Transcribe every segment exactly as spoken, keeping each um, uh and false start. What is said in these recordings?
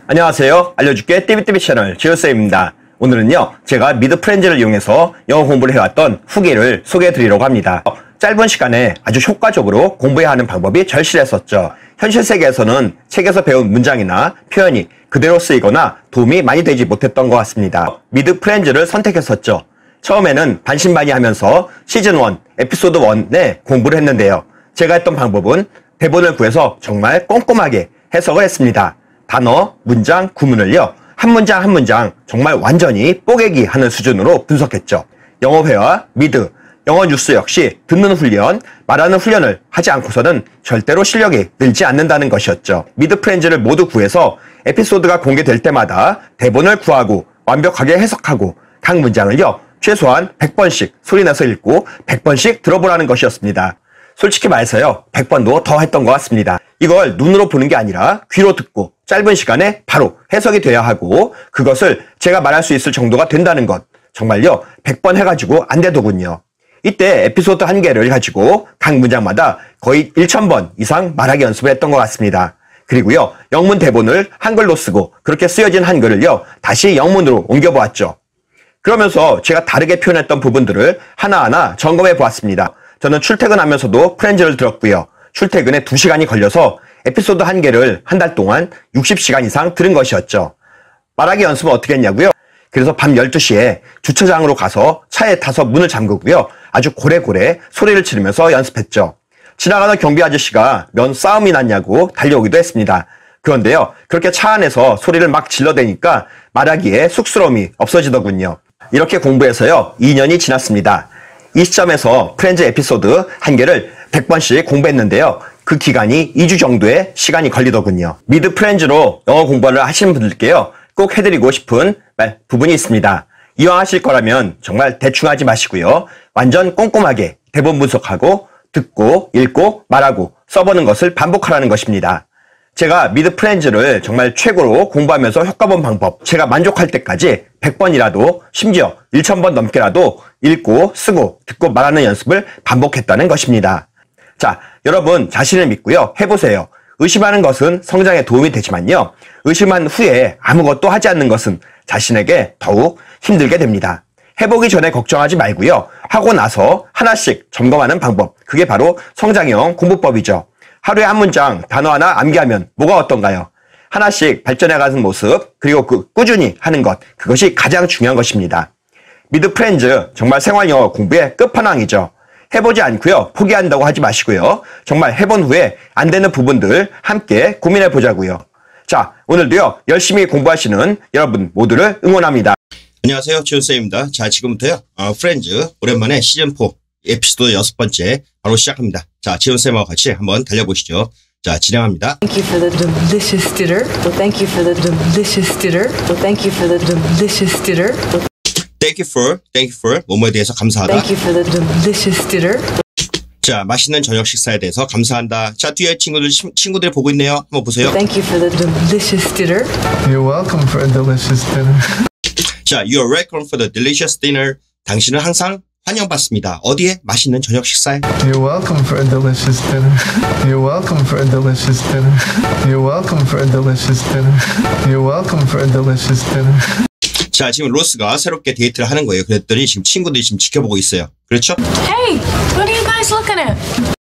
안녕하세요. 알려줄게 띠비띠비 채널 지오쌤입니다. 오늘은요 제가 미드 프렌즈를 이용해서 영어 공부를 해왔던 후기를 소개해드리려고 합니다. 짧은 시간에 아주 효과적으로 공부해야 하는 방법이 절실했었죠. 현실 세계에서는 책에서 배운 문장이나 표현이 그대로 쓰이거나 도움이 많이 되지 못했던 것 같습니다. 미드 프렌즈를 선택했었죠. 처음에는 반신반의하면서 시즌 일 에피소드 일에 공부를 했는데요. 제가 했던 방법은 대본을 구해서 정말 꼼꼼하게 해석을 했습니다. 단어, 문장, 구문을요 한 문장 한 문장 정말 완전히 뽀개기 하는 수준으로 분석했죠. 영어회화, 미드, 영어 뉴스 역시 듣는 훈련, 말하는 훈련을 하지 않고서는 절대로 실력이 늘지 않는다는 것이었죠. 미드 프렌즈를 모두 구해서 에피소드가 공개될 때마다 대본을 구하고 완벽하게 해석하고 각 문장을요 최소한 백 번씩 소리내서 읽고 백 번씩 들어보라는 것이었습니다. 솔직히 말해서요 백 번도 더 했던 것 같습니다. 이걸 눈으로 보는 게 아니라 귀로 듣고 짧은 시간에 바로 해석이 돼야 하고 그것을 제가 말할 수 있을 정도가 된다는 것 정말요 백 번 해가지고 안 되더군요. 이때 에피소드 한 개를 가지고 각 문장마다 거의 천 번 이상 말하기 연습을 했던 것 같습니다. 그리고요 영문 대본을 한글로 쓰고 그렇게 쓰여진 한글을요 다시 영문으로 옮겨보았죠. 그러면서 제가 다르게 표현했던 부분들을 하나하나 점검해 보았습니다. 저는 출퇴근하면서도 프렌즈를 들었고요. 출퇴근에 두 시간이 걸려서 에피소드 한 개를 한 달 동안 육십 시간 이상 들은 것이었죠. 말하기 연습은 어떻게 했냐고요? 그래서 밤 열두 시에 주차장으로 가서 차에 타서 문을 잠그고요. 아주 고래고래 소리를 지르면서 연습했죠. 지나가는 경비 아저씨가 면 싸움이 났냐고 달려오기도 했습니다. 그런데요. 그렇게 차 안에서 소리를 막 질러대니까 말하기에 쑥스러움이 없어지더군요. 이렇게 공부해서요. 이 년이 지났습니다. 이 시점에서 프렌즈 에피소드 한 개를 백 번씩 공부했는데요. 그 기간이 이 주 정도의 시간이 걸리더군요. 미드 프렌즈로 영어 공부를 하시는 분들께요. 꼭 해드리고 싶은 말, 부분이 있습니다. 이왕 하실 거라면 정말 대충 하지 마시고요. 완전 꼼꼼하게 대본 분석하고 듣고 읽고 말하고 써보는 것을 반복하라는 것입니다. 제가 미드 프렌즈를 정말 최고로 공부하면서 효과 본 방법 제가 만족할 때까지 백 번이라도 심지어 천 번 넘게라도 읽고 쓰고 듣고 말하는 연습을 반복했다는 것입니다. 자, 여러분 자신을 믿고요. 해보세요. 의심하는 것은 성장에 도움이 되지만요. 의심한 후에 아무것도 하지 않는 것은 자신에게 더욱 힘들게 됩니다. 해보기 전에 걱정하지 말고요. 하고 나서 하나씩 점검하는 방법. 그게 바로 성장형 공부법이죠. 하루에 한 문장, 단어 하나 암기하면 뭐가 어떤가요? 하나씩 발전해가는 모습, 그리고 그 꾸준히 하는 것, 그것이 가장 중요한 것입니다. 미드 프렌즈, 정말 생활영어 공부의 끝판왕이죠. 해보지 않고요. 포기한다고 하지 마시고요. 정말 해본 후에 안 되는 부분들 함께 고민해보자고요. 자, 오늘도요. 열심히 공부하시는 여러분 모두를 응원합니다. 안녕하세요. 지훈쌤입니다. 자, 지금부터요. 어, 프렌즈 오랜만에 시즌 사 에피소드 여섯 번째 바로 시작합니다. 자, 지훈쌤하고 같이 한번 달려보시죠. 자, 진행합니다. Thank you for the delicious dinner. Well, thank you for the delicious dinner. Well, thank you for the delicious dinner. Thank you for, thank you for, 뭐뭐에 대해서 감사하다. Thank you for the delicious dinner. 자, 맛있는 저녁 식사에 대해서 감사한다. 자, 뒤에 친구들, 친구들이 보고 있네요. 한번 보세요. Thank you for the delicious dinner. You're welcome for a delicious dinner. 자, you're welcome for the delicious dinner. 당신은 항상 환영받습니다. 어디에? 맛있는 저녁 식사에. You're welcome for a delicious dinner. You're welcome for a delicious dinner. You're welcome for a delicious dinner. You're welcome for a delicious dinner. 자, 지금 로스가 새롭게 데이트를 하는 거예요. 그랬더니 지금 친구들이 지금 지켜보고 있어요. 그렇죠? Hey, what are you guys looking at?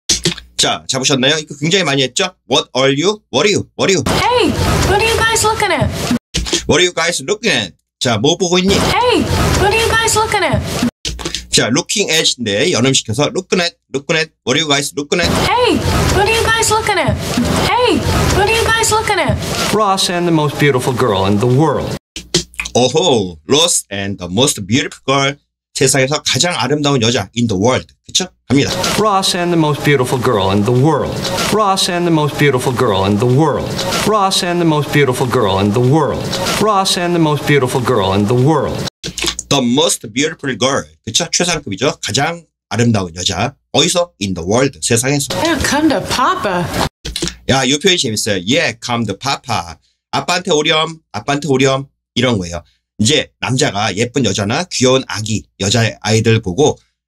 자, 잡으셨나요? 이거 굉장히 많이 했죠? What are you? What are you? What are you? Hey, what are you guys looking at? What are you guys looking at? 자, 뭐 보고 있니? Hey, what are you guys looking at? 자, looking at인데 연음시켜서 looking at, looking at, what are you guys looking at? Hey, what are you guys looking at? Hey, what are you guys looking at? Ross and the most beautiful girl in the world. 오호, Ross and the most beautiful girl. 세상에서 가장 아름다운 여자 in the world. 그쵸? 갑니다. Ross and the most beautiful girl in the world. Ross and the most beautiful girl in the world. Ross and the most beautiful girl in the world. Ross and the most beautiful girl in the world. The most beautiful girl. 그쵸? 최상급이죠. 가장 아름다운 여자. 어디서? In the world. 세상에서. Yeah, come to Papa. 야, 이 표현이 재밌어요. Yeah, come to Papa. 아빠한테 오렴. 아빠한테 오렴. 이런 거예요. 이제 남자가 예쁜 여자나 귀여운 아기, 여자아이들 보고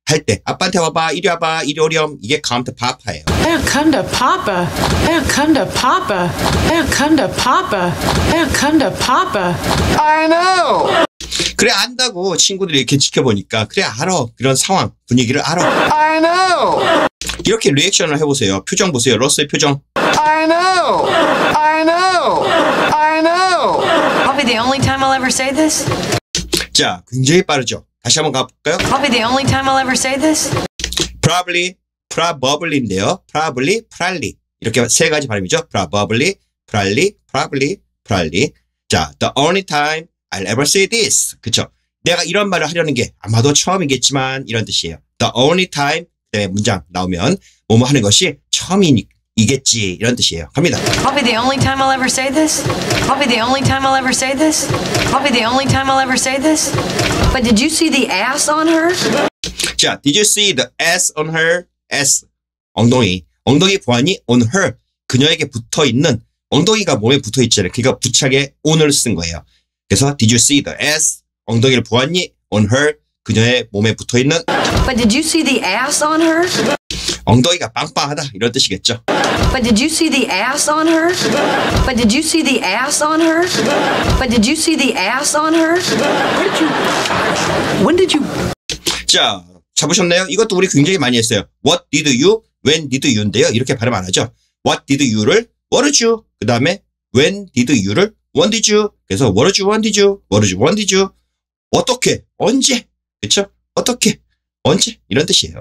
할 때 아빠한테 와봐, 이리 와봐, 이리 오렴. 이게 come to papa예요. I'll come to Papa. I'll come to Papa. I'll come to Papa. I'll come to Papa. I know. 그래 안다고 친구들이 이렇게 지켜보니까 그래 알아. 그런 상황 분위기를 알아. I know. 이렇게 리액션을 해보세요. 표정 보세요. 러스의 표정. I know. I know. I know. I'll be the only time I'll ever say this. 자, 굉장히 빠르죠. 다시 한번 가볼까요? I'll be the only time I'll ever say this. probably, probably인데요. probably, probably 이렇게 세 가지 발음이죠. probably, probably, probably, probably. 자, the only time I'll ever say this. 그쵸? 내가 이런 말을 하려는 게 아마도 처음이겠지만 이런 뜻이에요. the only time 네, 문장 나오면 뭐뭐 하는 것이 처음이겠지 이런 뜻이에요. 갑니다. I'll be the only time I'll ever say this. I'll be the only time I'll ever say this. I'll be the only time I'll ever say this. But did you see the ass on her? 자, did you see the ass on her? ass 엉덩이. 엉덩이 보았니? on her. 그녀에게 붙어 있는 엉덩이가 몸에 붙어 있잖아요. 그러니까 부착에 on을 쓴 거예요. 그래서 did you see the ass? 엉덩이를 보았니? on her. 그녀의 몸에 붙어 있는 But did you see the ass on her? 엉덩이가 빵빵하다 이런 뜻이겠죠. But did you see the ass on her? But did you see the ass on her? But did you see the ass on her? Where did you? When did you? 자, 잡으셨나요? 이것도 우리 굉장히 많이 했어요. What did you? When did you인데요. 이렇게 발음 안 하죠. What did you를 what did you? 그 다음에 when did you를 when did you? 그래서 what did you? when did you? what did you? when did you? 어떻게? 언제? 그렇죠? 어떻게? 언제? 이런 뜻이에요.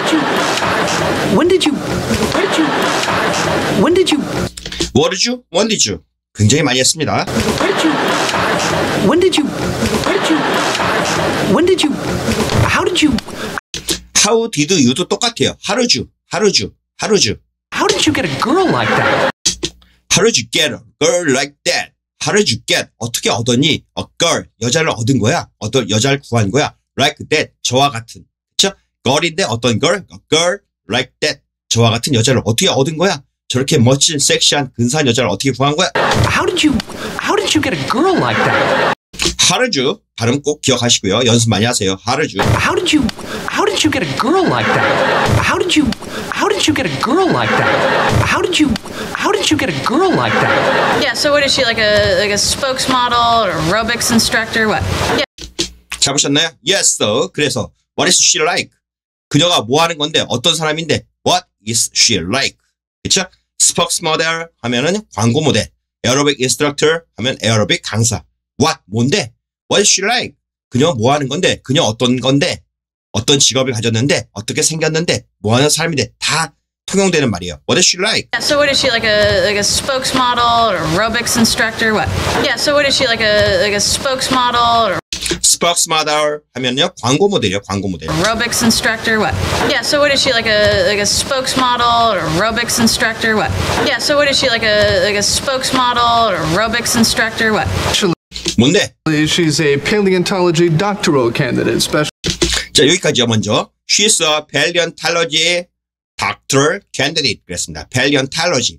When did you? Where did you? When did you? What did you? When did you? 굉장히 많이 했습니다. Where did you? When did you? Where did you? When did you? How did you? How did you도 똑같아요. How did you? How did you? How did you? How did you get a girl like that? How did you get a girl like that? How did you get? 어떻게 얻었니? A girl. 여자를 얻은 거야. 어떤 여자를 구한 거야. Like that. 저와 같은. 그쵸? girl인데 어떤 girl? A girl like that. 저와 같은 여자를 어떻게 얻은 거야? 저렇게 멋진, 섹시한, 근사한 여자를 어떻게 구한 거야? How did you? How did you get a girl like that? How did you? 발음 꼭 기억하시고요. 연습 많이 하세요. How did you? How did you? How did you get a girl like that? How did you? How did you get a girl like that? How did you? How did you get a girl like that? Yeah, so what is she, like a like a spokesmodel or aerobics instructor? What? Yeah. 잡으셨나요? Yes, sir. 그래서 what is she like? 그녀가 뭐 하는 건데 어떤 사람인데 what is she like? 그쵸? spokesmodel 하면은 광고 모델, aerobic instructor 하면 에어로빅 강사. what 뭔데? what is she like? 그녀 뭐 하는 건데? 그녀 어떤 건데? 어떤 직업을 가졌는데? 어떻게 생겼는데? 뭐 하는 사람인데? 다 통용되는 말이에요. What is she like? Yeah, so what is she, like a like a spokesmodel or aerobics instructor? What? Yeah, so what is she, like a like a spokesmodel or spokesmodel 하면요 광고 모델이요. 광고 모델. aerobics instructor? What? Yeah, so what is she, like a like a spokesmodel or aerobics instructor? What? Yeah, so what is she, like a like a spokesmodel or aerobics instructor? What? 뭔데? She's a paleontology doctoral candidate. Special. 자, 여기까지요, 먼저. She's a paleontology doctoral candidate. 그랬습니다. paleontology.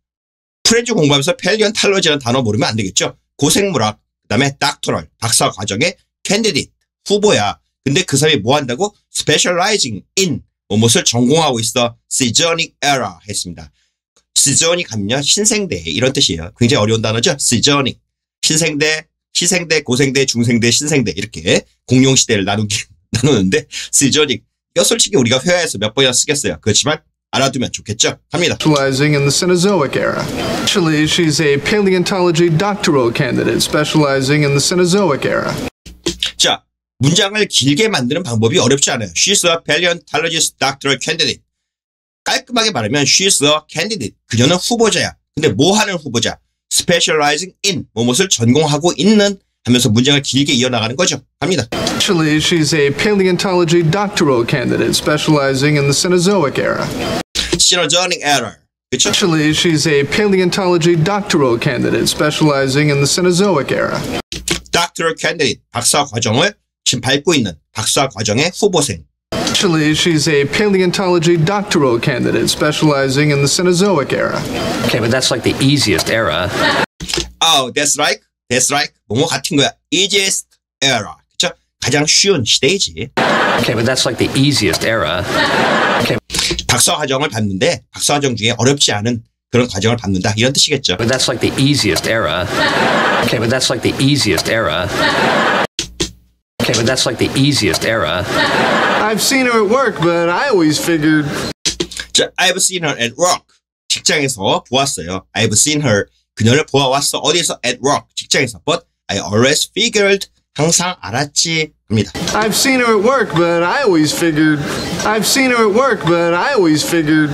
프렌즈 공부하면서 paleontology라는 단어 모르면 안 되겠죠? 고생물학, 그 다음에 doctoral, 박사 과정의 candidate, 후보야. 근데 그 사람이 뭐 한다고? specializing in, 무엇을 전공하고 있어. Seisonic era 했습니다. Seisonic 하면요, 신생대, 이런 뜻이에요. 굉장히 어려운 단어죠? Seisonic. 신생대, 희생대, 고생대, 중생대, 신생대, 이렇게 공룡시대를 나누기. 나누는데 Seisonic 이거 솔직히 우리가 회화에서 몇 번이나 쓰겠어요. 그렇지만 알아두면 좋겠죠. 갑니다. Specializing in the Cenozoic era. Actually, she's a paleontology doctoral candidate specializing in the Cenozoic era. 자, 문장을 길게 만드는 방법이 어렵지 않아요. She's a paleontologist doctoral candidate. 깔끔하게 말하면 she's a candidate. 그녀는 후보자야. 근데 뭐 하는 후보자? Specializing in, 무엇을 전공하고 있는 하면서 문장을 길게 이어나가는 거죠. 갑니다. Actually, she's a paleontology doctoral candidate specializing in the Cenozoic era. Cenozoic era. 그렇죠? Actually, she's a paleontology doctoral candidate specializing in the Cenozoic era. Doctoral candidate, 박사 과정을 지금 밟고 있는 박사 과정의 후보생. Actually, she's a paleontology doctoral candidate specializing in the Cenozoic era. Okay, but that's like the easiest era. Oh, that's right. That's right. 뭐뭐 같은 거야. Easiest era. 그쵸? 가장 쉬운 시대이지. Okay, but that's like the easiest era. Okay, 박사 과정을 받는데 박사 과정 중에 어렵지 않은 그런 과정을 받는다 이런 뜻이겠죠. but that's like the easiest era. Okay, but that's like the easiest era. Okay, but that's like the easiest era. I've seen her at work, but I always figured. 자, I've seen her at work. 직장에서 보았어요. I've seen her. 그녀를 보아왔어. 어디서? At work. 직장에서. But I always figured. 항상 알았지. 합니다. I've seen her at work, but I always figured. I've seen her at work, but I always figured.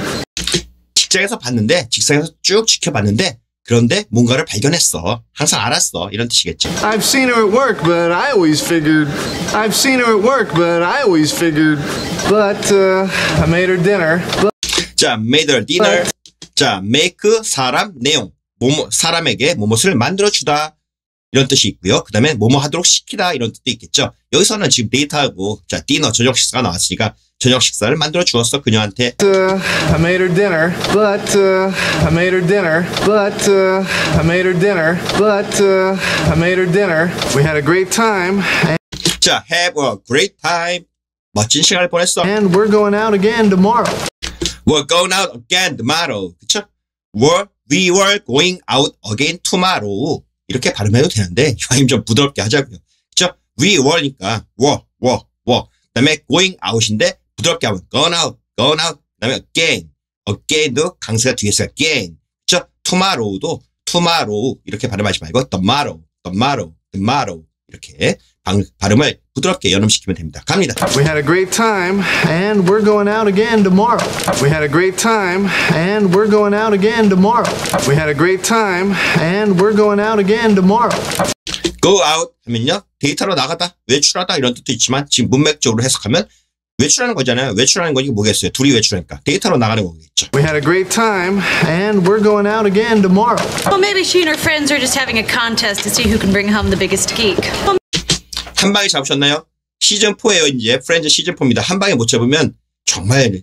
직장에서 봤는데, 직장에서 쭉 지켜봤는데, 그런데 뭔가를 발견했어. 항상 알았어. 이런 뜻이겠죠. I've seen her at work, but I always figured. I've seen her at work, but I always figured. But uh, I made her dinner. But 자, made her dinner. 자, make 사람 내용. 뭐뭐 사람에게 뭐뭇을 만들어 주다. 이런 뜻이 있고요. 그 다음에 뭐뭐 하도록 시키다 이런 뜻도 있겠죠. 여기서는 지금 데이트하고 자 디너 저녁 식사가 나왔으니까 저녁 식사를 만들어 주었어 그녀한테. uh, I made her dinner. But uh, I made her dinner. But uh, I made her dinner. But uh, I made her dinner. We had a great time. 자, have a great time. 멋진 시간을 보냈어. And we're going out again tomorrow. We're going out again tomorrow. 그쵸? We're, we were going out again tomorrow. 이렇게 발음해도 되는데 혀임 좀 부드럽게 하자고요. 그쵸? We were니까 were, were, were. 그 다음에 going out인데 부드럽게 하면 gone out, gone out. 그 다음에 again. again도 강세가 뒤에 있어요. again. 그쵸? tomorrow도 tomorrow 이렇게 발음하지 말고 tomorrow, tomorrow, tomorrow 이렇게 방, 발음을 부드럽게 연음시키면 됩니다. 갑니다. We had a great time, and we're going out again tomorrow. We had a great time, and we're going out again tomorrow. We had a great time, and we're going out again tomorrow. go out 하면요. 데이터로 나가다, 외출하다 이런 뜻도 있지만 지금 문맥적으로 해석하면 외출하는 거잖아요. 외출하는 거니 뭐겠어요? 둘이 외출하니까 데이터로 나가는 거겠죠. We had a great time, and we're going out again tomorrow. Well, maybe she and her friends are just having a contest to see who can bring home the biggest geek. Well, 한 방에 잡으셨나요? 시즌 포예요. 이제 프렌즈 시즌 포입니다. 한 방에 못 잡으면 정말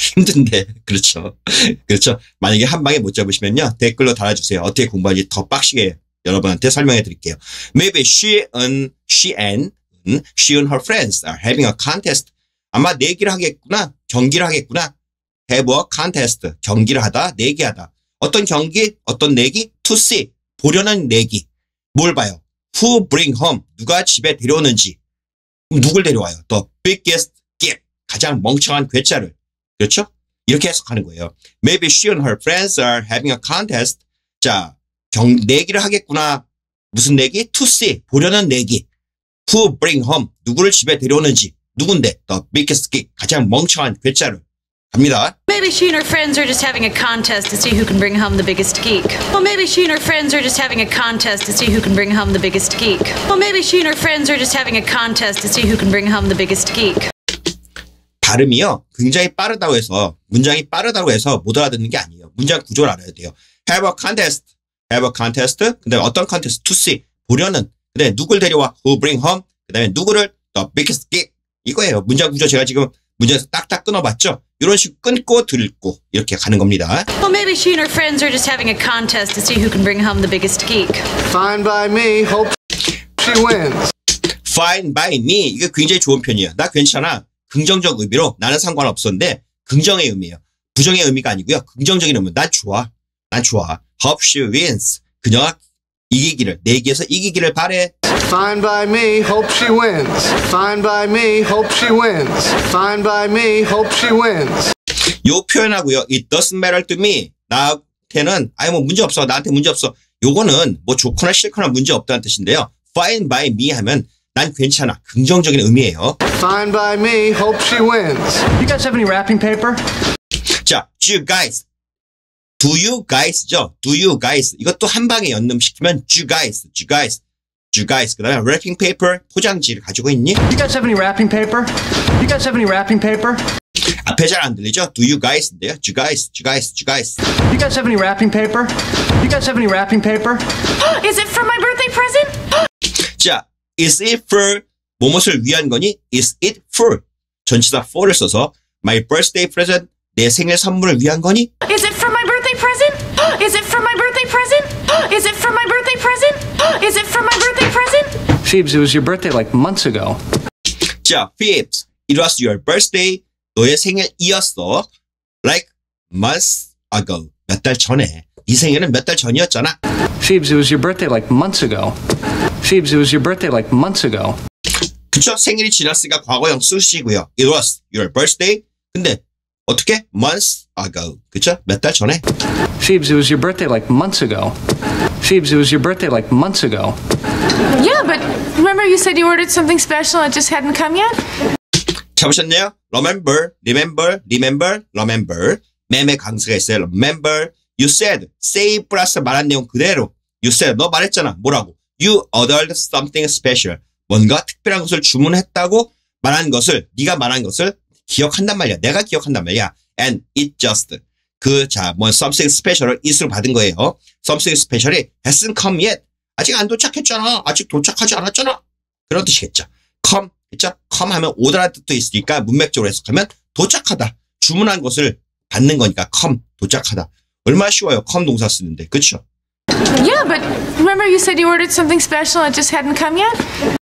힘든데 그렇죠. 그렇죠. 만약에 한 방에 못 잡으시면요 댓글로 달아주세요. 어떻게 공부하는지 더 빡시게 여러분한테 설명해 드릴게요. Maybe she and she and she and her friends are having a contest. 아마 내기를 하겠구나. 경기를 하겠구나. Have a contest. 경기를 하다, 내기하다. 어떤 경기, 어떤 내기? To see. 보려는 내기. 뭘 봐요? Who bring home? 누가 집에 데려오는지. 그럼 누굴 데려와요? The biggest geek. 가장 멍청한 괴짜를. 그렇죠? 이렇게 해석하는 거예요. Maybe she and her friends are having a contest. 자, 경, 내기를 하겠구나. 무슨 내기? To see. 보려는 내기. Who bring home? 누구를 집에 데려오는지. 누군데? The biggest geek. 가장 멍청한 괴짜를. 갑니다. maybe she and her friends are just having a contest to see who can bring home the biggest geek. Well, maybe she and her friends are just having a contest to see who can bring home the biggest geek. Well, maybe she and her friends are just having a contest to see who can bring home the biggest geek. 발음이요. 굉장히 빠르다고 해서 문장이 빠르다고 해서 못 알아듣는 게 아니에요. 문장 구조를 알아야 돼요. Have a contest. Have a contest. 근데 어떤 contest? To see. 보려는. 근데 누굴 데려와? Who bring home? 그다음에 누구를? The biggest geek. 이거예요. 문장 구조 제가 지금 문장에서 딱딱 끊어봤죠? 이런 식으로 끊고 들고 이렇게 가는 겁니다. Well, maybe she and her friends are just having a contest to see who can bring home the biggest geek. Fine by me. Hope she wins. Fine by me. 이게 굉장히 좋은 편이에요. 나 괜찮아. 긍정적 의미로 나는 상관없었는데 긍정의 의미예요. 부정의 의미가 아니고요. 긍정적인 의미. 난 좋아. 난 좋아. Hope she wins. 그녀가 이기기를, 내기에서 이기기를 바래. Fine by me. Hope she wins. Fine by me. Hope she wins. Fine by me. Hope she wins. 요 표현하고요. It doesn't matter to me. 나한테는 아예 뭐 문제 없어. 나한테 문제 없어. 요거는 뭐 좋거나 싫거나 문제 없다는 뜻인데요. Fine by me 하면 난 괜찮아. 긍정적인 의미예요. Fine by me. Hope she wins. You guys have any wrapping paper? 자, you guys. Do you guys죠? Do you guys. 이것도 한 방에 연음시키면 you guys, you guys, you guys. 그 다음에 wrapping paper, 포장지를 가지고 있니? You guys have any wrapping paper? You guys have any wrapping paper? 앞에 잘 안 들리죠? Do you guys인데요. You guys, you guys, you guys. You guys have any wrapping paper? You guys have any wrapping paper? Is it for my birthday present? 자, is it for 뭐뭇을 위한 거니? Is it for 전치사 for를 써서 my birthday present 내 생일 선물을 위한 거니? Is it for my birthday present? Is it for my birthday present? Is it for my birthday present? Is it for my birthday present? Phoebes, it was your birthday like months ago. 자, fifth. It was your birthday. 너의 생일이었어. Like months ago. 몇 달 전에. 네 생일은 몇 달 전이었잖아. Phoebes, it was your birthday like months ago. Phoebes, it was your birthday like months ago. 그쵸? 생일이 지났으니까 과거형 쓰시고요. It was your birthday. 근데 어떻게? months ago. 그쵸? 몇 달 전에. Phoebes, it was your birthday like months ago. Phoebes, it was your birthday like months ago. Yeah, but remember you said you ordered something special and it just hadn't come yet? 잡으셨네요? remember, remember, remember, remember. 맴의 강세가 있어요. remember. You said, say 플러스 말한 내용 그대로. You said, 너 말했잖아. 뭐라고? You ordered something special. 뭔가 특별한 것을 주문했다고 말한 것을, 네가 말한 것을 기억한단 말이야. 내가 기억한단 말이야. And it just. 그, 자, 뭐, something special을 it으로 받은 거예요. something special이 hasn't come yet. 아직 안 도착했잖아. 아직 도착하지 않았잖아. 그런 뜻이겠죠. come, 그쵸? come 하면 오다라는 뜻도 있으니까 문맥적으로 해석하면 도착하다. 주문한 것을 받는 거니까 come, 도착하다. 얼마나 쉬워요. come 동사 쓰는데. 그쵸? Yeah, but remember you said you ordered something special and it just hadn't come yet?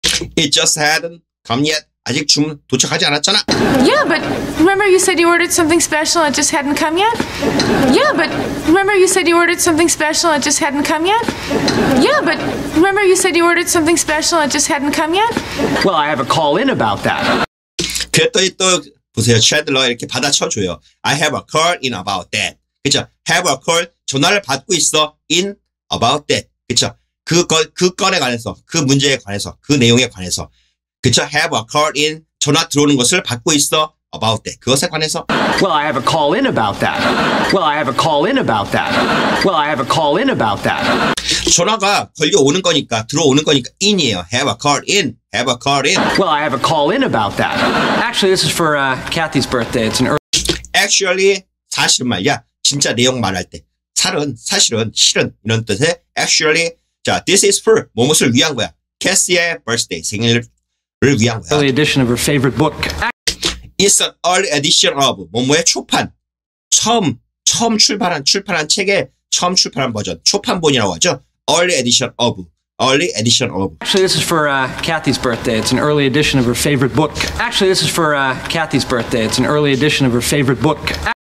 It just hadn't come yet. 아직 주문 도착하지 않았잖아. Yeah, but remember you said you ordered something special and it just hadn't come yet? Yeah, but remember you said you ordered something special and it just hadn't come yet? Yeah, but remember you said you ordered something special and it just hadn't come yet? Well, I have a call in about that. 그랬더니 또 보세요. 챈들러 이렇게 받아쳐줘요. I have a call in about that. 그쵸? have a call. 전화를 받고 있어. in about that. 그쵸? 그, 건, 그 건에 관해서, 그 문제에 관해서, 그 내용에 관해서. 그쵸? have a call in. 전화 들어오는 것을 받고 있어. about that. 그것에 관해서. Well, I have a call in about that. Well, I have a call in about that. Well, I have a call in about that. 전화가 걸려오는 거니까, 들어오는 거니까 in이에요. have a call in. have a call in. Well, I have a call in about that. Actually, this is for uh, Kathy's birthday. It's an early. actually, 사실은 말이야. 진짜 내용 말할 때. 살은, 사실은, 실은 이런 뜻의 actually. 자, this is for 뭐뭇을 위한 거야. Cassie의 birthday. 생일을 위한 거야. Early edition of her favorite book. It's an early edition of 뭐뭐의 초판. 처음 처음 출판한 출판한 책의 처음 출판한 버전. 초판본이라고 하죠. Early edition of. Early edition of. Actually, this is for uh, Kathy's birthday. It's an early edition of her favorite book. Actually, this is for uh, Kathy's birthday. It's an early edition of her favorite book.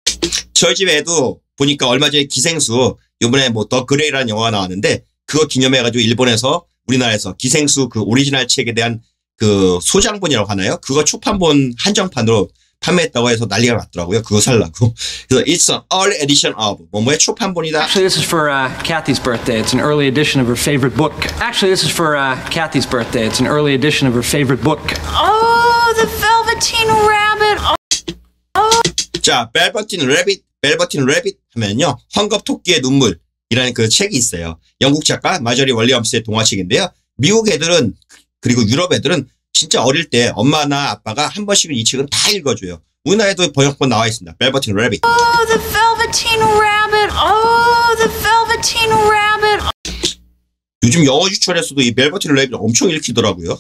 저희 집에도 보니까 얼마 전에 기생수 이번에 뭐 더 그레이라는 영화가 나왔는데 그거 기념해가지고 일본에서 우리나라에서 기생수 그 오리지널 책에 대한 그 소장본이라고 하나요? 그거 초판본 한정판으로 판매했다고 해서 난리가 났더라고요. 그거 살라고. 그래서 it's an early edition of 뭐뭐의 초판본이다. Actually, this is for uh, Kathy's birthday. It's an early edition of her favorite book. Actually, this is for uh, Kathy's birthday. It's an early edition of her favorite book. Oh, the Velveteen Rabbit. Oh. 자, 벨버틴 레빗, 벨버틴 레빗 하면요. 헝겊 토끼의 눈물이라는 그 책이 있어요. 영국 작가 마저리 월리엄스의 동화책인데요. 미국 애들은 그리고 유럽 애들은 진짜 어릴 때 엄마나 아빠가 한 번씩은 이 책은 다 읽어줘요. 우리나라에도 번역본 나와 있습니다. 벨버틴 레빗. Oh, the Velveteen Rabbit. Oh, the Velveteen Rabbit. 요즘 영어 유치원에서도 이 벨버틴 레빗 엄청 읽히더라고요.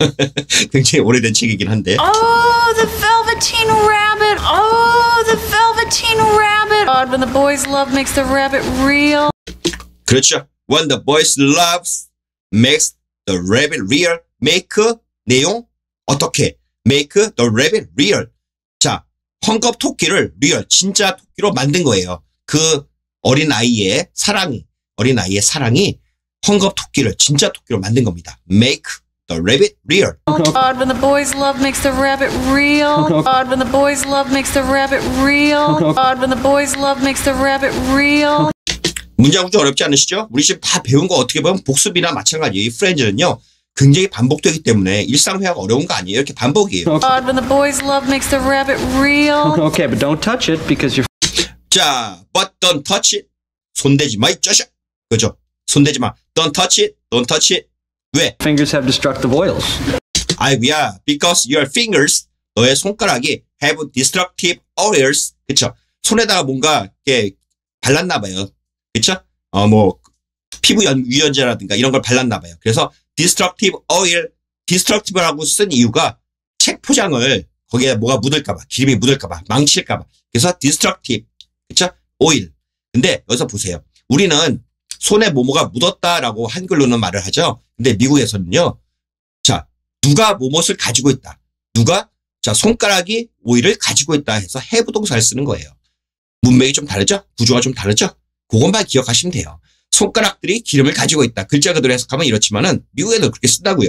굉장히 오래된 책이긴 한데. Oh, the Velveteen Rabbit. Oh, the Velveteen Rabbit. God, when the boys' love makes the rabbit real. 그렇죠. When the boys loves makes the rabbit real. make 내용 어떻게? make the rabbit real. 자, 헝겊 토끼를 real 진짜 토끼로 만든 거예요. 그 어린 아이의 사랑이 어린 아이의 사랑이 헝겊 토끼를 진짜 토끼로 만든 겁니다. make the rabbit real. God, when the boys' love makes the rabbit real. God, when the boys' love makes the rabbit real. God, when the boys' love makes the rabbit real. 문장 구조 어렵지 않으시죠? 우리 지금 다 배운 거 어떻게 보면 복습이나 마찬가지예요. 이 프렌즈는요. 굉장히 반복되기 때문에 일상회화가 어려운 거 아니에요. 이렇게 반복이에요. God, when the boys' love makes the rabbit real. Okay, but don't touch it because you're. 자, but don't touch it. 손대지 마, 이 자식. 그죠? 손대지 마. Don't touch it. Don't touch it. 왜? Fingers have destructive oils. 아이고야. Because your fingers, 너의 손가락이 have destructive oils. 그쵸? 손에다가 뭔가 이렇게 발랐나 봐요. 그쵸? 어, 뭐, 피부 유연제라든가 이런 걸 발랐나 봐요. 그래서 destructive oil, destructive라고 쓴 이유가 책 포장을 거기에 뭐가 묻을까봐, 기름이 묻을까봐, 망칠까봐. 그래서 destructive, 그쵸? oil. 근데 여기서 보세요. 우리는 손에 뭐뭐가 묻었다라고 한글로는 말을 하죠. 근데 미국에서는요. 자, 누가 뭐뭇을 가지고 있다. 누가? 자, 손가락이 오일을 가지고 있다 해서 have 동사를 쓰는 거예요. 문맥이 좀 다르죠? 구조가 좀 다르죠? 그것만 기억하시면 돼요. 손가락들이 기름을 가지고 있다. 글자 그대로 해석하면 이렇지만은 미국에도 그렇게 쓴다고요.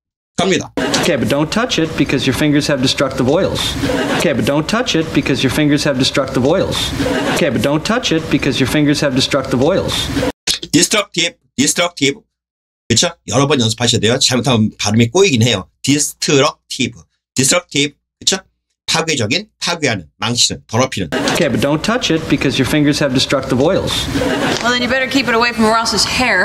갑니다. Okay, but don't touch it because your fingers have destructive oils. Okay, but don't touch it because your fingers have destructive oils. Okay, but don't touch it because your fingers have destructive oils. destructive, destructive. 그렇죠? 여러 번 연습하셔야 돼요. 잘못하면 발음이 꼬이긴 해요. destructive, destructive. 그렇죠? 파괴적인, 파괴하는, 망치는, 더럽히는. Okay, but don't touch it because your fingers have destructive oils. Well, then you better keep it away from Ross's hair.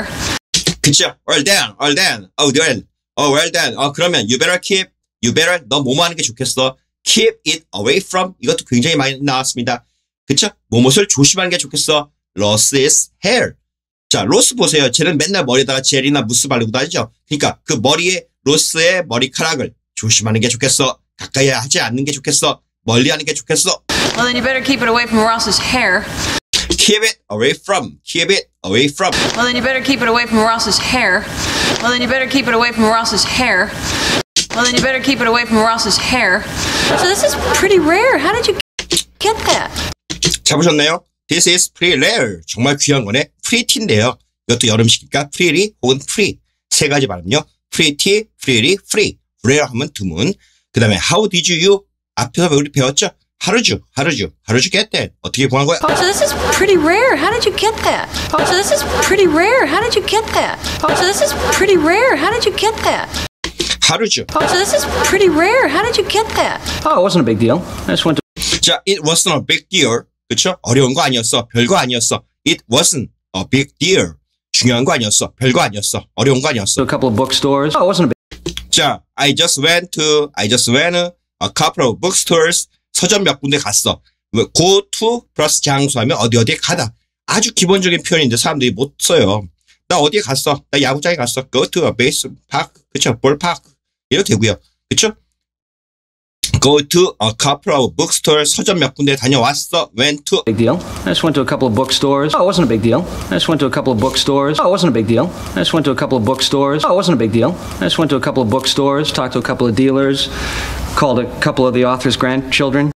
그렇죠? Well done, well done. Oh, well. Oh, well done. 어, 그러면 you better keep, you better, 너 뭐뭐 하는 게 좋겠어. Keep it away from. 이것도 굉장히 많이 나왔습니다. 그쵸? 뭐뭇을 조심하는 게 좋겠어. Ross's hair. 자, 로스 보세요. 쟤는 맨날 머리에다가 젤이나 무스 바르고 다니죠. 그러니까 그 머리에 로스의 머리카락을 조심하는 게 좋겠어. 가까이 하지 않는 게 좋겠어. 멀리 하는 게 좋겠어. Well, then you better keep it away from Ross's hair. Keep it away from. Keep it away from. Well, then you better keep it away from Ross's hair. Well, then you better keep it away from Ross's hair. Well, then you better keep it away from Ross's hair. So this is pretty rare. How did you get that? 잡으셨나요? This is pretty rare. 정말 귀한 거네. pretty인데요. 이것도 여름식이니까 pretty 혹은 free. 세 가지 발음요. pretty, pretty, free. rare 하면 드문. 그 다음에 how did you? 앞에서 우리 배웠죠? How did you? How did you? How did you get that? 어떻게 구한 거야? So this is pretty rare. How did you get that? So this is pretty rare. How did you get that? So this is pretty rare. How did you get that? How did you? So this is pretty rare. How did you get that? Oh, it wasn't a big deal. I just went to 자, it wasn't a big deal. 그쵸? 어려운 거 아니었어. 별거 아니었어. It wasn't a big deal. 중요한 거 아니었어. 별거 아니었어. 어려운 거 아니었어. a couple of bookstores. Oh, it wasn't a big 자, I just went to, I just went a couple of bookstores. 서점 몇 군데 갔어. go to 플러스 장소하면 어디 어디에 가다. 아주 기본적인 표현인데 사람들이 못 써요. 나 어디에 갔어? 나 야구장에 갔어. go to a base park. 그쵸? 볼파크. 이래도 되고요. 그쵸? go to a couple of bookstores. 서점 몇 군데 다녀왔어. went to. big deal. I just went to a couple of bookstores. Oh, it wasn't a big deal. I just went to a couple of bookstores. Oh, it wasn't a big deal. I just went to a couple of bookstores. Oh, it wasn't a big deal. I just went to a couple of bookstores, talked to a couple of dealers, called a couple of the author's grandchildren.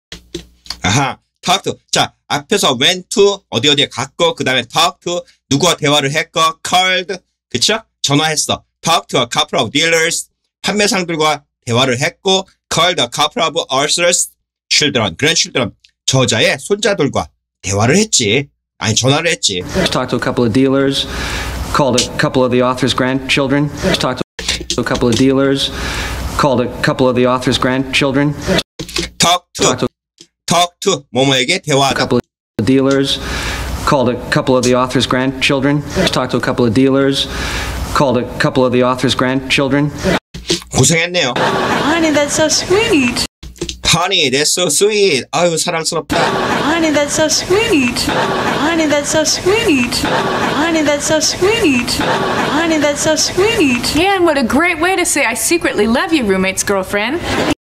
아하. talk to. 자, 앞에서 went to 어디 어디에 갔고 그 다음에 talk to 누구와 대화를 했고 called. 그쵸? 전화했어. talk to a couple of dealers. 판매상들과 대화를 했고 called a couple of authors children, grandchildren, 저자의 손자들과 대화를 했지. 아니 전화를 했지. Talked to a couple of dealers, called a couple of the author's grandchildren. Talked to a couple of dealers, called a couple of the author's grandchildren. talk to, Talk to talk to 뭐뭐에게 a 대화하다. couple of dealers, called a couple of the author's grandchildren. Talked to a couple of dealers, called a couple of the author's grandchildren. 고생했네요. Honey, that's so sweet. Honey, that's so sweet. 아유 사랑스럽다. Honey, that's so sweet. Honey, that's so sweet. Honey, that's so sweet. Honey, that's so sweet. Yeah, and what a great way to say I secretly love you, roommate's girlfriend.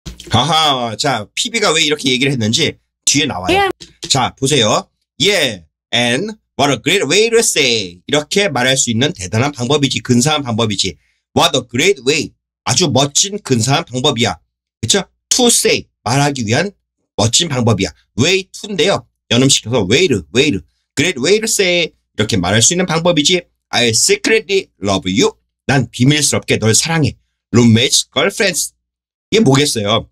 하하, 자 피비가 왜 이렇게 얘기를 했는지 뒤에 나와요. 자 보세요. Yeah, and what a great way to say. 이렇게 말할 수 있는 대단한 방법이지. 근사한 방법이지. What a great way. 아주 멋진 근사한 방법이야. 그쵸? To say. 말하기 위한 멋진 방법이야. way to인데요. 연음시켜서 way를, way를. great way to say. 이렇게 말할 수 있는 방법이지. I secretly love you. 난 비밀스럽게 널 사랑해. roommates, girlfriends. 이게 뭐겠어요?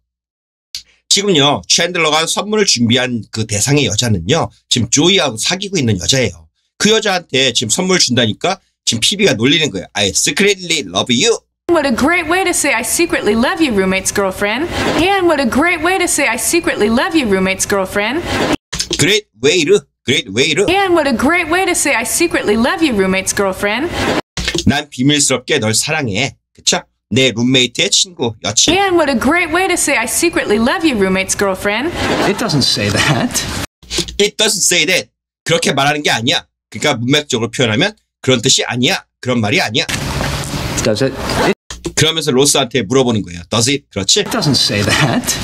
지금요, 챈들러가 선물을 준비한 그 대상의 여자는요, 지금 조이하고 사귀고 있는 여자예요. 그 여자한테 지금 선물 준다니까 지금 피비가 놀리는 거예요. I secretly love you. What a great way to say I secretly love you, roommate's girlfriend. Yeah, and what a great way to say I secretly love you, roommate's girlfriend. Great way to, great way to. Yeah, and what a great way to say I secretly love you, roommate's girlfriend. 난 비밀스럽게 널 사랑해. 그쵸? 내 룸메이트의 친구, 여친. Yeah, and what a great way to say I secretly love you, roommate's girlfriend. It doesn't say that. It doesn't say that. 그렇게 말하는 게 아니야. 그러니까 문맥적으로 표현하면 그런 뜻이 아니야. 그런 말이 아니야. Does it? It 그러면서 로스한테 물어보는 거예요. Does it? 그렇지? doesn't say that.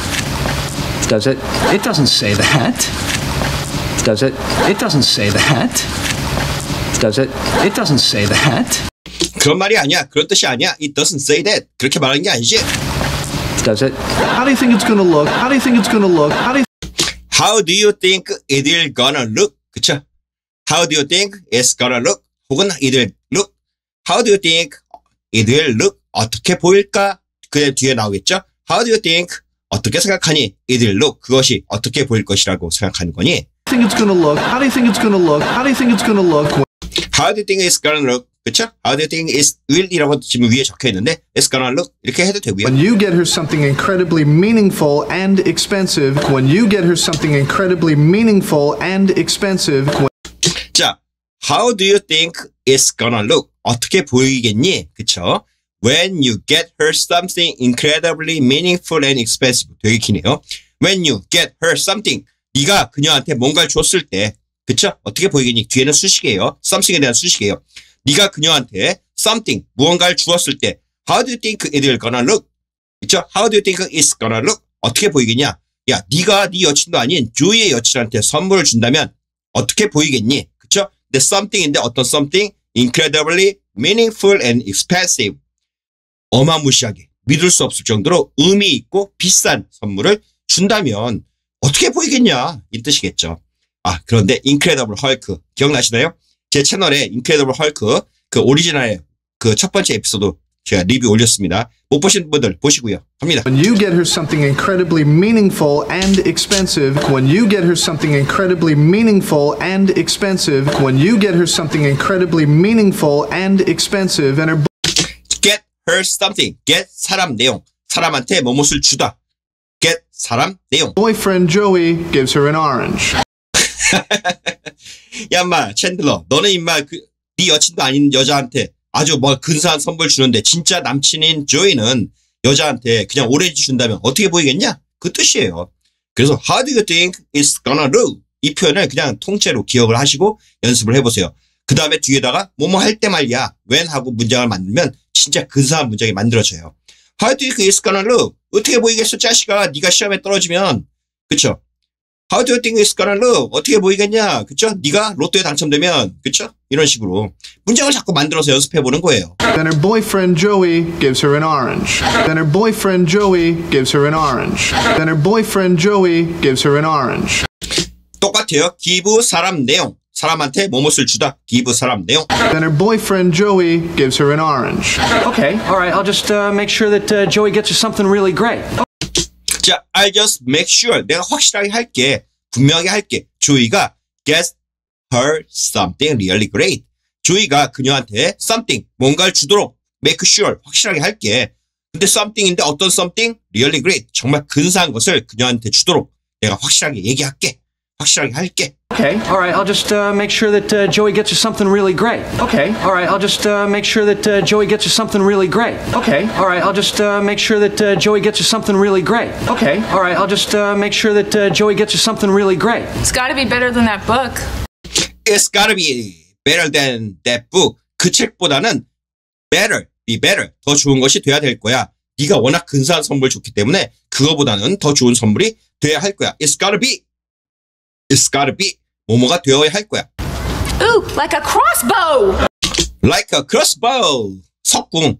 Does it? It doesn't say that. Does it? It doesn't say that. Does it? It doesn't say that. 그런 말이 아니야. 그런 뜻이 아니야. It doesn't say that. 그렇게 말하는 게 아니지. does it? How do you think it's gonna look? How do you think it's gonna look? How do you How do you think it will gonna look? 그쵸? How do you think it's gonna look? 혹은 it will look. How do you think it will look? 어떻게 보일까? 그 뒤에 나오겠죠? How do you think? 어떻게 생각하니? It will look. 그것이 어떻게 보일 것이라고 생각하는 거니? think it's gonna look? How do you think it's gonna look? How do you think it's gonna look? When How do you think it's gonna look? 그쵸? How do you think it's will이라고 지금 위에 적혀 있는데 it's gonna look 이렇게 해도 되고요. When you get her something incredibly meaningful and expensive, when you get her something incredibly meaningful and expensive, when 자, how do you think it's gonna look? 어떻게 보이겠니? 그쵸? When you get her something incredibly meaningful and expensive. 되게 기네요. When you get her something. 네가 그녀한테 뭔가를 줬을 때, 그쵸? 어떻게 보이겠니? 뒤에는 수식이에요. something에 대한 수식이에요. 네가 그녀한테 something, 무언가를 주었을 때, how do you think it will gonna look? 그쵸? How do you think it's gonna look? 어떻게 보이겠냐? 야, 네가 네 여친도 아닌 조이의 여친한테 선물을 준다면 어떻게 보이겠니? 그쵸? 근데 something인데 어떤 something? Incredibly meaningful and expensive. 어마무시하게 믿을 수 없을 정도로 의미 있고 비싼 선물을 준다면 어떻게 보이겠냐 이 뜻이겠죠. 아 그런데 인크레더블 헐크 기억나시나요? 제 채널에 인크레더블 헐크 그 오리지널의 그 첫 번째 에피소드 제가 리뷰 올렸습니다. 못 보신 분들 보시고요. 갑니다. when you get her something incredibly meaningful and expensive, when you get her something incredibly meaningful and expensive, when you get her something incredibly meaningful and expensive, and her Get her something. Get 사람 내용. 사람한테 뭐뭇을 주다. Get 사람 내용. boyfriend Joey gives her an orange. 야, 인마, 챈들러. 너는 인마, 그, 네 여친도 아닌 여자한테 아주 뭐 근사한 선물 주는데 진짜 남친인 조이는 여자한테 그냥 오렌지 준다면 어떻게 보이겠냐? 그 뜻이에요. 그래서 how do you think it's gonna look? 이 표현을 그냥 통째로 기억을 하시고 연습을 해보세요. 그 다음에 뒤에다가 뭐뭐 할 때 말이야. when 하고 문장을 만들면 진짜 근사한 문장이 만들어져요. How do you think it's gonna look? 어떻게 보이겠어, 짜식아? 네가 시험에 떨어지면. 그쵸? How do you think it's gonna look? 어떻게 보이겠냐? 그쵸? 네가 로또에 당첨되면. 그쵸? 이런 식으로 문장을 자꾸 만들어서 연습해보는 거예요. Then her boyfriend Joey gives her an orange. Then her boyfriend Joey gives her an orange. Then her boyfriend Joey gives her an orange. 똑같아요. give 사람 내용. 사람한테 뭐뭇을 주다. give 사람 내용. Then her boyfriend Joey gives her an orange. Okay, all right. I'll just uh, make sure that uh, Joey gets you something really great. 자, I'll just make sure. 내가 확실하게 할게. 분명하게 할게. 조이가 gets her something really great. 조이가 그녀한테 something, 뭔가를 주도록 make sure, 확실하게 할게. 근데 something인데 어떤 something? really great. 정말 근사한 것을 그녀한테 주도록 내가 확실하게 얘기할게. 확실하게 할게. Okay, all right. I'll just uh, make sure that uh, Joey gets you something really great. Okay, all right. I'll just uh, make sure that uh, Joey gets you something really great. Okay, all right. I'll just uh, make sure that uh, Joey gets you something really great. Okay, all right. I'll just uh, make sure that uh, Joey gets you something really great. It's got to be better than that book. It's gotta be better than that book. 그 책보다는 better, be better. 더 좋은 것이 돼야 될 거야. 네가 워낙 근사한 선물 줬기 때문에 그거보다는 더 좋은 선물이 돼야 할 거야. It's gotta be. It's gotta be. 뭐뭐가 되어야 할 거야. Ooh, like a crossbow. Like a crossbow. 석궁.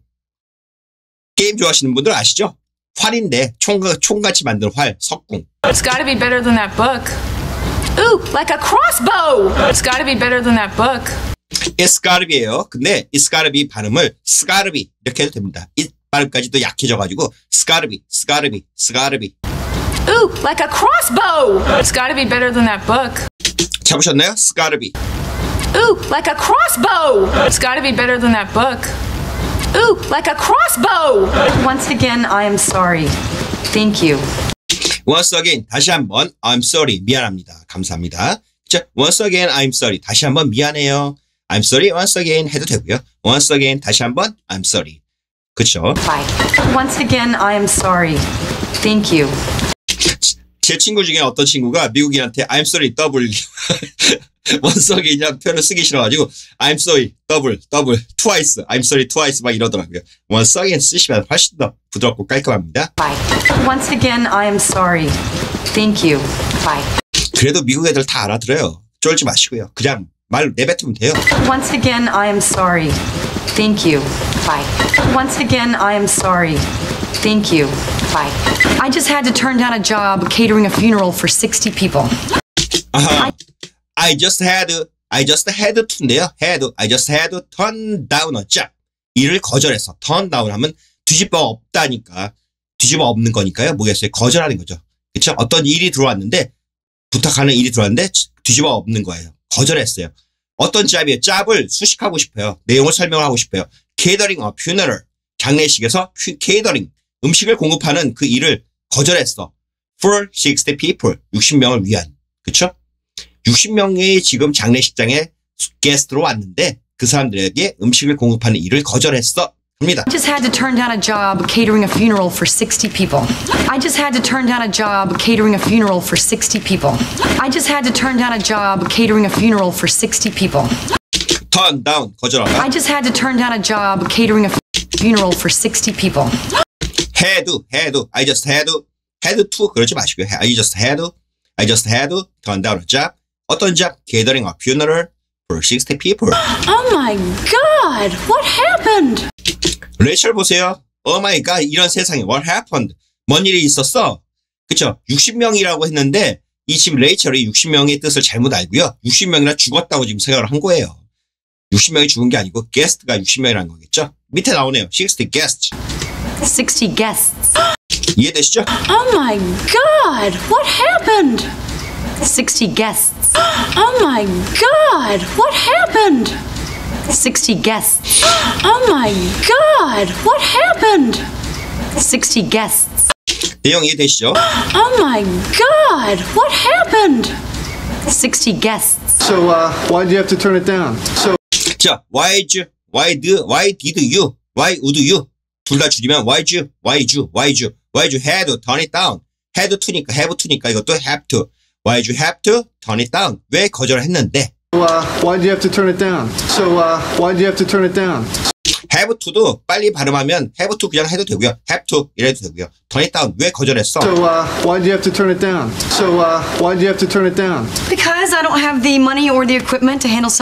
게임 좋아하시는 분들 아시죠? 활인데 총, 총같이 만든 활, 석궁. It's got to be better than that book. Ooh, like a crossbow. It's got to be better than that book. It's gotta be예요. 근데 it's gotta be 발음을 it's gotta be 이렇게 해도 됩니다. it 발음까지도 약해져가지고 it's gotta be, it's gotta be, it's gotta be. Ooh, like a crossbow. It's got to be better than that book. 잡으셨나요? It's gotta be. Ooh, like a crossbow. It's got to be better than that book. Ooh, like a crossbow. Once again, I am sorry. Thank you. Once again, 다시 한번 I'm sorry, 미안합니다. 감사합니다. 자, once again, I'm sorry. 다시 한번 미안해요. I'm sorry, once again 해도 되고요. Once again, 다시 한번 I'm sorry. 그쵸? Bye. Once again, I am sorry. Thank you. 제 친구 중에 어떤 친구가 미국인한테 I'm sorry, double. once again이라는 표현을 쓰기 싫어가지고 I'm sorry, double, double, twice, I'm sorry, twice 막 이러더라고요. once again 쓰시면 훨씬 더 부드럽고 깔끔합니다. Bye. Once again, I am sorry. Thank you. Bye. 그래도 미국 애들 다 알아들어요. 쫄지 마시고요. 그냥 말 내뱉으면 돼요. Once again, I am sorry. Thank you. Bye. Once again, I am sorry. Thank you. Bye. I just had to turn down a job catering a funeral for sixty people. 아하. I just had, I just had to인데요. had, I just had to turn down a job. 일을 거절했어. turn down 하면 뒤집어 없다니까. 뒤집어 없는 거니까요. 뭐겠어요? 거절하는 거죠. 그쵸? 어떤 일이 들어왔는데, 부탁하는 일이 들어왔는데, 뒤집어 없는 거예요. 거절했어요. 어떤 잡이에요? 짭을 수식하고 싶어요. 내용을 설명하고 싶어요. catering a funeral. 장례식에서 catering. 음식을 공급하는 그 일을 거절했어. for sixty people. 육십 명을 위한. 그쵸? 육십 명이 지금 장례식장에 게스트로 왔는데 그 사람들에게 음식을 공급하는 일을 거절했어. 합니다. I just had to turn down a job catering a funeral for sixty people. I just had to turn down a job catering a funeral for sixty people. I just had to turn down a job catering a funeral for sixty people. turn down. 거절하다. I just had to turn down a job catering a funeral for sixty people. had, had, I just had, had to 그러지 마시고요. I just had, I just had to turn down a job. 어떤 job? Catering a funeral for sixty people. Oh my God! What happened? 레이첼 보세요. Oh my God, 이런 세상에 what happened? 뭔 일이 있었어? 그쵸? 육십 명이라고 했는데 이 지금 레이첼이 육십 명의 뜻을 잘못 알고요. 육십 명이나 죽었다고 지금 생각을 한 거예요. 육십 명이 죽은 게 아니고 게스트가 육십 명이라는 거겠죠? 밑에 나오네요. sixty guests. sixty guests. 이해되시죠? Oh my God! What happened? sixty guests. Oh my God! What happened? sixty guests. Oh my God! What happened? sixty guests. 내용 이해되시죠? Oh my God! What happened? sixty guests. So, uh, why did you have to turn it down? So, 자, why'd you, why did, why did you, why would you? 둘 다 줄이면 why'd you, why'd you, why'd you, why'd you had to turn it down? had to니까, have to니까 이것도 have to. Why'd you have to turn it down? 왜 거절했는데? uh, why did you have to turn it down? So, uh, why did you have to turn it down? have to도 빨리 발음하면 have to 그냥 해도 되고요. have to 이래도 되고요. turn it down. 왜 거절했어? So, uh, why did you have to turn it down? So, uh, why did you have to turn it down? Because I don't have the money or the equipment to handle some.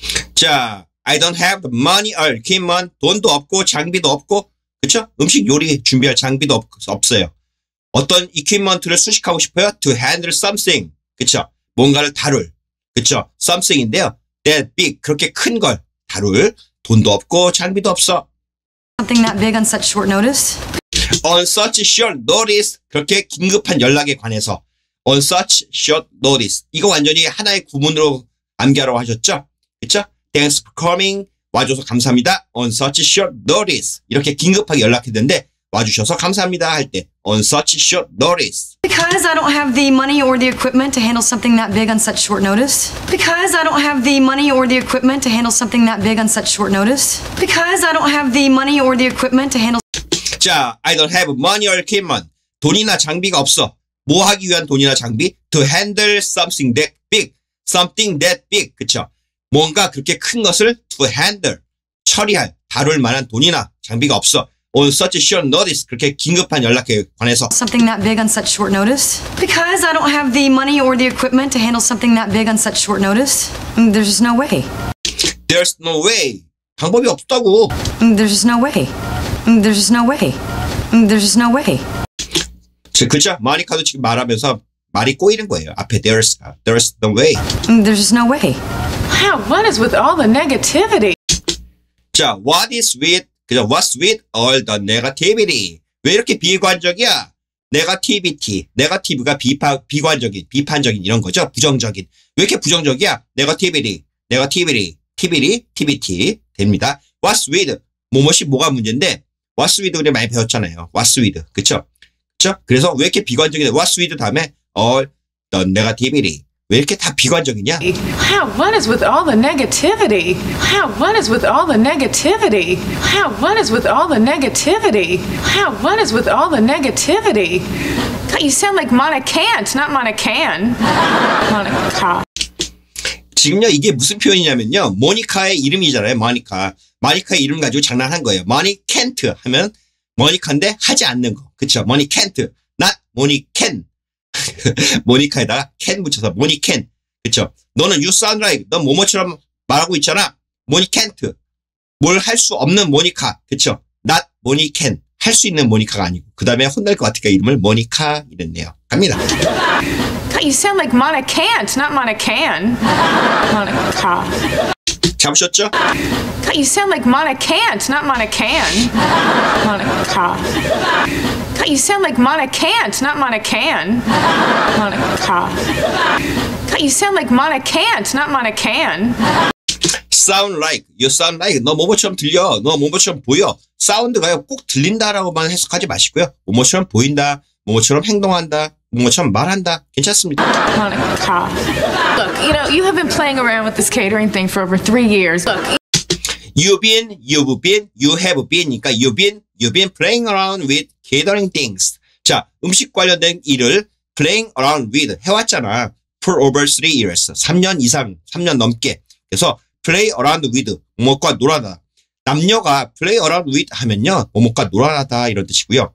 자, I don't have the money or equipment. 돈도 없고 장비도 없고 그쵸? 음식 요리 준비할 장비도 없, 없어요. 어떤 equipment를 수식하고 싶어요? To handle something. 그쵸? 뭔가를 다룰. 그쵸? something인데요. That big. 그렇게 큰 걸 다룰. 돈도 없고 장비도 없어. Something that big on such short notice? On such short notice. 그렇게 긴급한 연락에 관해서. On such short notice. 이거 완전히 하나의 구문으로 암기하라고 하셨죠? 그쵸? Thanks for coming. 와줘서 감사합니다. On such short notice. 이렇게 긴급하게 연락했는데 와주셔서 감사합니다 할 때 on such short notice. Because I don't have the money or the equipment to handle something that big on such short notice. Because I don't have the money or the equipment to handle something that big on such short notice. Because I don't have the money or the equipment to handle. 자, I don't have money or equipment. 돈이나 장비가 없어. 뭐 하기 위한 돈이나 장비? To handle something that big. Something that big. 그쵸? 뭔가 그렇게 큰 것을 to handle. 처리할, 다룰 만한 돈이나 장비가 없어. On such short notice. 그렇게 긴급한 연락에 관해서. Something that big on such short notice. Because I don't have the money or the equipment to handle something that big on such short notice. There's just no way. There's no way. 방법이 없다고. There's just no way. There's just no way. There's just no way. 그죠? 마니카도 지금 말하면서 말이 꼬이는 거예요. 앞에 there's, there's no way. There's just no way. Wow, what is with all the negativity? 자, what is with, 그죠? What's with all the negativity? 왜 이렇게 비관적이야? negativity. negative가 비파, 비관적인, 비판적인 이런 거죠. 부정적인. 왜 이렇게 부정적이야? negativity, negativity, tbd, tbt 됩니다. What's with? 뭐뭐이 뭐가 문제인데 what's with 우리 많이 배웠잖아요. what's with. 그쵸? 그쵸? 그래서 왜 이렇게 비관적이냐? what's with 다음에 all the negativity. 왜 이렇게 다 비관적이냐? Wow, what is with all the negativity? Wow, what is with all the negativity? Wow, what is with all the negativity? Wow, what is with all the negativity? God, you sound like Monica Kant, not Monica Can. Monica. 지금요 이게 무슨 표현이냐면요. 모니카의 이름이잖아요. 모니카. 모니카의 이름 가지고 장난한 거예요. 머니 캔트 하면 모니카인데 하지 않는 거. 그쵸? 머니 캔트. not 모니 캔. 모니카에다가 캔 붙여서 모니 캔. 그쵸? 너는 you sound like 넌 뭐뭐처럼 말하고 있잖아. 모니 캔트. 뭘 할 수 없는 모니카. 그쵸? not 모니 캔. 할 할 수 있는 모니카가 아니고 그 다음에 혼날 것 같으니까 이름을 모니카 이랬네요. 갑니다. God, you sound like Monica Can't, not Monica Can. Monica. 잡으셨죠? God, you sound like Monica Can't, not Monica Can. Monica. God, you sound like Monica Can't, not Monica Can. Monica. God, you sound like Monica Can't, not Monica Can. sound like, you sound like, 너 뭐뭐처럼 들려, 너 뭐뭐처럼 보여. 사운드가요, 꼭 들린다라고만 해석하지 마시고요. 뭐뭐처럼 보인다, 뭐뭐처럼 행동한다, 뭐뭐처럼 말한다. 괜찮습니다. Monica. Look, you know, you have been playing around with this catering thing for over three years. Look. You've been, you've been, you have been. 그러니까 you've been, you've been playing around with catering things. 자, 음식 관련된 일을 playing around with 해왔잖아. for over three years. 삼 년 이상, 삼 년 넘게. 그래서 play around with, 뭐뭐과 놀아다. 남녀가 play around with 하면요, 뭐뭐과 놀아다 이런 뜻이고요.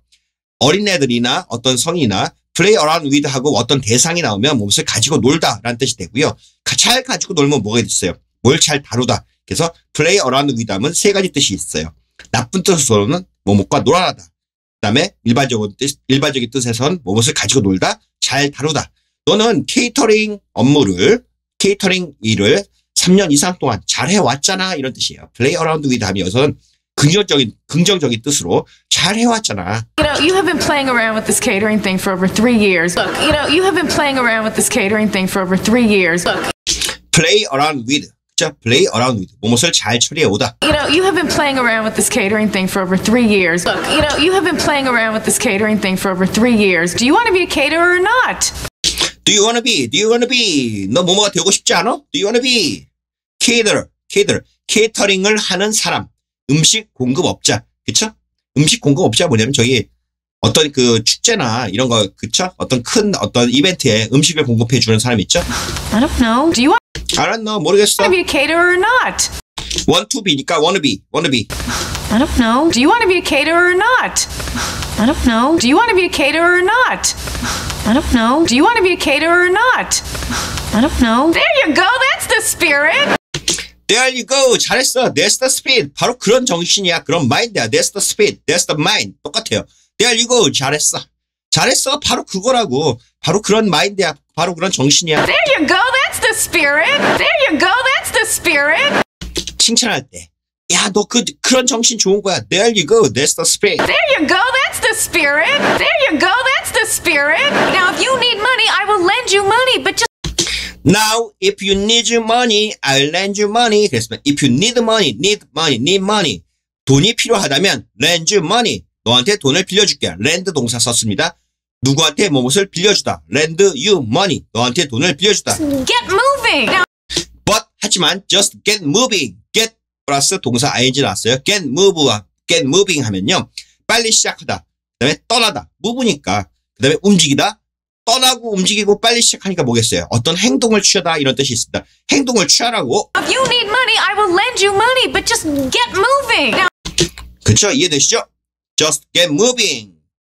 어린애들이나 어떤 성이나 play around with 하고 어떤 대상이 나오면 무엇을 가지고 놀다 라는 뜻이 되고요. 잘 가지고 놀면 뭐가 있어요? 뭘 잘 다루다. 그래서 play around with 하면 세 가지 뜻이 있어요. 나쁜 뜻으로는 뭐뭐과 놀아다. 그 다음에 일반적인 뜻, 일반적인 뜻에서는 무엇을 가지고 놀다, 잘 다루다. 너는 케이터링 업무를, 케이터링 일을 삼 년 이상 동안 잘 해왔잖아 이런 뜻이에요. play around with 하면 여기서는 긍정적인, 긍정적인 뜻으로 잘 해왔잖아. You know, you have been playing around with this catering thing for over three years. Look, you know, you have been playing around with this catering thing for over three years. Look. play around with. 그쵸? play around with. 무엇을 잘 처리해오다. You know, you have been playing around with this catering thing for over three years. Look, you know, you have been playing around with this catering thing for over three years. Do you want to be a caterer or not? Do you wanna be? Do you wanna be? 너 뭐뭐가 되고 싶지 않아? Do you wanna be? caterer, caterer. 케이터링을 하는 사람. 음식 공급업자. 그쵸? 음식 공급업자 뭐냐면 저기 어떤 그 축제나 이런 거, 그쵸? 어떤 큰 어떤 이벤트에 음식을 공급해 주는 사람 있죠? I don't know. Do you want I don't know. 모르겠어. to be a caterer or not? want to be니까 wanna be, wanna be. I don't know. Do you want to be a caterer or not? I don't know. Do you want to be a caterer or not? I don't know. Do you want to be a caterer or not? I don't know. There you go. That's the spirit. There you go. 잘했어. That's the spirit. 바로 그런 정신이야. 그런 마인드야. That's the spirit. That's the mind. 똑같아요. There you go. 잘했어. 잘했어. 바로 그거라고. 바로 그런 마인드야. 바로 그런 정신이야. There you go. That's the spirit. There you go. That's the spirit. 칭찬할 때. 야, 너 그, 그런 정신 좋은 거야. There you go. That's the spirit. There you go. That's the spirit. There you go. That's the spirit. Now, if you need money, I will lend you money, but just Now, if you need your money, I'll lend you money. 그랬으면 if you need money, need money, need money. 돈이 필요하다면 lend you money. 너한테 돈을 빌려줄게. lend 동사 썼습니다. 누구한테 무엇을 빌려주다. lend you money. 너한테 돈을 빌려주다. get moving. Now, But 하지만 just get moving. get 플러스 동사 ing 나왔어요. get move, get moving 하면요. 빨리 시작하다. 그 다음에 떠나다. move니까. 그 다음에 움직이다. 떠나고 움직이고 빨리 시작하니까 뭐겠어요? 어떤 행동을 취하다 이런 뜻이 있습니다. 행동을 취하라고. if you need money, I will lend you money, but just get moving. Now, 그쵸? 이해되시죠? Just get moving.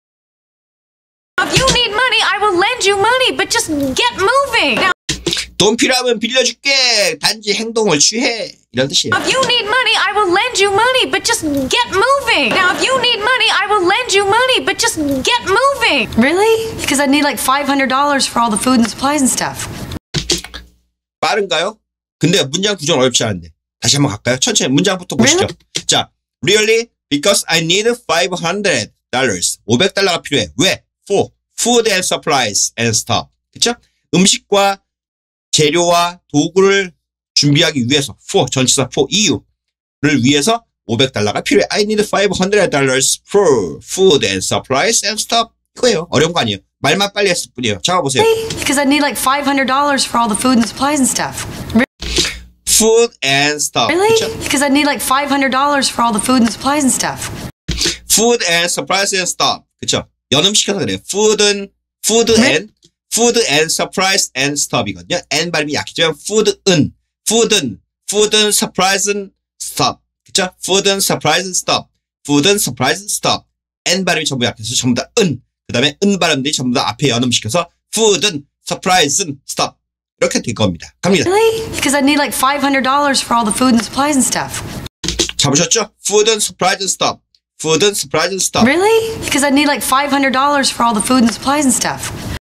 if you need money, I will lend you money, but just get moving. Now, 돈 필요하면 빌려줄게. 단지 행동을 취해. 이런 뜻이에요. if you need money, I will lend you money, but just get moving. Now, if you need money, I will lend you money, but just get moving. Really? Because I'd need like five hundred dollars for all the food and supplies and stuff. 빠른가요? 근데 문장 구조는 어렵지 않은데. 다시 한번 갈까요? 천천히 문장부터 보시죠. 자, really? Because I need five hundred dollars. 오백 달러가 필요해. 왜? For food and supplies and stuff. 그쵸? 음식과 재료와 도구를 준비하기 위해서 for 전치사 for 이유를 위해서 오백 달러가 필요해. I need five hundred dollars for food and supplies and stuff. 이거예요. 어려운 거 아니에요. 말만 빨리 했을 뿐이에요. 잡아보세요. Because I'd need like five hundred dollars for all the food and supplies and stuff. food and stuff. Really? 그쵸? Because I'd need like five hundred dollars for all the food and supplies and stuff. food and supplies and stuff. 그쵸? 연음시켜서 그래요. food은 food and food and supplies and stuff이거든요. and 발음이 약해지면 food은 food은 food은 supplies은 stuff. 그쵸? food은 supplies and stuff. food은 supplies and stuff. and 발음이 전부 약해서 전부 다 은. 그 다음에 은 발음들이 전부 다 앞에 연음시켜서 food은 supplies은 stuff. 이렇게 될 겁니다. 갑니다. Really? Because I'd need like five hundred dollars for all the food and supplies and stuff. 잡으셨죠? food and supplies and stuff. food and supplies and stuff. Really? Because I'd need like five hundred dollars for all the food and supplies and stuff.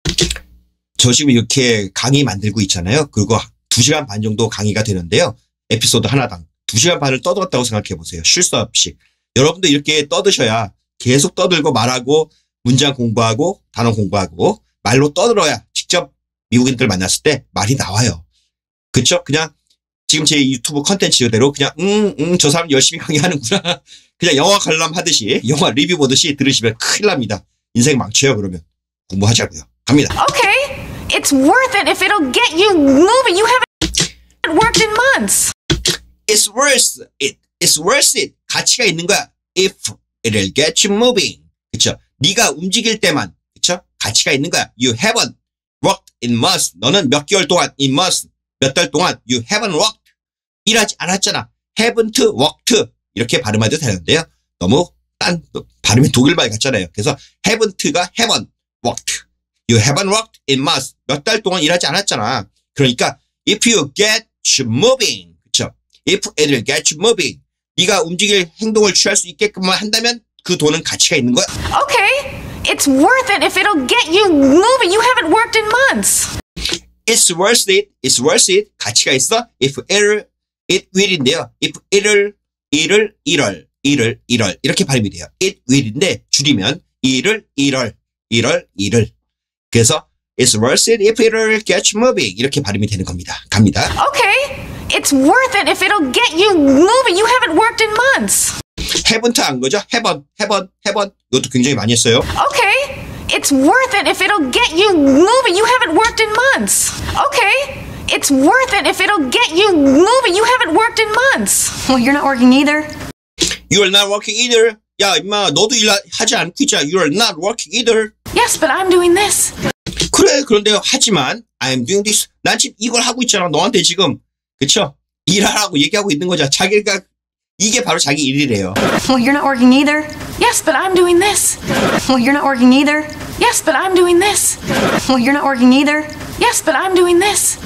저 지금 이렇게 강의 만들고 있잖아요. 그리고 두 시간 반 정도 강의가 되는데요. 에피소드 하나당 두 시간 반을 떠들었다고 생각해 보세요. 쉴 수 없이. 여러분도 이렇게 떠드셔야 계속 떠들고 말하고 문장 공부하고 단어 공부하고 말로 떠들어야 직접 미국인들 만났을 때 말이 나와요. 그렇죠? 그냥 지금 제 유튜브 컨텐츠대로 그냥 응, 응, 저 사람 열심히 강의하는구나. 그냥 영화 관람하듯이 영화 리뷰 보듯이 들으시면 큰일 납니다. 인생 망쳐요. 그러면 공부하자고요. 갑니다. Okay, it's worth it if it'll get you moving. You haven't worked in months. It's worth it. It's worth it. 가치가 있는 거야. If it'll get you moving. 그쵸? 네가 움직일 때만. 그쵸? 가치가 있는 거야. You haven't worked in months. 너는 몇 개월 동안 in months. 몇 달 동안 you haven't worked. 일하지 않았잖아. haven't worked. 이렇게 발음해도 되는데요. 너무 딴 발음이 독일말 같잖아요. 그래서 haven't가 haven't worked. You haven't worked in months. 몇 달 동안 일하지 않았잖아. 그러니까 if you get you moving. 그쵸? If it'll get you moving. 네가 움직일 행동을 취할 수 있게끔만 한다면 그 돈은 가치가 있는 거야. Okay, it's worth it if it'll get you moving. You haven't worked in months. It's worth it. It's worth it. 가치가 있어. If it'll, it will인데요. If it'll, it'll, it'll, it'll, it'll 이렇게 발음이 돼요. It will인데 줄이면 it'll, it'll, it'll, it'll. 그래서 it's worth it if it'll get you moving 이렇게 발음이 되는 겁니다. 갑니다. Okay, it's worth it if it'll get you moving. You haven't worked in months. haven't 한 거죠. haven't, haven't, haven't. 이것도 굉장히 많이 했어요. Okay, it's worth it if it'll get you moving. You haven't worked in months. Okay, it's worth it if it'll get you moving. You haven't worked in months. Well, you're not working either. You're not working either. 야, 임마, 너도 일 하지 않고 있잖아. You're not working either. Yes, but I'm doing this. 그래, 그런데요. 하지만 I'm doing this. 난 지금 이걸 하고 있잖아. 너한테 지금. 그쵸? 일하라고 얘기하고 있는 거죠. 자기가 이게 바로 자기 일이래요. Well, you're not working either. Yes, but I'm doing this. Well, you're not working either. Yes, but I'm doing this. Well, you're not working either. Yes, but I'm doing this.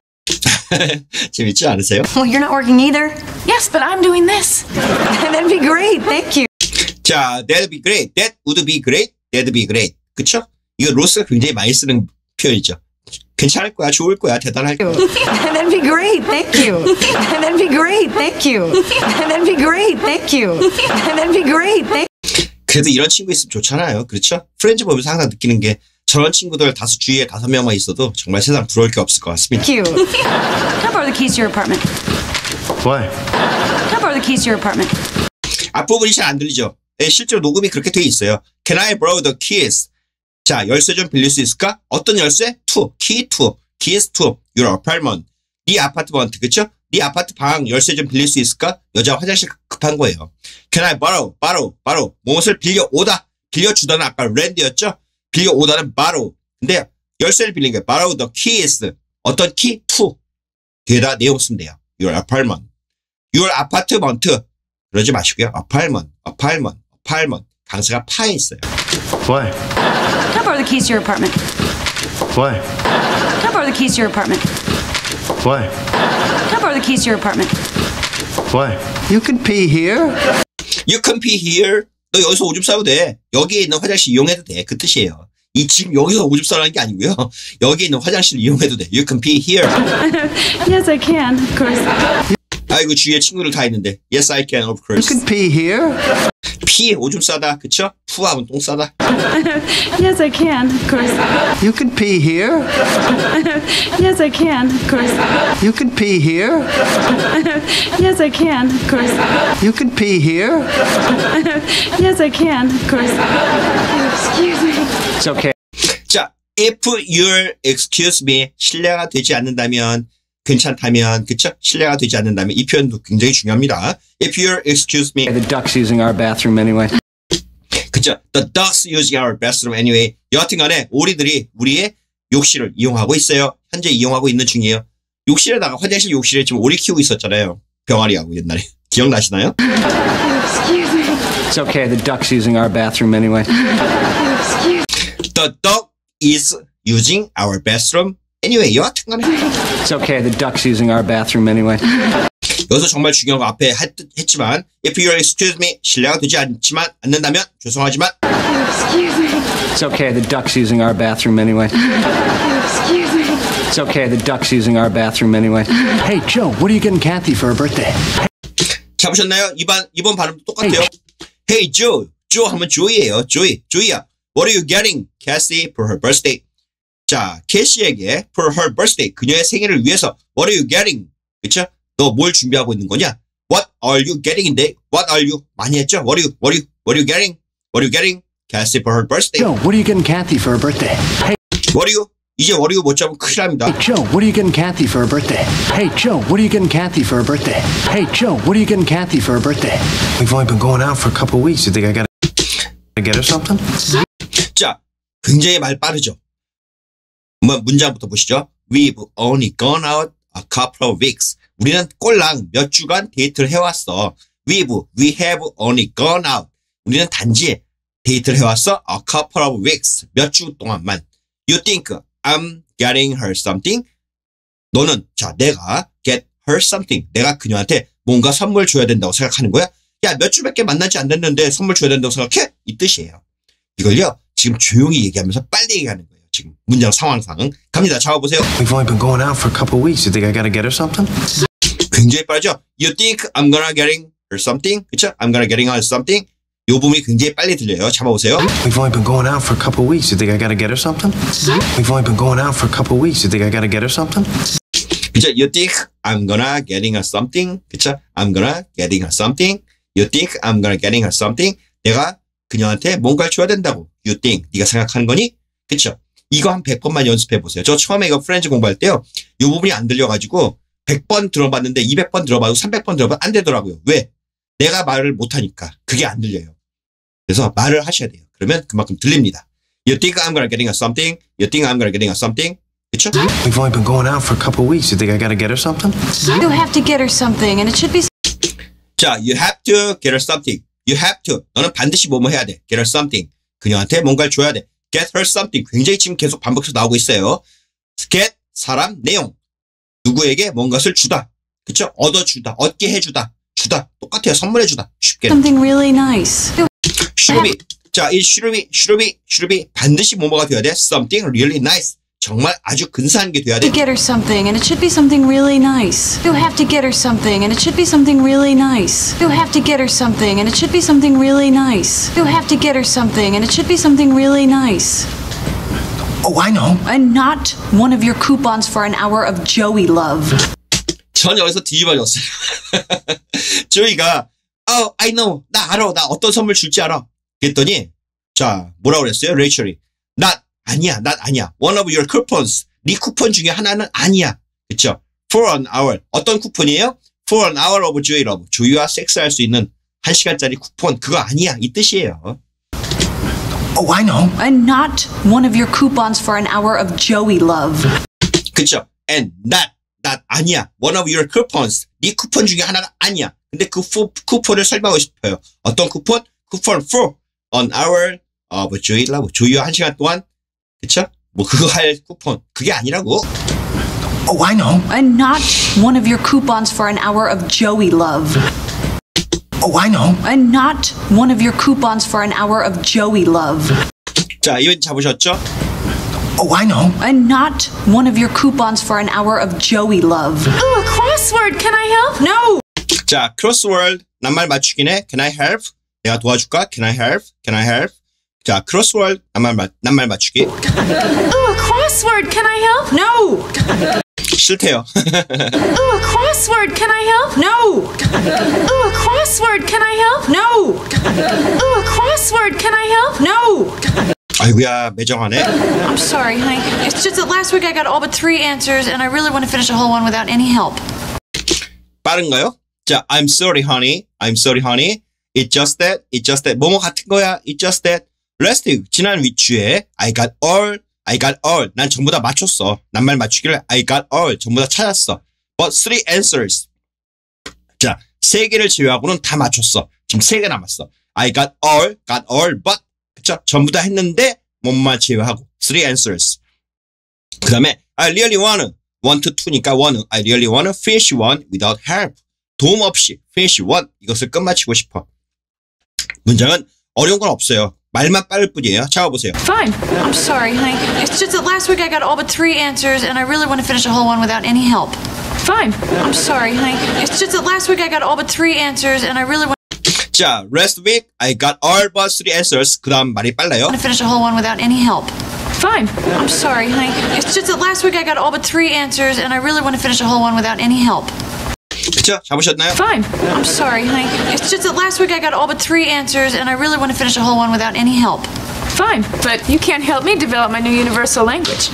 재밌지 않으세요? Well, you're not working either. Yes, but I'm doing this. That'd be great. Thank you. 자, that'd be great. That would be great. That'd be great. 그쵸? 이거 로스가 굉장히 많이 쓰는 표현이죠. 괜찮을 거야, 좋을 거야, 대단할 거야. That'd be great. Thank you. That'd be great. Thank you. That'd be great. Thank you. That'd be great. Thank 그래도 이런 친구 있으면 좋잖아요. 그렇죠? 프렌즈 보면서 항상 느끼는 게 저런 친구들 다섯 주위에 다섯 명만 있어도 정말 세상 부러울 게 없을 것 같습니다. you. Can I borrow the keys to your apartment? Why? Can I borrow the keys to your apartment? 앞부분이 잘 안 들리죠? 네, 실제로 녹음이 그렇게 돼 있어요. Can I borrow the keys? 자, 열쇠 좀 빌릴 수 있을까? 어떤 열쇠? To, key to, keys to your apartment. 네 아파트먼트, 그쵸? 네 아파트 방 열쇠 좀 빌릴 수 있을까? 여자 화장실 급한 거예요. Can I borrow, borrow, borrow. 무엇을 빌려오다. 빌려주다는 아까 rent였죠? 빌려오다는 borrow. 근데 열쇠를 빌린 거예요. borrow the keys. 어떤 키? to. 뒤에다 내용 쓰면 돼요. your apartment. your apartment. 그러지 마시고요. apartment, apartment, apartment. 강세가 파에 있어요. Why? Can I borrow the keys to your apartment? Why? Can I borrow the keys to your apartment? Why? Can I borrow the keys to your apartment? Why? You can pee here. You can pee here. 너 여기서 오줌 싸도 돼. 여기에 있는 화장실 이용해도 돼. 그 뜻이에요. 이 지금 여기서 오줌 싸라는 게 아니고요. 여기에 있는 화장실 이용해도 돼. You can pee here. Yes, I can. Of course. 아이고 주위에 친구들 다 있는데. Yes, I can, of You course. can pee here. 피 오줌 싸다. 그쵸? 푸하면 똥 싸다. Yes, I can. Of course. You can pee here. Yes, I can. Of course. You can pee here. Yes, I can. Of course. You can pee here. Yes, I can. Of course. Excuse me. It's okay. 자, if you'll excuse me. 신뢰가 되지 않는다면 괜찮다면 그쵸? 신뢰가 되지 않는다면 이 표현도 굉장히 중요합니다. If you'll excuse me. The duck's using our bathroom anyway. 그쵸? The ducks using our bathroom anyway. 여하튼간에 오리들이 우리의 욕실을 이용하고 있어요. 현재 이용하고 있는 중이에요. 욕실에다가 화장실 욕실에 지금 오리 키우고 있었잖아요. 병아리하고 옛날에. 기억나시나요? Excuse me. It's okay. The duck's using our bathroom anyway. Excuse The dog is using our bathroom anyway. 여하튼간에. It's okay. The duck's using our bathroom anyway. 여기서 정말 중요한 거 앞에 했, 했지만 if you'll excuse me 신뢰가 되지 않지만 않는다면 죄송하지만 Excuse me. It's okay, the duck's using our bathroom anyway. Excuse me. It's okay, the duck's using our bathroom anyway. Hey, Joe, what are you getting Kathy for her birthday? 잡으셨나요? 이번 이번 발음도 똑같아요. Hey Joe, Joe 하면 조이예요. 조이, 조이야. What are you getting Cassie for her birthday? 자, 캐시에게 for her birthday 그녀의 생일을 위해서 What are you getting? 그쵸? 너 뭘 준비하고 있는 거냐? What are you getting인데 What are you 많이 했죠? What are you What are you What are you getting? What are you getting Cassie for her birthday? Joe, what are you getting Kathy for her birthday? Hey, What are you? 이제 what are you 못 잡으면 큰일 납니다. Joe, what are you getting Kathy for her birthday? Hey, Joe, what are you getting Kathy for her birthday? Hey, Joe, what are you getting Kathy for her birthday? We've only been going out for a couple of weeks. You think I gotta get her something? 자, 굉장히 말 빠르죠. 한번 문장부터 보시죠. We've only gone out a couple of weeks. 우리는 꼴랑 몇 주간 데이트를 해왔어. We've, we have only gone out. 우리는 단지 데이트를 해왔어. A couple of weeks. 몇 주 동안만. You think I'm getting her something? 너는, 자, 내가 get her something. 내가 그녀한테 뭔가 선물 줘야 된다고 생각하는 거야? 야, 몇 주밖에 만나지 않았는데 선물 줘야 된다고 생각해? 이 뜻이에요. 이걸요, 지금 조용히 얘기하면서 빨리 얘기하는 거예요. 지금 문장 상황상. 갑니다. 잡아보세요. We've only been going out for a couple of weeks. You think I gotta get her something? 굉장히 빠르죠? You think I'm gonna getting her something? 그쵸? I'm gonna getting her something? 요 부분이 굉장히 빨리 들려요. 잡아보세요. We've only been going out for a couple of weeks. You think I gotta get her something? We've only been going out for a couple of weeks. You think I gotta get her something? 그쵸? You think I'm gonna getting her something? 그쵸? I'm gonna getting her something? You think I'm gonna getting her something? 내가 그녀한테 뭔가를 줘야 된다고. You think. 네가 생각하는 거니? 그쵸? 이거 한 백 번만 연습해 보세요. 저 처음에 이거 프렌즈 공부할 때요. 이 부분이 안 들려가지고 백 번 들어봤는데 이백 번 들어봐도 삼백 번 들어봐도 안 되더라고요. 왜? 내가 말을 못하니까 그게 안 들려요. 그래서 말을 하셔야 돼요. 그러면 그만큼 들립니다. You think I'm gonna getting her something? You think I'm gonna getting her something? 그쵸? We've only been going out for a couple of weeks. You think I gotta get her something? You have to get her something, and it should be. 자, you have to get her something. You have to. 너는 반드시 뭐뭐 해야 돼. Get her something. 그녀한테 뭔가를 줘야 돼. Get her something. 굉장히 지금 계속 반복해서 나오고 있어요. Get, 사람, 내용. 누구에게 뭔가를 주다. 그쵸? 얻어주다. 얻게 해주다. 주다. 똑같아요. 선물해주다. 쉽게. Something really nice. 슈루비. 자, 이 슈루비, 슈루비, 슈루비. 반드시 뭐뭐가 돼야 돼. Something really nice. 정말 아주 근사한 게 돼야 돼. To get her something, and it should be something really nice. You have to get her something, and it should be something really nice. You have to get her something, and it should be something really nice. You have to get her something, and it should be something really nice. Oh, I know. And not one of your coupons for an hour of Joey love. 전 여기서 뒤집어졌어요. 조이가 Oh, I know. 나 알아. 나 어떤 선물 줄지 알아. 그랬더니 자, 뭐라고 그랬어요? 레이첼이. Not 아니야. not 아니야. One of your coupons. 네 쿠폰 중에 하나는 아니야. 그쵸? For an hour. 어떤 쿠폰이에요? For an hour of Joey love. 조이와 섹스할 수 있는 한 시간짜리 쿠폰. 그거 아니야. 이 뜻이에요. Oh, I know. And not one of your coupons for an hour of Joey love. 그쵸? And not, not 아니야. One of your coupons. 네 쿠폰 중에 하나가 아니야. 근데 그 푸, 쿠폰을 설명하고 싶어요. 어떤 쿠폰? 쿠폰 for an hour of Joey love. 조이와 한 시간 동안. 그쵸? 뭐 그거 할 쿠폰. 그게 아니라고. Oh, I know. And not one of your coupons for an hour of Joey love. Oh, I know. And not one of your coupons for an hour of Joey love. 자, 이번 잡으셨죠? Oh, I know. And not one of your coupons for an hour of Joey love. Oh, a crossword. Can I help? No! 자, crossword. 낱말 맞추기네. Can I help? 내가 도와줄까? Can I help? Can I help? 자, crossword. 낱말, 맞, 낱말 맞추기. Oh, a crossword. Can I help? No! 싫대요. Oh, a crossword. Can I help? No! Oh, a crossword. Can I help? No! Oh, a crossword. Can I help? No! 아이고야, 매정하네. I'm sorry, honey. It's just that last week I got all but three answers, and I really want to finish a whole one without any help. 빠른가요? 자, I'm sorry, honey. I'm sorry, honey. It's just that. It's just that. 뭐뭐 같은 거야. It's just that. Last week, 지난 위주에 I got all. I got all. 난 전부 다 맞췄어. 낱말 맞추기를 I got all. 전부 다 찾았어. But three answers. 자, 세 개를 제외하고는 다 맞췄어. 지금 세 개 남았어. I got all, got all, but. 그쵸? 전부 다 했는데, 뭐만 제외하고. Three answers. 그 다음에, I really wanna. One to two니까 one. I really wanna finish one without help. 도움 없이 finish one 이것을 끝마치고 싶어. 문장은 어려운 건 없어요. 말만 빠를 뿐이에요. 잡아보세요. Fine. I'm sorry, honey. It's just that last week I got all but three answers, and I really want to finish a whole one without any help. Fine. I'm sorry, honey. It's just that last week I got all but three answers, and I really want 자, last week I got all but three answers. 그 다음 말이 빨라요. to finish a whole one without any help. Fine. I'm sorry, honey. It's just that last week I got all but three answers, and I really want to finish a whole one without any help. 그쵸? 잡으셨나요? Fine. I'm sorry, honey. It's just that last week I got all but three answers, and I really want to finish a whole one without any help. Fine. But you can't help me develop my new universal language.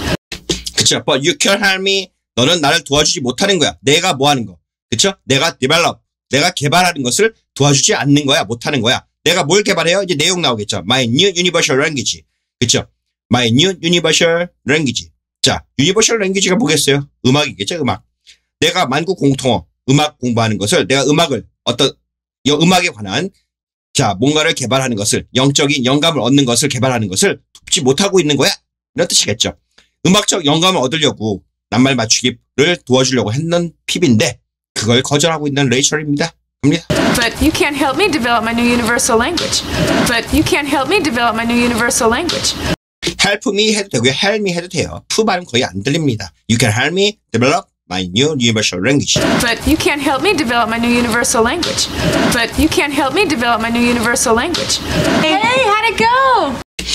그쵸? But you can't help me. 너는 나를 도와주지 못하는 거야. 내가 뭐 하는 거. 그쵸? 내가 develop. 내가 개발하는 것을 도와주지 않는 거야. 못하는 거야. 내가 뭘 개발해요? 이제 내용 나오겠죠. My new universal language. 그쵸? My new universal language. 자, universal language가 뭐겠어요? 음악이겠죠? 음악. 내가 만국 공통어. 음악 공부하는 것을 내가 음악을 어떤 음악에 관한 자 뭔가를 개발하는 것을 영적인 영감을 얻는 것을 개발하는 것을 돕지 못하고 있는 거야 이런 뜻이겠죠. 음악적 영감을 얻으려고 낱말 맞추기를 도와주려고 했는 피비인데 그걸 거절하고 있는 레이첼입니다. 갑니다. But you can't help me develop my new universal language. But you can't help me develop my new universal language. Help me 해도 되고요. Help me 해도 돼요. 푸 발음 거의 안 들립니다. You can help me develop my new universal language. But you can't help me develop my new universal language. But you can't help me develop my new universal language. Hey, how'd it go?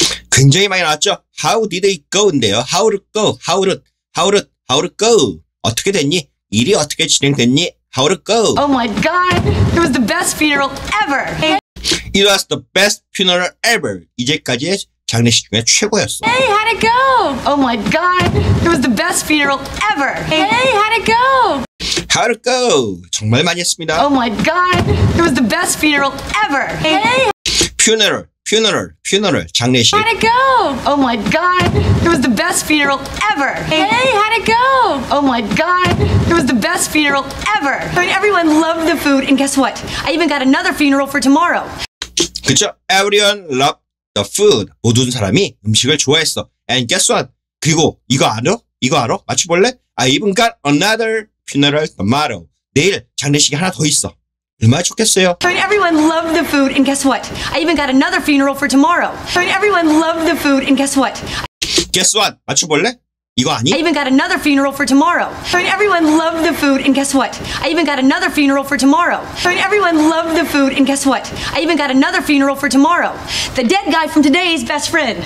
굉장히 많이 나왔죠. How did it go인데요. How to go, how to, how to, how to go. 어떻게 됐니? 일이 어떻게 진행됐니? How to go. Oh my god, it was the best funeral ever. It was the best funeral ever. 이제까지의 장례식 중에 최고였어. Hey, how'd it go? Oh my god, it was the best funeral ever. Hey, how'd it go? How to go. 정말 많이 했습니다. Oh my god, it was the best funeral ever. Hey, funeral, funeral, funeral. 장례식. how'd it go? Oh my god, it was the best funeral ever. Hey, how'd it go? Oh my god, it was the best funeral ever. I mean, everyone loved the food, and guess what? I even got another funeral for tomorrow. 그쵸? Everyone loved the food. 모든 사람이 음식을 좋아했어. And guess what? 그리고 이거 알아? 이거 알아? 맞춰볼래? I even got another funeral tomorrow. 내일 장례식이 하나 더 있어. 얼마나 좋겠어요? I mean, everyone loved the food, and guess what? I even got another funeral for tomorrow. I mean, everyone loved the food, and guess what? Guess what? 맞춰볼래? 이거 아니? I even got another funeral for tomorrow. I mean, everyone loved the food, and guess what? I even got another funeral for tomorrow. I mean, everyone loved the food, and guess what? I even got another funeral for tomorrow. The dead guy from today's best friend.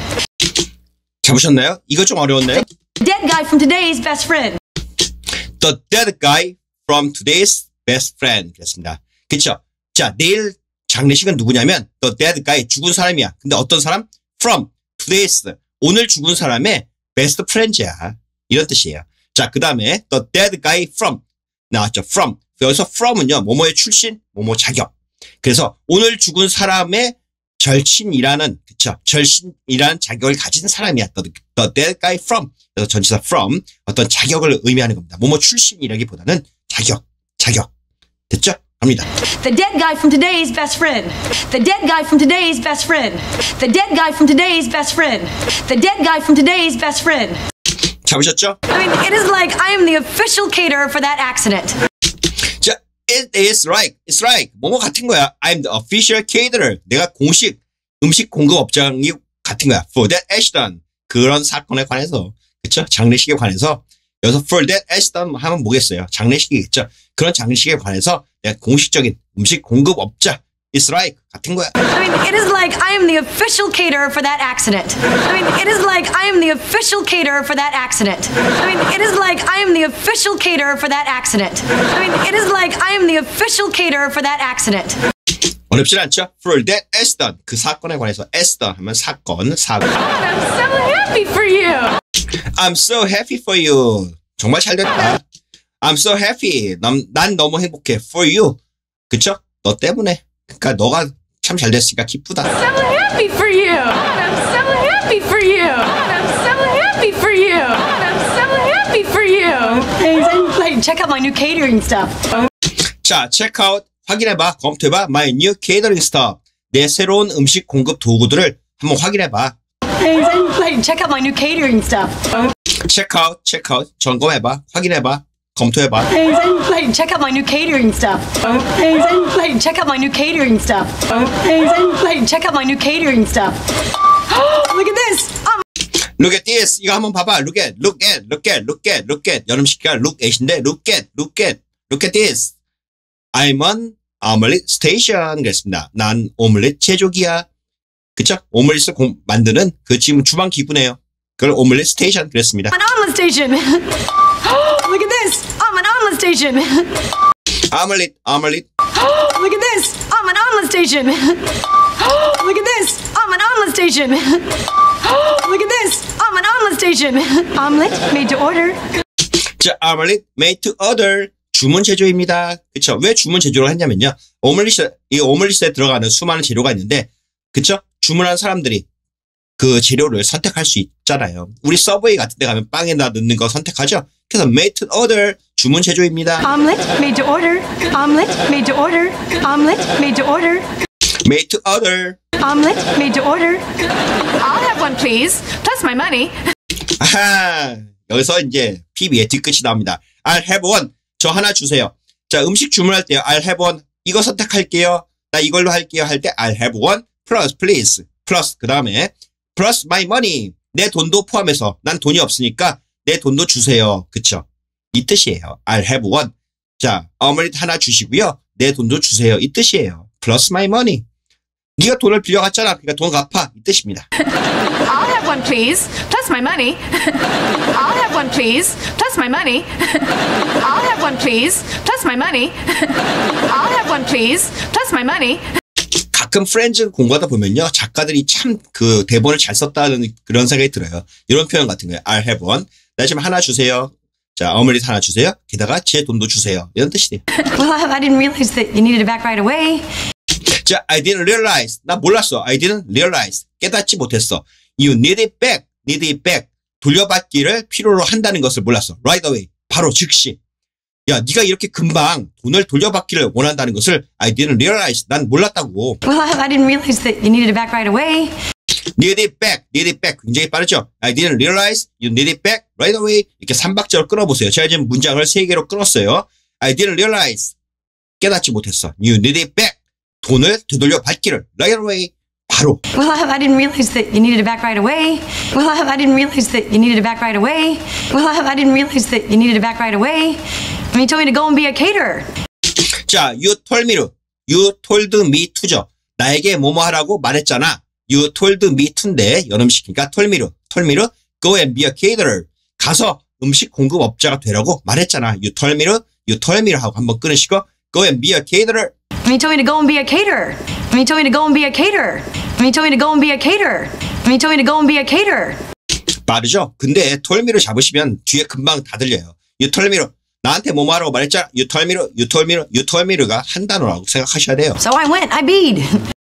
잡으셨나요? 이거 좀 어려웠나요? The dead guy from today's best friend. The dead guy from today's best friend. 그랬습니다. 그쵸? 자, 내일 장례식은 누구냐면 the dead guy, 죽은 사람이야. 근데 어떤 사람? From today's, 오늘 죽은 사람의 best friend야. 이런 뜻이에요. 자, 그 다음에 the dead guy from 나왔죠. From. 여기서 from은요. 뭐뭐의 출신, 뭐뭐 자격. 그래서 오늘 죽은 사람의 절친이라는, 그쵸? 절친이라는 자격을 가진 사람이야. The, the dead guy from. 그래서 전치사 from 어떤 자격을 의미하는 겁니다. 뭐뭐 출신이라기보다는 자격, 자격. 됐죠? 갑니다. The dead guy from today's best friend. The dead guy from today's best friend. The dead guy from today's best friend. The dead guy from today's best friend. 잡으셨죠? I mean, it is like I am the official caterer for that accident. 자, it is right. It's right. 뭐뭐 같은 거야. I'm the official caterer. 내가 공식 음식 공급업장이 같은 거야. For that accident. 그런 사건에 관해서. 그쵸? 장례식에 관해서. 여기서 for that accident 하면 뭐겠어요? 장례식이겠죠. 그런 장례식에 관해서 내가 공식적인 음식 공급업자. It's right. 같은 거야. I mean, it is like I am the official caterer for that accident. I mean, it is like I am the official caterer for that accident. I mean, it is like I am the official caterer for that accident. I mean, it is like I am the official caterer for that accident. 어렵진 않죠? For that accident. 그 사건에 관해서 accident 하면 사건, 사고. I'm so happy for you. I'm so happy for you. 정말 잘 됐다. I'm so happy. 난, 난 너무 행복해. For you. 그쵸? 너 때문에. 그러니까 너가 참 잘 됐으니까 기쁘다. So happy for you. I'm so happy for you. I'm so happy for you. I'm so happy for you. Hey, like, check out my new catering stuff. 자, check out. 확인해봐. 검토해봐. My new catering stuff. 내 새로운 음식 공급 도구들을 한번 확인해봐. Hey, like, check out my new catering stuff. check out, check out. 점검해봐. 확인해봐. 검토해봐. Hey, Zenblade, check out my new catering stuff. Hey, Zenblade, check out my new catering stuff. Hey, Zenblade, check out my new catering stuff. Look at this. I'm Look at this. 이거 한번 봐봐. Look at, look at, look at, look at, look at. 여름 식기가 look at인데 look at, look at, look at this. I'm on omelet station. 그랬습니다. 난 오믈렛 제조기야. 그쵸? 오믈렛을 공, 만드는 그 지금 주방 기구네요. 그걸 오믈렛 스테이션 그랬습니다. an omelet station. Look at this. I'm an omelet station. 오믈렛, 오믈렛. Look at this. I'm an omelet station. Look at this. I'm an omelet station. Look at this. I'm an omelet station. Omelet made to order. 자, 오믈렛 made to order. 주문 제조입니다. 그쵸? 왜 주문 제조를 했냐면요. 오믈렛에, 이 오믈렛에 들어가는 수많은 재료가 있는데, 그쵸? 주문한 사람들이 그 재료를 선택할 수 있잖아요. 우리 서브웨이 같은 데 가면 빵에다 넣는 거 선택하죠? 그래서 made to order. 주문 제조입니다. Omelet made to order. Omelet made to order. Omelet made to order. made to order. Omelet made to order. I'll have one, please. Plus my money. 아하. 여기서 이제 피비의 뒤끝이 나옵니다. I'll have one. 저 하나 주세요. 자, 음식 주문할 때요. I'll have one. 이거 선택할게요. 나 이걸로 할게요. 할 때 I'll have one. plus please. plus 그 다음에 plus my money. 내 돈도 포함해서 난 돈이 없으니까 내 돈도 주세요. 그쵸? 이 뜻이에요. I'll have one. 자, 오믈렛 하나 주시고요. 내 돈도 주세요. 이 뜻이에요. plus my money. 네가 돈을 빌려갔잖아. 그러니까 돈 갚아. 이 뜻입니다. I'll have one, please. Plus my money. I'll have one, please. Plus my money. I'll have one, please. Plus my money. I'll have one, please. Plus my money. 가끔 프렌즈 공부하다 보면요. 작가들이 참 그 대본을 잘 썼다는 그런 생각이 들어요. 이런 표현 같은 거예요. I'll have one. 나 지금 하나 주세요. 자, 오믈렛 하나 주세요. 게다가 제 돈도 주세요. 이런 뜻이에요. Well, I didn't realize that you needed it back right away. 자, I didn't realize. 나 몰랐어. I didn't realize. 깨닫지 못했어. You need it back. need it back. 돌려받기를 필요로 한다는 것을 몰랐어. right away. 바로 즉시. 야, 네가 이렇게 금방 돈을 돌려받기를 원한다는 것을 I didn't realize. 난 몰랐다고. Well, I didn't realize that you needed it back right away. need it back. need it back. 굉장히 빠르죠? I didn't realize. You need it back right away. 이렇게 삼박자로 끊어보세요. 제가 지금 문장을 세 개로 끊었어요. I didn't realize. 깨닫지 못했어. You need it back. 돈을 되돌려 받기를 right away. 바로. Well, I didn't realize that you needed it back right away. Well, I didn't realize that you needed it back right away. Well, I didn't realize that you needed it back right away. And you told me to go and be a caterer. 자, you told me to. You told me to죠. 나에게 뭐뭐 하라고 말했잖아. You told me to인데 연음시키니까 told me to. told me to go and be a caterer. 가서 음식 공급업자가 되라고 말했잖아. You told me to. You told me to 하고 한번 끊으시고 go and be a caterer. And you told me to go and be a caterer. And you told me to go and be a caterer. And you told me to go and be a caterer. And you told me to go and be a caterer. 빠르죠? 근데 told me를 잡으시면 뒤에 금방 다 들려요. You told me to. 나한테 뭐뭐 하라고 말했잖아. You told me to. You told me to. You told me to가 한 단어라고 생각하셔야 돼요. So I went. I bid.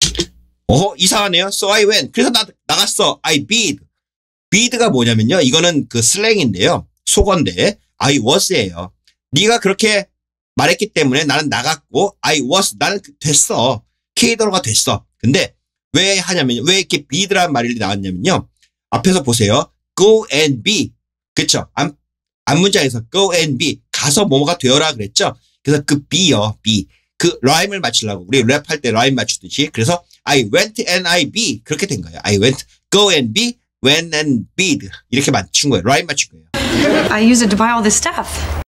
어허, 이상하네요. So I went. 그래서 나 나갔어. I bid. bid가 뭐냐면요. 이거는 그 슬랭인데요. 속어인데 I was예요. 네가 그렇게 말했기 때문에 나는 나갔고 I was. 나는 됐어. 케이더가 됐어. 근데 왜 하냐면요. 왜 이렇게 bid라는 말이 나왔냐면요. 앞에서 보세요. go and be. 그쵸? 앞, 앞문장에서 go and be. 가서 뭐뭐가 되어라 그랬죠? 그래서 그 be요. be. 그 라임을 맞추려고. 우리 랩할 때 라임 맞추듯이. 그래서 I went and I be. 그렇게 된 거예요. I went, go and be, went and bid. 이렇게 맞춘 거예요. 라임 맞춘 거예요. I used it to buy all this stuff.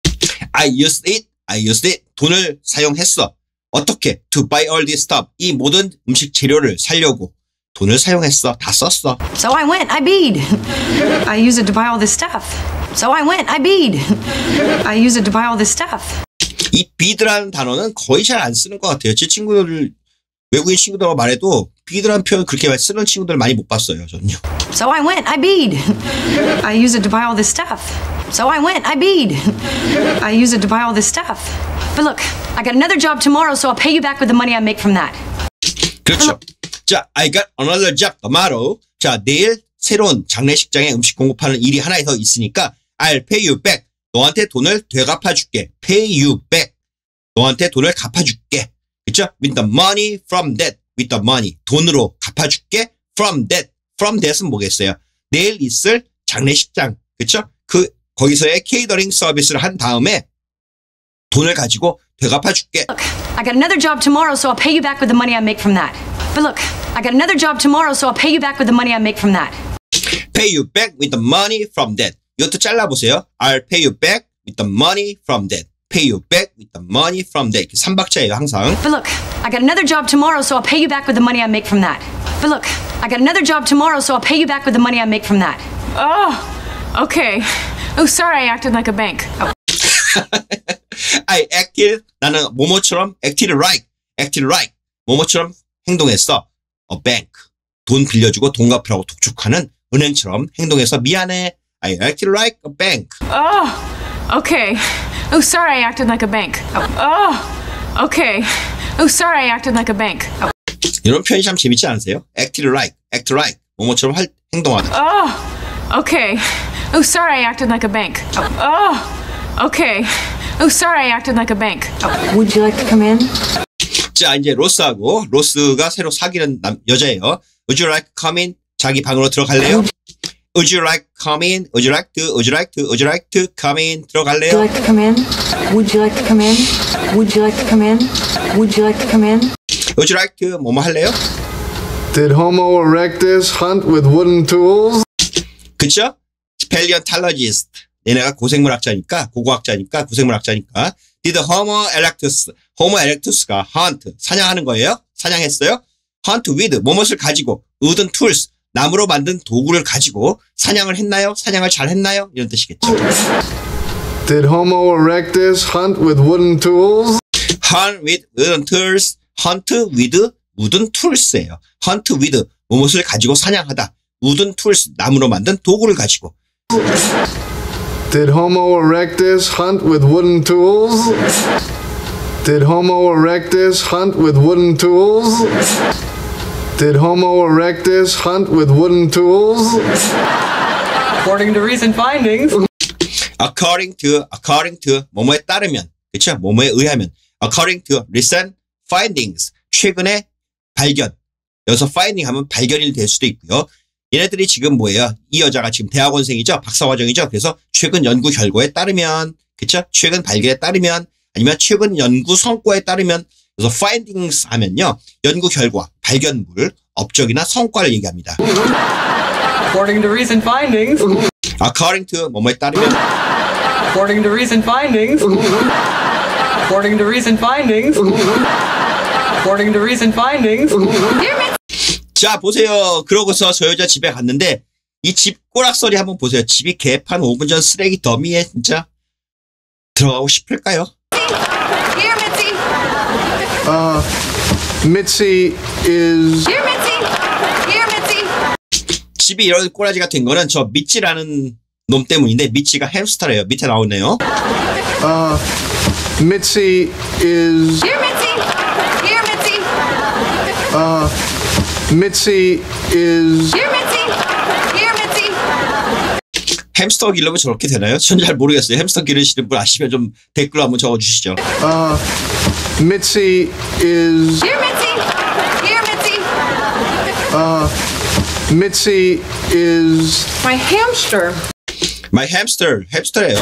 I used it. I used it. 돈을 사용했어. 어떻게? To buy all this stuff. 이 모든 음식 재료를 사려고 돈을 사용했어. 다 썼어. So I went. I bid. I used it to buy all this stuff. So I went. I bid. I used it to buy all this stuff. 이 bid라는 단어는 거의 잘 안 쓰는 것 같아요. 제 친구들, 외국인 친구들하고 말해도 bid라는 표현 그렇게 쓰는 친구들 많이 못 봤어요. 저는요. So I went. I bid. I used it to buy all this stuff. So I went. I bid. I used it to buy all this stuff. But look, I got another job tomorrow, so I'll pay you back with the money I make from that. 그렇죠. 자, I got another job tomorrow. 자, 내일 새로운 장례식장에 음식 공급하는 일이 하나 더 있으니까 I'll pay you back. 너한테 돈을 되갚아줄게. Pay you back. 너한테 돈을 갚아줄게. 그렇죠? With the money from that. With the money. 돈으로 갚아줄게. From that. From that은 뭐겠어요? 내일 있을 장례식장. 그렇죠? 그 거기서의 케이터링 서비스를 한 다음에 돈을 가지고 되갚아줄게. Look, I got another job tomorrow, so I'll pay you back with the money I make from that. But look, I got another job tomorrow, so I'll pay you back with the money I make from that. Pay you back with the money from that. 이것도 잘라보세요. I'll pay you back with the money from that. Pay you back with the money from that. 삼박자예요, 항상. But look, I got another job tomorrow, so I'll pay you back with the money I make from that. But look, I got another job tomorrow, so I'll pay you back with the money I make from that. Oh, okay. Oh, sorry, I acted like a bank. Oh. I acted, 나는 뭐뭐처럼 acted right, acted right. 뭐뭐처럼 행동했어. A bank. 돈 빌려주고 돈 갚으라고 독촉하는 은행처럼 행동해서 미안해. I acted like a bank. Oh, okay. Oh, sorry, I acted like a bank. Oh, okay. Oh, sorry, I acted like a bank. Oh. 이런 표현이 참 재밌지 않으세요? acted like, act right. 뭐뭐처럼 할, 행동하다. Oh, okay. Oh, sorry, I acted like a bank. Oh, okay. Oh, sorry, I acted like a bank. Would you like to come in? 자, 이제 로스하고 로스가 새로 사귀는 남, 여자예요. Would you like to come in? 자기 방으로 들어갈래요? Would you like to come in? Would you like to? Would you like to? Would you like to come in? 들어갈래요? Would you like to come in? Would you like to come in? Would you like to come in? Would you like to come in? Would you like to? 뭐뭐 할래요? Did Homo erectus hunt with wooden tools? 그쵸? Paleontologist. 얘네가 고생물학자니까, 고고학자니까, 고생물학자니까. Did Homo erectus, Homo erectus가 hunt, 사냥하는 거예요? 사냥했어요? Hunt with, 뭐뭇을 가지고, wooden tools, 나무로 만든 도구를 가지고 사냥을 했나요? 사냥을 잘 했나요? 이런 뜻이겠죠. Did Homo erectus hunt with wooden tools? Hunt with wooden tools, hunt with wooden tools예요. Hunt with, 뭐뭇을 가지고 사냥하다. wooden tools, 나무로 만든 도구를 가지고. Did Homo erectus hunt with wooden tools? Did Homo erectus hunt with wooden tools? Did Homo erectus hunt with wooden tools? According to recent findings. According to, according to, 뭐뭐에 따르면, 그쵸? 뭐뭐에 의하면. According to recent findings. 최근의 발견. 여기서 finding 하면 발견이 될 수도 있고요. 얘네들이 지금 뭐예요? 이 여자가 지금 대학원생이죠? 박사과정이죠? 그래서 최근 연구 결과에 따르면, 그쵸? 최근 발견에 따르면, 아니면 최근 연구 성과에 따르면, 그래서 findings 하면요. 연구 결과, 발견물, 업적이나 성과를 얘기합니다. According to recent findings. According to, 뭐뭐에 따르면. According to recent findings. According to recent findings. According to recent findings. 자, 보세요. 그러고서 저 여자 집에 갔는데 이 집 꼬락서리 한번 보세요. 집이 개판 오 분 전 쓰레기 더미에 진짜 들어가고 싶을까요? Here, Mitzi. Uh, Mitzi is... Here, Mitzi. Here, Mitzi. 집이 이런 꼬라지가 된 거는 저 미치라는 놈 때문인데 미치가 햄스터래요. 밑에 나오네요. Uh, Mitzi is... Here, Mitzi. Here, Mitzi. Uh, Mitzi is... Here, Mitzi. Here, Mitzi. 햄스터 기르면 저렇게 되나요? 전 잘 모르겠어요. 햄스터 기르시는 분 아시면 좀 댓글로 한번 적어주시죠. Uh, Mitzi is... Here, Mitzi. Here, Mitzi. Uh, Mitzi is... My hamster. My hamster, 햄스터예요.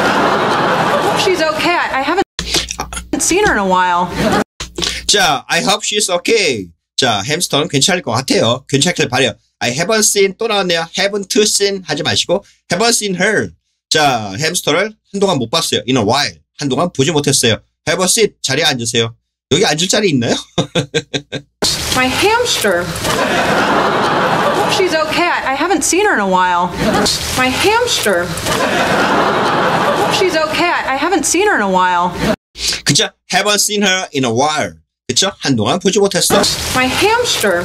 She's okay. I, I haven't seen her in a while. 자, I hope she's okay. 자, 햄스터는 괜찮을 것 같아요. 괜찮길 바래요. I haven't seen, 또 나왔네요. haven't seen 하지 마시고 haven't seen her. 자, 햄스터를 한동안 못 봤어요. in a while. 한동안 보지 못했어요. have a seat. 자리에 앉으세요. 여기 앉을 자리 있나요? My hamster. She's okay. I, I haven't seen her in a while. My hamster. She's okay. I, I haven't seen her in a while. 그쵸? haven't seen her in a while. 그쵸? 한동안 보지 못했어. My hamster.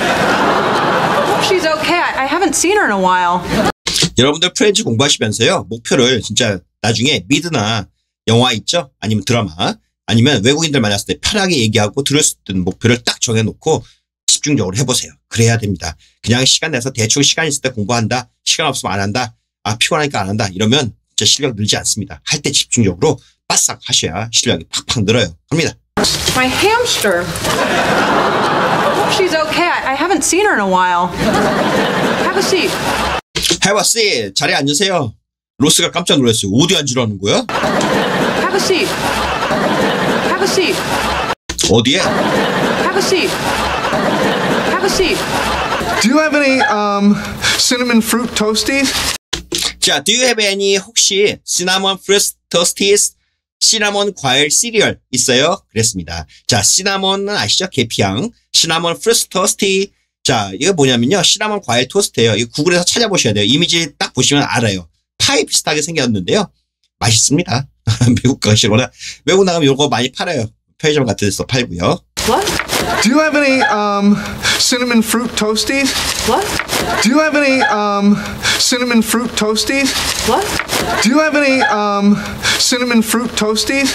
She's okay. I, I haven't seen her in a while. 여러분들 프렌즈 공부하시면서요. 목표를 진짜 나중에 미드나 영화 있죠? 아니면 드라마 아니면 외국인들 만났을 때 편하게 얘기하고 들을 수 있는 목표를 딱 정해놓고 집중적으로 해보세요. 그래야 됩니다. 그냥 시간 내서 대충 시간 있을 때 공부한다. 시간 없으면 안 한다. 아 피곤하니까 안 한다. 이러면 진짜 실력 늘지 않습니다. 할 때 집중적으로 바싹 하셔야 실력이 팍팍 늘어요. 갑니다. My hamster. She's okay. I, I haven't seen her in a while. Have a seat. Have a seat. 자리에 앉으세요. 로스가 깜짝 놀랐어요. 어디 앉으라는 거야? Have a seat. Have a seat. 어디에? Have a seat. Have a seat. Do you have any um cinnamon fruit toasties? 자, do you have any 혹시 시나몬 fruit toasties? 시나몬 과일 시리얼 있어요? 그랬습니다. 자, 시나몬은 아시죠? 계피향. 시나몬 fruit toasty. 자, 이거 뭐냐면요. 시나몬 과일 토스트예요. 이거 구글에서 찾아보셔야 돼요. 이미지 딱 보시면 알아요. 파이 비슷하게 생겼는데요. 맛있습니다. 미국 가시거나 외국 나가면 이거 많이 팔아요. 편의점 같은 데서 팔고요. What? Do you have any um cinnamon fruit toasties? What? Do you have any um cinnamon fruit toasties? What? Do you have any um cinnamon fruit toasties?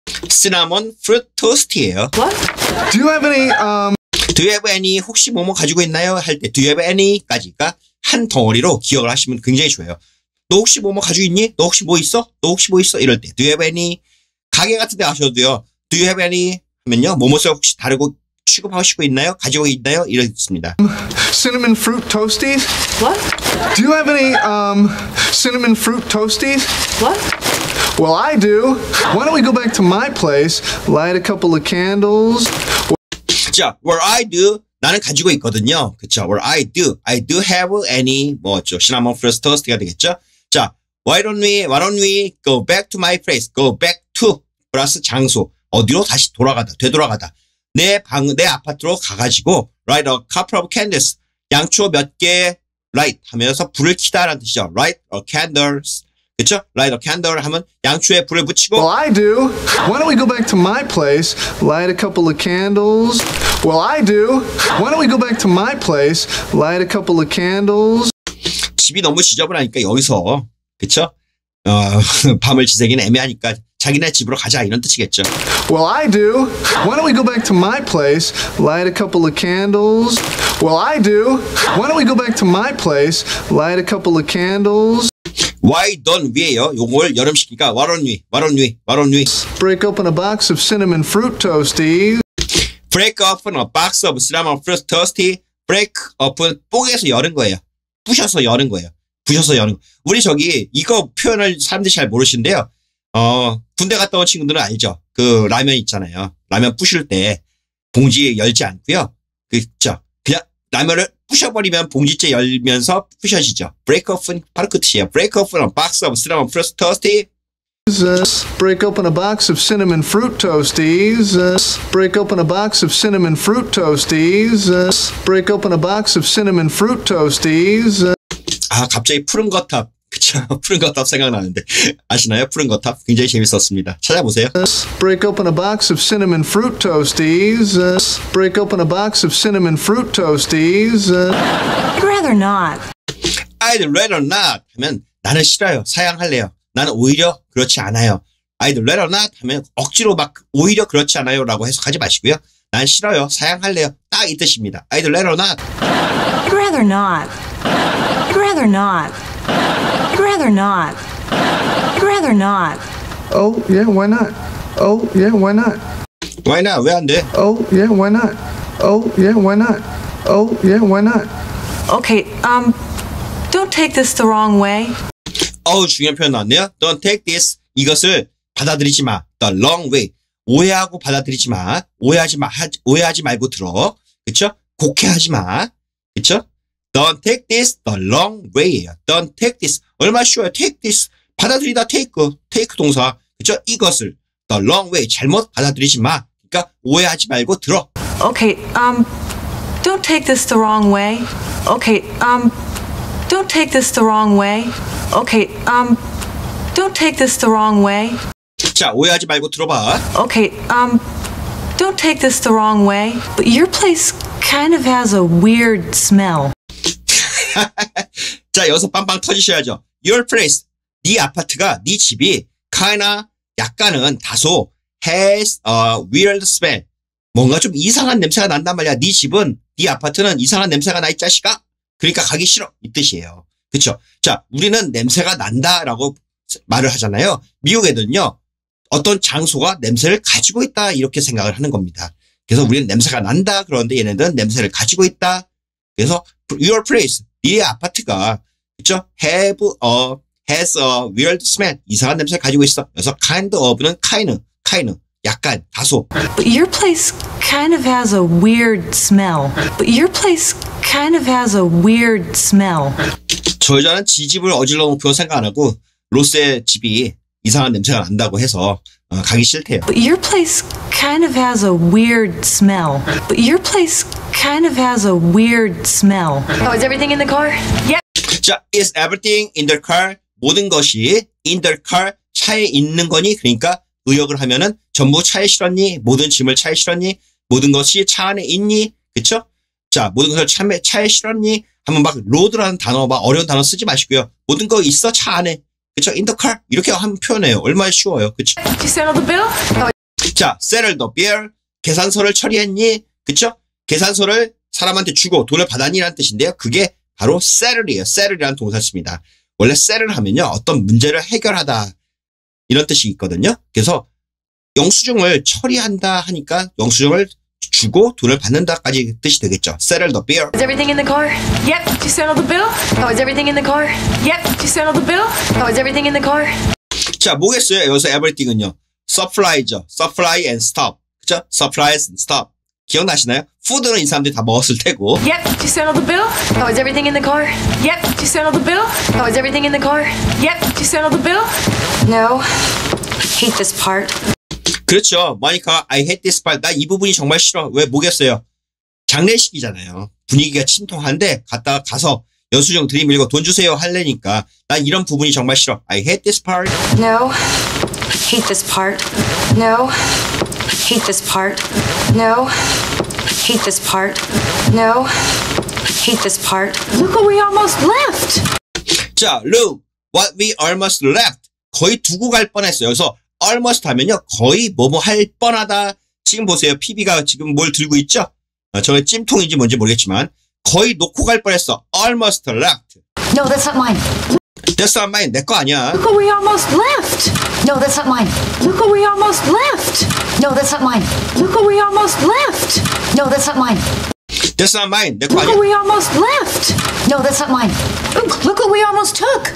시나몬 fruit toast예요. What? Do you have any um Do you have any 혹시 뭐뭐 가지고 있나요? 할 때 Do you have any까지가 한 덩어리로 기억을 하시면 굉장히 좋아요. 너 혹시 뭐뭐 가지고 있니? 너 혹시 뭐 있어? 너 혹시 뭐 있어? 이럴 때 Do you have any? 가게 같은 데 가셔도요. Do you have any? 하면요. 뭐뭐서 혹시 다르고 취급하시고 있나요? 가지고 있나요? 이렇습니다. cinnamon fruit toasties? What? Do you have any um cinnamon fruit toasties? What? Well, I do. Why don't we go back to my place, light a couple of candles? 자, where I do 나는 가지고 있거든요. 그쵸? Where I do, I do have any 뭐죠? 시나몬 fruit toast가 되겠죠? 자, why don't we, why don't we go back to my place, go back to 플러스 장소 어디로 다시 돌아가다, 되돌아가다. 내 방, 내 아파트로 가가지고 light a couple of candles 양초 몇 개 light 하면서 불을 켜다라는 뜻이죠. light a candles 그쵸? light a candle 하면 양초에 불을 붙이고 Well, I do. Why don't we go back to my place, light a couple of candles? Well, I do. Why don't we go back to my place, light a couple of candles? 집이 너무 지저분하니까 여기서 그쵸? 어, 밤을 지새기는 애매하니까 자기네 집으로 가자 이런 뜻이겠죠. Well, I do. Why don't we go back to my place, light a couple of candles? Well, I do. Why don't we go back to my place, light a couple of candles? Why don't we예요. 요걸 여름시키니까 why don't we, why don't we, why don't we Break open a box of cinnamon fruit toasties. break open a box of cinnamon fruit toasty. break open 뽀개서 여는 거예요. 부셔서 여는 거예요. 부셔서 여는 거. 우리 저기 이거 표현을 사람들이 잘 모르시는데요. 어, 군대 갔다 온 친구들은 알죠. 그 라면 있잖아요. 라면 부실 때 봉지 열지 않고요. 그죠. 그냥 라면을 부셔버리면 봉지째 열면서 부셔지죠. break open 바로 그 뜻이에요. break open a box of cinnamon fruit toasty. Uh, break open a box of cinnamon fruit toasties. Uh, break open a box of cinnamon fruit toasties. Uh, break open a box of cinnamon fruit toasties. Uh, 아, 갑자기 푸른 거탑. 그쵸. 푸른 거탑 생각나는데. 아시나요? 푸른 거탑. 굉장히 재밌었습니다. 찾아보세요. break open a box of cinnamon fruit toasties. Uh, break open a box of cinnamon fruit toasties. Uh, I'd rather not. I'd rather not 하면 나는 싫어요. 사양할래요. 나는 오히려 그렇지 않아요. I'd rather not 하면 억지로 막 오히려 그렇지 않아요 라고 해석하지 마시고요. 난 싫어요. 사양할래요. 딱 이 뜻입니다. I'd rather not. I'd rather not. I'd rather not. I'd rather not. I'd rather not. oh, yeah, why not? Oh, yeah, why not? Why not? 왜 안 돼? Oh, yeah, why not? Oh, yeah, why not? Oh, yeah, why not? Okay, um, don't take this the wrong way. 어우, 중요한 표현 나왔네요. Don't take this. 이것을 받아들이지 마. The wrong way. 오해하고 받아들이지 마. 오해하지 마. 하, 오해하지 말고 들어. 그쵸? 곡해하지 마. 그쵸? Don't take this the wrong way예요. Don't take this. 얼마나 쉬워요. Take this. 받아들이다 take. take 동사. 그쵸? 이것을 the wrong way. 잘못 받아들이지 마. 그러니까 오해하지 말고 들어. Okay, um, don't take this the wrong way. Okay, um, don't take this the wrong way. Okay, um, don't take this the wrong way. 자, 오해하지 말고 들어봐. Okay, um, don't take this the wrong way. But your place kind of has a weird smell. 자, 여기서 빵빵 터지셔야죠. Your place. 네 아파트가, 네 집이 kinda 약간은 다소 has a weird smell. 뭔가 좀 이상한 냄새가 난단 말이야. 네 집은, 네 아파트는 이상한 냄새가 나, 이 자식아. 그러니까 가기 싫어. 이 뜻이에요. 그쵸? 자, 우리는 냄새가 난다라고 말을 하잖아요. 미국 애들은요, 어떤 장소가 냄새를 가지고 있다, 이렇게 생각을 하는 겁니다. 그래서 우리는 냄새가 난다, 그런데 얘네들은 냄새를 가지고 있다. 그래서 your place, 네 아파트가, 그쵸? have a, has a weird smell. 이상한 냄새를 가지고 있어. 그래서 kind of는 kind, kind. 약간 다소. But your place kind of has a weird smell. But your place kind of has a weird smell. 저 여자는 지 집을 어질러 놓고 생각 안 하고 로스의 집이 이상한 냄새가 난다고 해서 어, 가기 싫대요. But your place kind of has a weird smell. But your place kind of has a weird smell. Oh, is everything in the car? Yep. 자, is everything in the car? 모든 것이 in the car 차에 있는 거니? 그러니까 의역을 하면은 전부 차에 실었니? 모든 짐을 차에 실었니? 모든 것이 차 안에 있니? 그쵸? 자, 모든 것을 차, 차에 실었니? 하면 막 로드라는 단어, 막 어려운 단어 쓰지 마시고요. 모든 거 있어 차 안에. 그쵸? in the car 이렇게 하면 표현해요. 얼마나 쉬워요. 그쵸? Did you settle the bill? 자, settle the bill. 계산서를 처리했니? 그쵸? 계산서를 사람한테 주고 돈을 받았니라는 뜻인데요. 그게 바로 settle이에요. settle이라는 동사 씁니다. 원래 settle 하면요. 어떤 문제를 해결하다 이런 뜻이 있거든요. 그래서 영수증을 처리한다 하니까 영수증을 주고 돈을 받는다까지 뜻이 되겠죠. settle the bill. Is everything in the car? Yep. Did you settle the bill? Oh, is everything in the car? Yep. Did you settle the bill? Oh, is everything in the car? 자, 뭐겠어요? 여기서 everything은요. supply죠. supply and stop. 그죠? supplies and stop. 기억나시나요? 푸드는 이 사람들이 다 먹었을 테고. Yep. Did you settle the bill? Oh, is everything in the car? Yep. Did you settle the bill? Oh, is everything in the car? Yep. Did you settle the bill? No. Hate this part. 그렇죠. 모니카, I hate this part. 나 이 부분이 정말 싫어. 왜 뭐겠어요? 장례식이잖아요. 분위기가 침통한데 갔다가 가서 영수증 들이밀고 돈 주세요 할래니까 난 이런 부분이 정말 싫어. I hate this part. No. Hate this part. No. Hate this part. No. Hate this part. No. Hate this part. Look what we almost left. 자, look what we almost left. 거의 두고 갈 뻔했어요. 그래서 almost 하면요. 거의 뭐뭐 할 뻔하다. 지금 보세요. 피비가 지금 뭘 들고 있죠? 어, 저게 찜통인지 뭔지 모르겠지만 거의 놓고 갈 뻔했어. almost left. No, that's not mine. That's not mine. 내 거 아니야. Look what we almost left. No, that's not mine. Look what we almost left. No, that's not mine. Look what we almost left. No, that's not mine. That's not mine. 내 거 Look 아니야. what we almost left. No, that's not mine. Look, look what we almost took.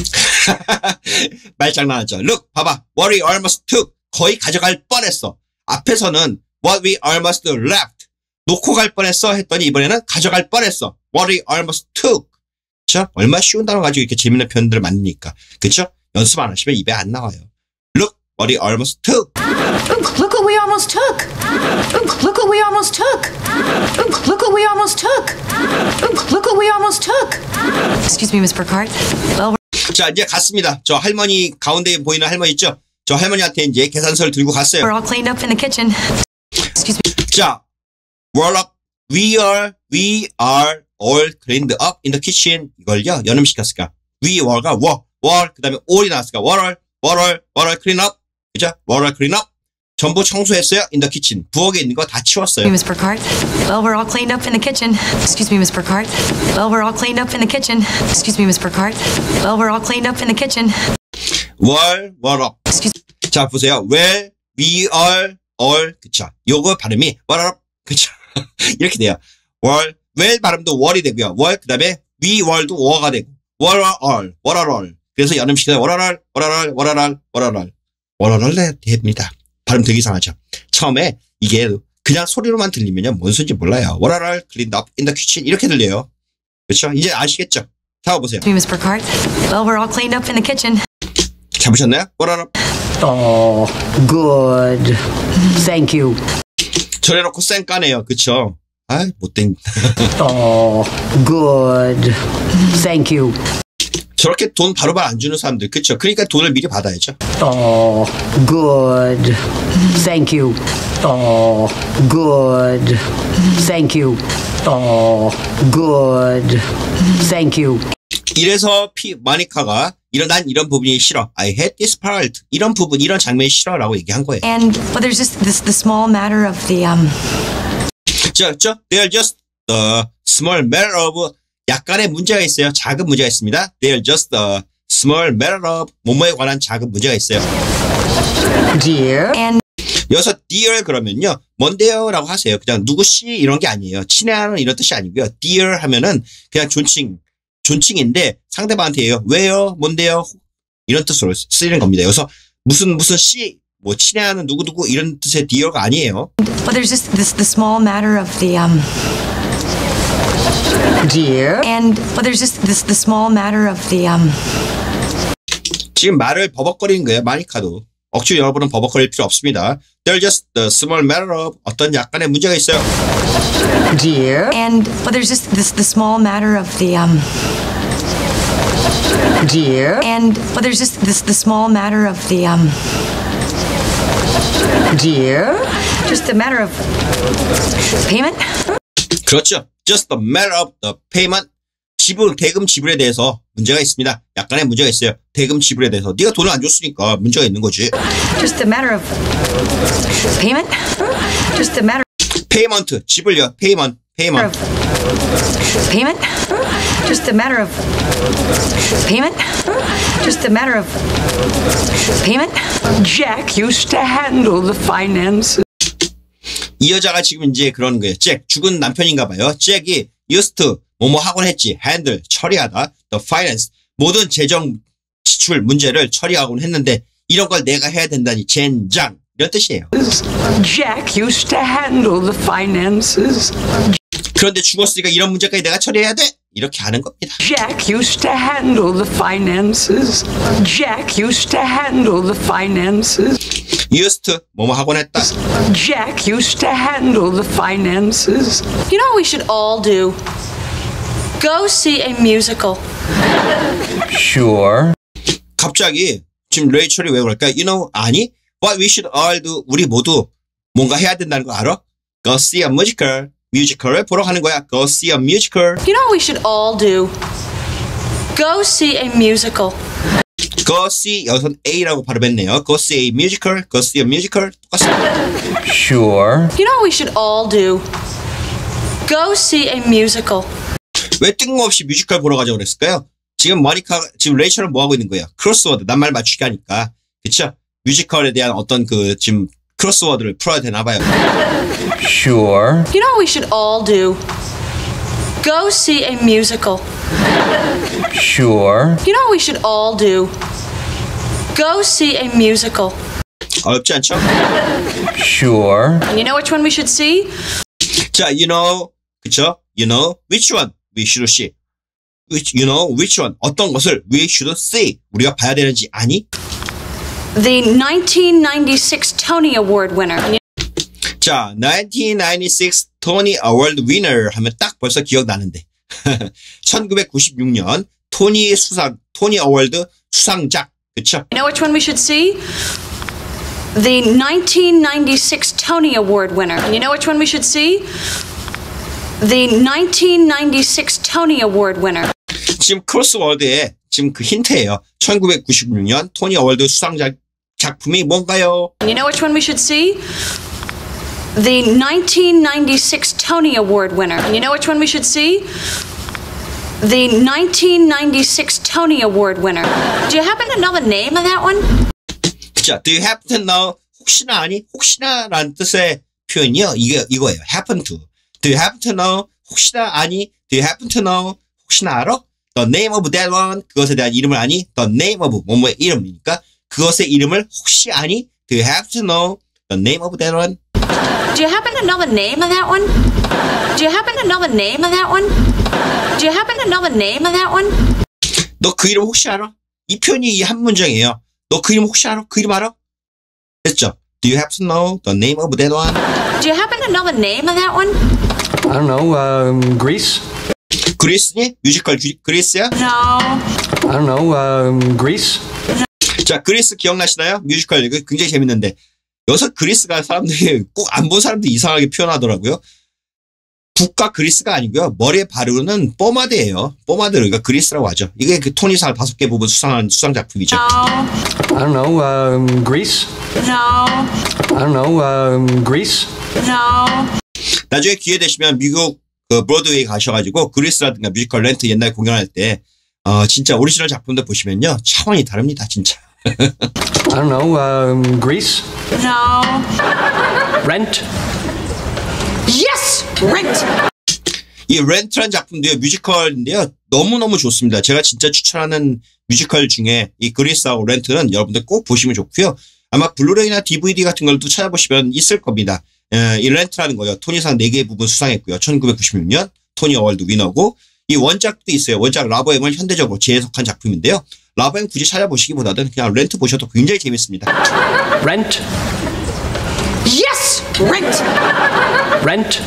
말장난하죠. Look, 봐봐. What we almost took. 거의 가져갈 뻔했어. 앞에서는 what we almost left. 놓고 갈 뻔했어 했더니 이번에는 가져갈 뻔했어. What we almost took. 그쵸? 얼마나 쉬운 단어 가지고 이렇게 재밌는 표현들을 만드니까. 그쵸? 연습 안 하시면 입에 안 나와요. Look, what we almost took. Look, look what we almost took. Look, look what we almost took. Look, look what we almost took. Look, look what we almost took. Excuse me, Miss Burkhardt. Well, 자, 이제 갔습니다. 저 할머니, 가운데 보이는 할머니 있죠? 저 할머니한테 이제 계산서를 들고 갔어요. we're all cleaned up in the kitchen. Excuse me. 자, roll up. We are, we are all cleaned up in the kitchen. 이걸요, 연음시켰을까? We were가 were, were, 그 다음에 all이 나왔을까? were all, were all, were all clean up. 그죠? were all clean up. 전부 청소했어요. in the kitchen. 부엌에 있는 거 다 치웠어요. Miss Burkhardt. Well, we're all cleaned up in the kitchen. Excuse me, Miss Burkhardt. Well, we're all cleaned up in the kitchen. Excuse me, Miss Burkhardt. Well, we're all cleaned up in the kitchen. were, were up. Excuse 자, 보세요. well, we are all. 그쵸? 요거 발음이 were up. 그쵸? 이렇게 돼요. were, well 발음도 were이 되고요. were, 그 다음에 we were도 were가 되고. were all, were all. 그래서 연음시켜서 were all, were all, were all, were all. were all 됩니다. 발음 되게 이상하죠. 처음에 이게 그냥 소리로만 들리면요. 뭔 소리인지 몰라요. What are cleaned up in the kitchen 이렇게 들려요. 그렇죠? 이제 아시겠죠? 잡아보세요. me, Miss Burkhardt. Well, we're all cleaned up in the kitchen. 잡으셨나요? What are Oh, good. Thank you. 저래놓고 쌩 까네요. 그렇죠? 아, 못된. Oh, good. Thank you. 저렇게 돈 바로바로 안 주는 사람들. 그렇죠? 그러니까 돈을 미리 받아야죠. Oh, good. Thank you. Oh, good. Thank you. Oh, good. Thank you. 이래서 피 마니카가 이런 난 이런 부분이 싫어. I hate this part. 이런 부분, 이런 장면이 싫어라고 얘기한 거예요. And well, there's just this the small matter of the um. 저, 저, they're just the small matter of 약간의 문제가 있어요. 작은 문제가 있습니다. They're just a small matter of 뭐뭐에 관한 작은 문제가 있어요. Dear. And 여기서 dear 그러면요. 뭔데요? 라고 하세요. 그냥 누구씨 이런 게 아니에요. 친애하는 이런 뜻이 아니고요. dear 하면은 그냥 존칭, 존칭인데 상대방한테 해요. 왜요? 뭔데요? 이런 뜻으로 쓰이는 겁니다. 여기서 무슨 무슨 씨 뭐 친애하는 누구누구 이런 뜻의 dear가 아니에요. Well, there's just this the small matter of the um. Dear? And well, there's just this the small matter of the um. 지금 말을 버벅거리는 거예요. 마니카도. 억지로 여러분은 버벅거릴 필요 없습니다. There's just the small matter of 어떤 약간의 문제가 있어요. Dear? And well, there's just this the small matter of the um. Dear? And well, there's just this the small matter of the um. Dear? Just a matter of payment. 그렇죠. Just the matter of the payment. 지불, 대금 지불에 대해서 문제가 있습니다. 약간의 문제가 있어요. 대금 지불에 대해서. 네가 돈을 안 줬으니까 문제가 있는 거지. Just a matter of payment. Just a matter payment, 지불요. payment, payment. of payment. Just a matter of payment. Just a matter of payment. Jack used to handle the finances. 이 여자가 지금 이제 그러는 거예요. 잭, 죽은 남편인가 봐요. 잭이 used to, 뭐뭐 하곤 했지. handle, 처리하다. the finance, 모든 재정 지출 문제를 처리하곤 했는데 이런 걸 내가 해야 된다니 젠장. 이런 뜻이에요. Jack used to handle the finances. 그런데 죽었으니까 이런 문제까지 내가 처리해야 돼? 이렇게 하는 겁니다. Jack used to handle the finances. Jack used to handle the finances. used to, 뭐뭐 하곤 했다. Jack used to handle the finances. You know what we should all do? Go see a musical. Sure. 갑자기 지금 레이첼이 왜 그럴까? You know, 아니? What we should all do, 우리 모두 뭔가 해야 된다는 거 알아? Go see a musical. 뮤지컬을 보러 가는 거야. Go see a musical. You know what we should all do? Go see a musical. Go see, 여기서는 A라고 발음했네요. Go see a musical. Go see a musical. 똑같습니다. Sure. You know what we should all do? Go see a musical. 왜 뜬금없이 뮤지컬 보러 가자고 그랬을까요? 지금 머니카, 지금 레이첼은 뭐 하고 있는 거예요? 크로스워드, 낱말 맞추기 하니까. 그쵸? 뮤지컬에 대한 어떤 그, 지금 크로스워드를 풀어야 되나 봐요. Sure. You know what we should all do? Go see a musical. Sure. You know what we should all do? Go see a musical. 어렵지 않죠? Sure. And you know which one we should see? 자, you know, 그쵸? You know, which one we should see? Which, you know, which one? 어떤 것을 we should see? 우리가 봐야 되는지 아니? The nineteen ninety-six Tony Award winner. And you 자, nineteen ninety-six Tony Award winner 하면 딱 벌써 기억나는데. 천구백구십육 년 토니 수상, 토니 어워드 수상작. 그쵸? know which one we should see? The nineteen ninety-six Tony Award winner. And you know which one we should see? The nineteen ninety-six Tony Award winner. 지금 크로스워드에 지금 그 힌트예요. 천구백구십육 년 토니 어워드 수상작 작품이 뭔가요? And you know which one we should see? The nineteen ninety-six Tony Award winner. And you know which one we should see? The nineteen ninety-six Tony Award winner. Do you happen to know the name of that one? 자, do you happen to know? 혹시나 아니? 혹시나라는 뜻의 표현이요. 이게 이거예요. happen to. Do you happen to know? 혹시나 아니? Do you happen to know? 혹시나 알아? The name of that one. 그것에 대한 이름을 아니? The name of 뭐뭐의 이름이니까 그것의 이름을 혹시 아니? Do you happen to know the name of that one? Do you happen to know the name of that one? Do you happen to know the name of that one? Do you happen to know the name of that one? 너 그 이름 혹시 알아? 이 표현이 이 한 문장이에요. 너 그 이름 혹시 알아? 그 이름 알아? 됐죠? Do you happen to know the name of that one? Do you happen to know the name of that one? I don't know, um, Greece? 그리스니? 뮤지컬 주, 그리스야? No. I don't know, um, Greece? 자, 그리스 기억나시나요? 뮤지컬 이거 굉장히 재밌는데 여기서 그리스가 사람들이 꼭 안 본 사람들이 이상하게 표현하더라고요. 국가 그리스가 아니고요. 머리에 바르는 포마드예요. 포마드 그러니까 그리스라고 하죠. 이게 그 토니상 다섯 개 부분 수상한 수상 작품이죠. No. I don't know, um, Greece? No. I don't know, um, Greece? No. 나중에 기회 되시면 미국 그 브로드웨이 가셔가지고 그리스라든가 뮤지컬 렌트 옛날 공연할 때 어, 진짜 오리지널 작품들 보시면요 차원이 다릅니다 진짜. I don't know, um, Greece? No. Rent? Yes! Rent! 이 렌트란 작품도요 뮤지컬인데요 너무너무 좋습니다. 제가 진짜 추천하는 뮤지컬 중에 이 그리스하고 렌트는 여러분들 꼭 보시면 좋고요. 아마 블루레이나 디브이디 같은 걸도 찾아보시면 있을 겁니다. 에, 이 렌트라는 거요. 토니상 네 개의 부분 수상했고요. 천구백구십육 년 토니 어워드 위너고 이 원작도 있어요. 원작 라버엠을 현대적으로 재해석한 작품인데요. 라버엠 굳이 찾아보시기보다는 그냥 렌트 보셔도 굉장히 재밌습니다. Rent. Yes! Rent! Rent.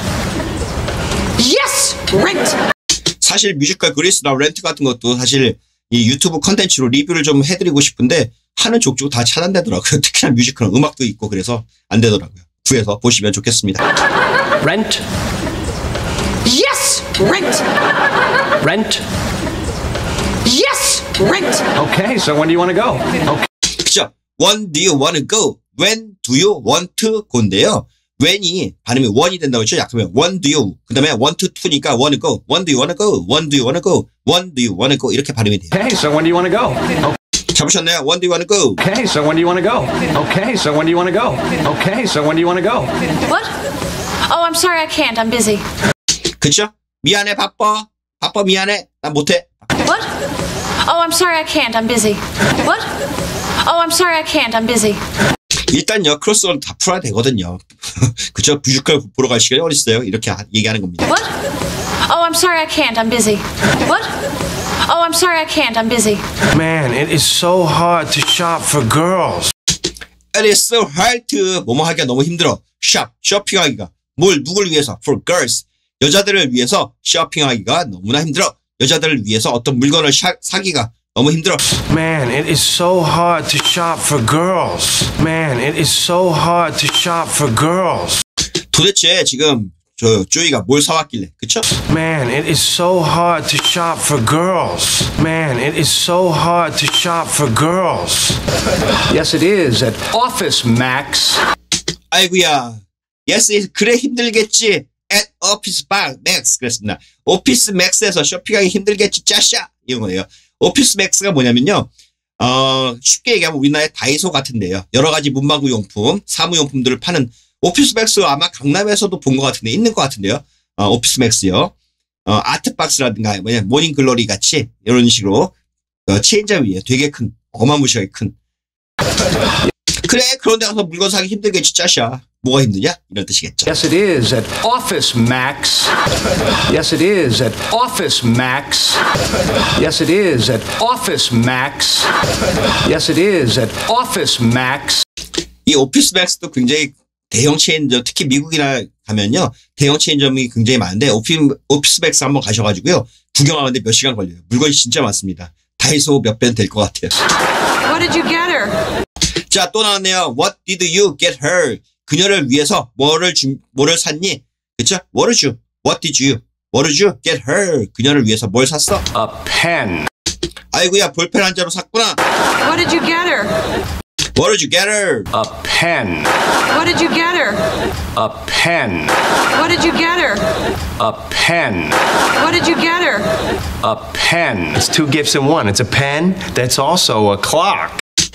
Yes! Rent! 사실 뮤지컬 그리스나 렌트 같은 것도 사실 이 유튜브 컨텐츠로 리뷰를 좀 해드리고 싶은데 하는 족족 다 차단되더라고요. 특히나 뮤지컬은 음악도 있고 그래서 안 되더라고요. 구해서 보시면 좋겠습니다. Rent. Yes! Rent! Rent. Yes! Rent! Okay, so when do you want to go? Okay. 그죠? When do you want to go? When do you want to go인데요. when이 발음이 one이 된다고 했죠. 약하면 when do you 그 다음에 want to to니까 want to go. When do you want to go? When do you want to go? When do you want to go? 이렇게 발음이 돼요. Okay, so when do you want to go? Okay. 잡으셨나요? When do you want to go? Okay, so when do you want to go? Okay, so when do you want to go? Okay, so when do you want to go? What? Oh, I'm sorry, I can't. I'm busy. 그쵸? 미안해, 바빠. 바빠, 미안해. 난 못해. What? Oh, I'm sorry, I can't. I'm busy. What? Oh, I'm sorry, I can't. I'm busy. 일단요, 크로스오버 다 풀어야 되거든요. 그쵸? 뮤지컬 보러 갈 시간이 어딨어요? 이렇게 얘기하는 겁니다. What? Oh, I'm sorry, I can't. I'm busy. What? Oh, I'm sorry, I can't. I'm busy. Man, it is so hard to shop for girls. It is so hard to 뭐뭐 하기가 너무 힘들어. shop, 쇼핑하기가. 뭘, 누굴 위해서? For girls. 여자들을 위해서 쇼핑하기가 너무나 힘들어. 여자들을 위해서 어떤 물건을 사, 사기가 너무 힘들어. Man, it is so hard to shop for girls. Man, it is so hard to shop for girls. 도대체 지금 저 조이가 뭘 사왔길래, 그쵸? Man, it is so hard to shop for girls. Man, it is so hard to shop for girls. Yes, it is at Office Max. 아이고야. Yes, it, 그래 힘들겠지. At Office Max 그랬습니다. 오피스 맥스에서 쇼핑하기 힘들겠지, 짜샤 이런 거예요. 오피스 맥스가 뭐냐면요. 어, 쉽게 얘기하면 우리나라의 다이소 같은데요. 여러 가지 문방구 용품, 사무용품들을 파는 오피스 맥스 아마 강남에서도 본 것 같은데 있는 것 같은데요. 어, 오피스 맥스요. 어, 아트박스라든가 뭐냐 모닝 글로리 같이 이런 식으로 어, 체인점 위에 되게 큰 어마무시하게 큰. 그래 그런 데 가서 물건 사기 힘들겠지, 짜샤. 뭐가 힘드냐? 이런 뜻이겠죠. Yes, it is at Office Max. Yes, it is at Office Max. Yes, it is at Office Max. Yes, it is at Office Max. 이 오피스 맥스도 굉장히 대형 체인점, 특히 미국이나 가면요. 대형 체인점이 굉장히 많은데 오피, 오피스 맥스 한번 가셔가지고요. 구경하는데 몇 시간 걸려요. 물건이 진짜 많습니다. 다이소 몇 배는 될 것 같아요. What did you get her? 자, 또 나왔네요. What did you get her? 그녀를 위해서 뭐를 주, 뭐를 샀니? 그쵸? What did you? What did you? What did you get her? 그녀를 위해서 뭘 샀어? A pen. 아이고야, 볼펜 한 자루 샀구나. What did you get her? What did you get her? A pen. What did you get her? A pen. What did you get her? A pen. What did you get her? A pen. It's two gifts in one. It's a pen that's also a clock.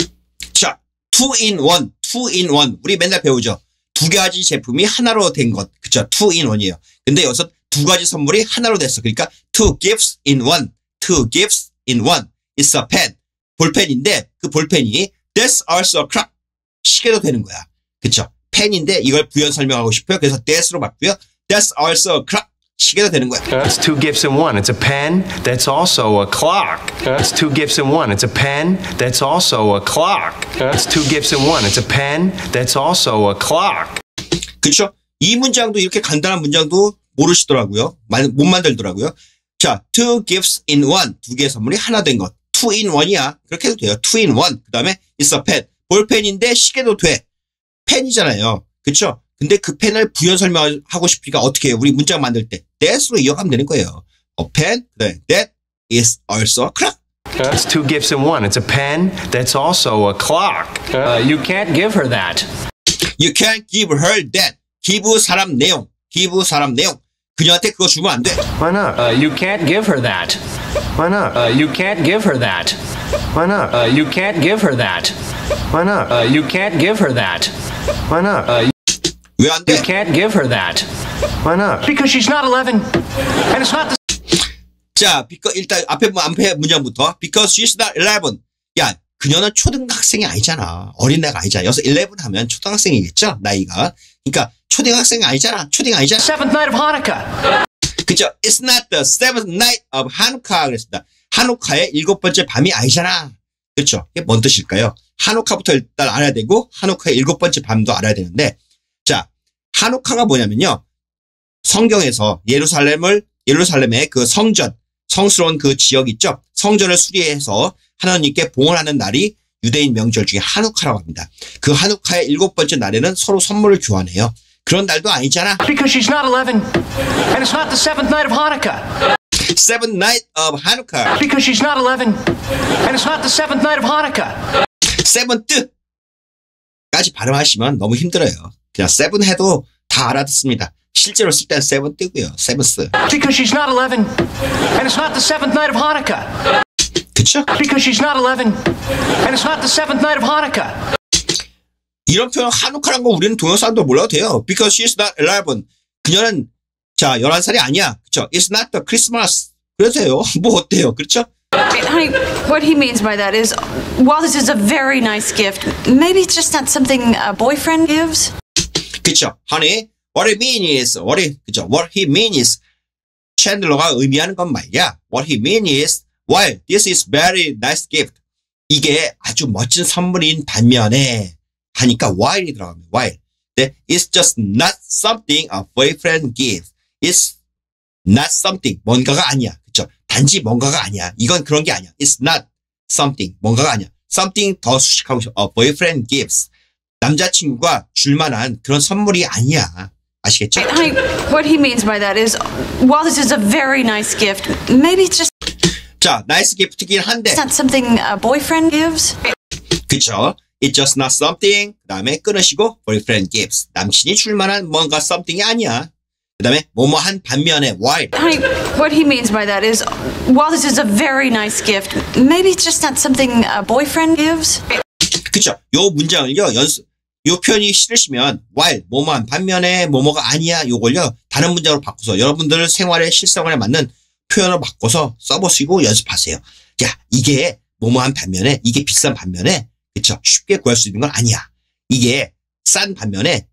자, two in one, two in one. 우리 맨날 배우죠. 두 가지 제품이 하나로 된 것. 그쵸? two in one이에요. 근데 여기서 두 가지 선물이 하나로 됐어. 그러니까 two gifts in one. two gifts in one. It's a pen. 볼펜인데 그 볼펜이 that's also a clock. 시계도 되는 거야. 그쵸? 펜인데 이걸 부연 설명하고 싶어요. 그래서 that's로 바꾸요. That's also a clock. 시계도 되는 거야. It's two gifts in one. It's a pen that's also a clock. It's two gifts in one. It's a pen that's also a clock. It's two gifts in one. It's a pen that's also a clock. 그렇죠? 이 문장도 이렇게 간단한 문장도 모르시더라고요. 못 만들더라고요. 자, two gifts in one. 두 개의 선물이 하나 된 것. two in one이야. 그렇게 해도 돼요. two in one. 그 다음에 it's a pen. 볼펜인데 시계도 돼. 펜이잖아요. 그렇죠? 근데 그 펜을 부연 설명하고 싶으니까 어떻게 해요? 우리 문장 만들 때 that으로 이어가면 되는 거예요. A pen, 그다음에 that is also a clock. It's two gifts in one. It's a pen that's also a clock. Uh, you can't give her that. You can't give her that. give 사람 내용, give 사람 내용. 그녀한테 그거 주면 안 돼. Why not? Uh, you can't give her that. Why not? Uh, you can't give her that. Why not? Uh, you can't give her that. Why not? Uh, you can't give her that. Why not? Uh, 왜 안 돼? you can't give her that. Why not? Because she's not eleven. And it's not the 자, because 일단 앞에 앞에 문장부터 because she's not eleven. 야, 그녀는 초등학생이 아니잖아. 어린애가 아니잖아. 여기서 십일 하면 초등학생이겠죠? 나이가. 그러니까 초등학생이 아니잖아. 초딩 아니잖아. Seventh night of Hanukkah. 그죠? It's not the seventh night of Hanukkah 그랬습니다. 하누카의 일곱 번째 밤이 아니잖아. 그렇죠? 이게 뭔 뜻일까요? 하누카부터 일단 알아야 되고 하누카의 일곱 번째 밤도 알아야 되는데 자, 하누카가 뭐냐면요. 성경에서 예루살렘을 예루살렘의 그 성전, 성스러운 그 지역 있죠? 성전을 수리해서 하나님께 봉헌하는 날이 유대인 명절 중에 하누카라고 합니다. 그 하누카의 일곱 번째 날에는 서로 선물을 교환해요. 그런 날도 아니잖아. Because she's not eleven. And it's not the seventh night of Hanukkah. Seventh night of Hanukkah. Because she's not eleven. And it's not the seventh night of Hanukkah. seventh까지 발음하시면 너무 힘들어요. 그냥 seven 해도 다 알아듣습니다. 실제로 쓸 때는 seventh고요. seventh. Because she's not eleven. And it's not the seventh night of Hanukkah. 그쵸? Because she's not eleven. And it's not the seventh night of Hanukkah. 이런 표현 하누카란 거 우리는 동영상도 몰라도 돼요. Because she's not eleven. 그녀는 자 열한 살이 아니야. 그쵸? It's not the Christmas. 그래도 돼요. 뭐 어때요? 그렇죠? Honey, what he means by that is, while this is a very nice gift, maybe it's just not something a boyfriend gives. 그쵸? Honey, what he means is, what he, 그쵸? What he means is, 챈들러가 의미하는 건 말이야. What he means is, while this is very nice gift. 이게 아주 멋진 선물인 반면에 하니까 while이 들어갑니다. while. 네, it's just not something a boyfriend gives. It's not something. 뭔가가 아니야. 그쵸? 단지 뭔가가 아니야. 이건 그런 게 아니야. It's not something. 뭔가가 아니야. Something 더 수식하고 싶어. A boyfriend gives. 남자친구가 줄 만한 그런 선물이 아니야. 아시겠죠? Honey, what he means by that is, while this is a very nice gift, maybe it's just 자, 나이스 기프트긴 한데. not something a boyfriend gives. 그쵸? It's just not something. 그 다음에 끊으시고 boyfriend gives. 남친이 줄 만한 뭔가 something이 아니야. 그 다음에 뭐뭐한 반면에 while. Honey, what he means by that is, while this is a very nice gift, maybe it's just not something a boyfriend gives. 그쵸? 요 문장을요, 연습, 요 표현이 싫으시면 while, 뭐뭐한 반면에 뭐뭐가 아니야, 요걸요, 다른 문장으로 바꿔서 여러분들 생활에 실생활에 맞는 표현을 바꿔서 써보시고 연습하세요. 야, 이게 뭐뭐한 반면에, 이게 비싼 반면에, 그쵸? 쉽게 구할 수 있는 건 아니야. 이게 싼 반면에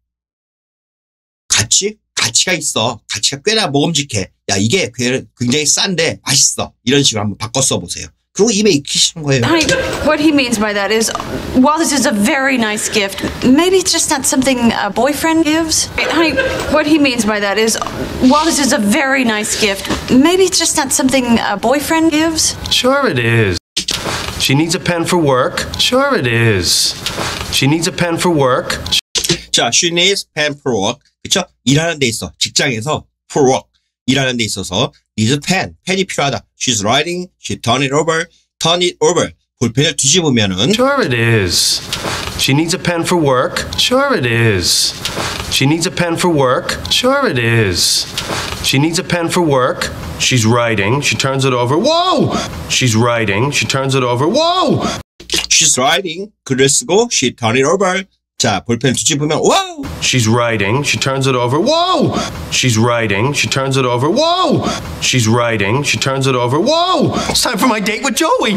가치? 가치가 있어. 가치가 꽤나 먹음직해. 야, 이게 굉장히 싼데 맛있어. 이런 식으로 한번 바꿔 써보세요. 그리고 입에 익히시는 거예요. Honey, what he means by that is, while this is a very nice gift, maybe it's just not something a boyfriend gives. Honey, what he means by that is, while this is a very nice gift, maybe it's just not something a boyfriend gives. Sure it is. She needs a pen for work. Sure it is. She needs a pen for work. 자, she needs pen for work. 그쵸? 일하는 데 있어. 직장에서 for work. 일하는 데 있어서 needs a pen. 펜이 필요하다. She's writing. She turn it over. Turn it over. 볼펜을 뒤집으면은 Sure it is. She needs a pen for work. Sure it is. She needs a pen for work. Sure it is. She needs a pen for work. She's writing. She turns it over. Whoa! She's writing. She turns it over. Whoa! She's writing. 글을 쓰고 she turn it over. 자, 볼펜 뒤집으면 wow! She's writing. She turns it over. Whoa! She's writing. She turns it over. Whoa! She's writing. She turns it over. Whoa! It's time for my date with Joey.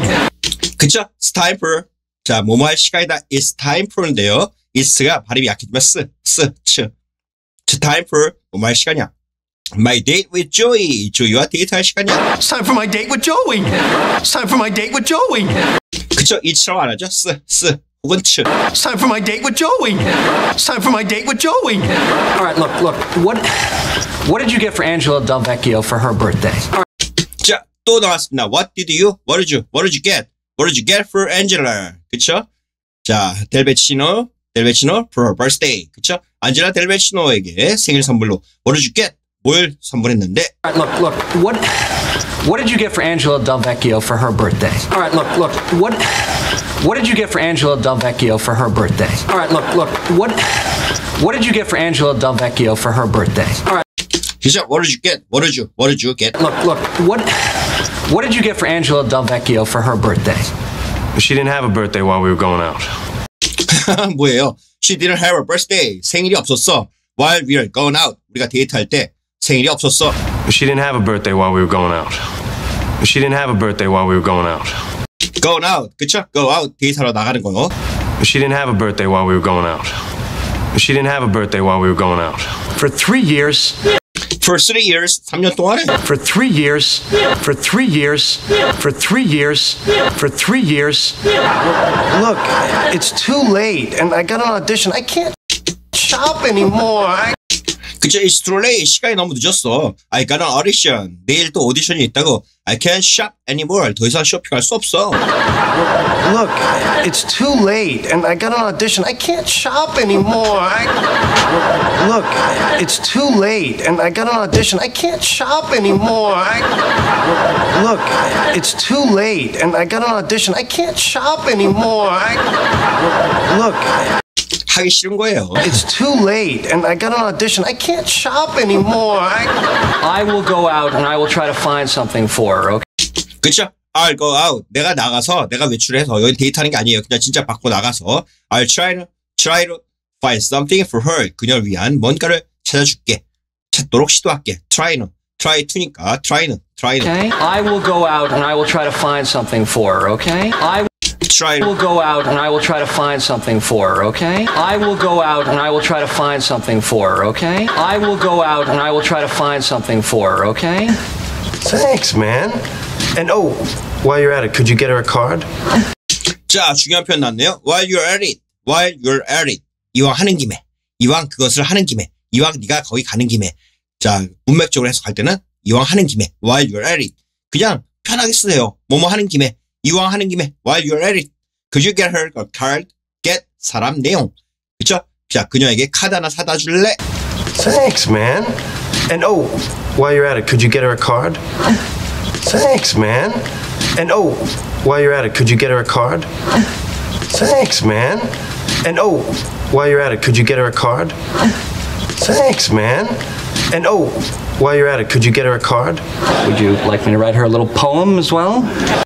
그쵸? It's time for. 자, 뭐뭐 할 시간이다. It's time for인데요. It's가 발음이 약해지면 쓰, 쓰, 츠. It's time for. 뭐뭐 할 시간이야. My date with Joey. 조이와 데이트할 시간이야. It's time for my date with Joey. It's time for my date with Joey. 그쵸? it's라고 안 하죠? 쓰, 쓰. 혹은 츠. It's time for my date with Joey. It's time for my date with Joey. All right, look, look. What what did you get for Angela Del Vecchio for her birthday? 자, 또 나왔습니다. What did you? What did you? What did you get? What did you get for Angela? 그쵸? 자, 델베치노, 델베치노 for her birthday. 그쵸? 안젤라 델베치노에게 생일 선물로 What did you get? 뭘 선물했는데? All right, look, look. What what did you get for Angela Del Vecchio for her birthday? All right, look, look. What what did you get for Angela Del Vecchio for her birthday? All right, look, look. What what did you get for Angela Del Vecchio for her birthday? All right. 그죠? What did you get? What did you? What did you get? Look, look. What what did you get for Angela Del Vecchio for her birthday? She didn't have a birthday while we were going out. 뭐예요? She didn't have a birthday. 생일이 없었어. While we were going out. 우리가 데이트할 때 생일이 없었어. She didn't have a birthday while we were going out. She didn't have a birthday while we were going out. Going out. 그쵸? Go out. 데이트하러 나가는 거. She didn't have a birthday while we were going out. She didn't have a birthday while we were going out. For three years. For three years. 삼 년 동안에. For three years. For three years. For three years. For three years. Look, it's too late, and I got an audition. I can't shop anymore. I... 그쵸? It's too late. 시간이 너무 늦었어. I got an audition. 내일 또 오디션이 있다고. I can't shop anymore. 더 이상 쇼핑할 수 없어. Look, it's too late, and I got an audition. I can't shop anymore. I... Look, it's too late, and I got an audition. I can't shop anymore. I... Look, it's too late, and I got an audition. I can't shop anymore. I... Look. 하기 싫은 거예요. It's too late, and I got an audition. I can't shop anymore. I... I will go out and I will try to find something for her, okay? 그쵸? I'll go out. 내가 나가서, 내가 외출해서, 여기 데이트하는 게 아니에요. 그냥 진짜 밖으로 나가서 I'll try to, try to find something for her. 그녀를 위한 뭔가를 찾아줄게. 찾도록 시도할게. try는, try to니까 try는, try는. Okay? I will go out and I will try to find something for her, okay? I try will go out and I will try to find something for her, okay? I will go out and I will try to find something for her, okay? I will go out and I will try to find something for her, okay? Thanks, man. And oh, while you're at it, could you get her a card? 자, 중요한 표현 나왔네요. While you're at it. While you're at it. 이왕 하는 김에. 이왕 그것을 하는 김에. 이왕 네가 거기 가는 김에. 자, 문맥적으로 해석할 때는 이왕 하는 김에. While you're at it. 그냥 편하게 쓰세요. 뭐뭐 하는 김에. 이왕 하는 김에. While you're at it. Could you get her a card? Get 사람 내용. 그쵸? 자, 그녀에게 카드 하나 사다 줄래? Thanks, man. And oh, while you're at it, could you get her a card? Thanks, man. And oh, while you're at it, could you get her a card? Thanks, man. And oh, while you're at it, could you get her a card? Thanks, man. And oh, while you're at it, could you get her a card? Would you like me to write her a little poem as well?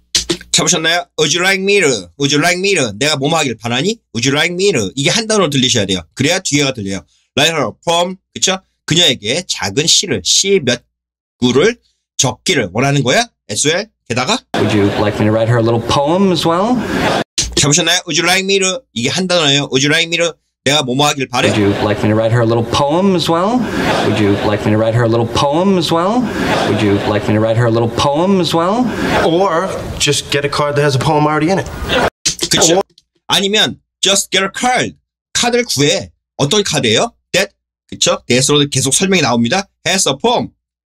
잡으셨나요? Would you like me to? Would you like me to? 내가 뭐뭐 하길 바라니? Would you like me to? 이게 한 단어로 들리셔야 돼요. 그래야 뒤에가 들려요. Write her a poem. 그쵸? 그녀에게 작은 시를, 시 몇 구를 적기를 원하는 거야? as well. 게다가 Would you like me to write her a little poem as well? 잡으셨나요? Would you like me to? 이게 한 단어예요. Would you like me to? 내가 뭐뭐 하길 바래? Would you like me to write her a little poem as well? Would you like me to write her a little poem as well? Would you like me to write her a little poem as well? Or just get a card that has a poem already in it. 그쵸? 아니면 just get a card. 카드를 구해. 어떤 카드예요? That, 그쵸? that으로 계속 설명이 나옵니다. has a poem.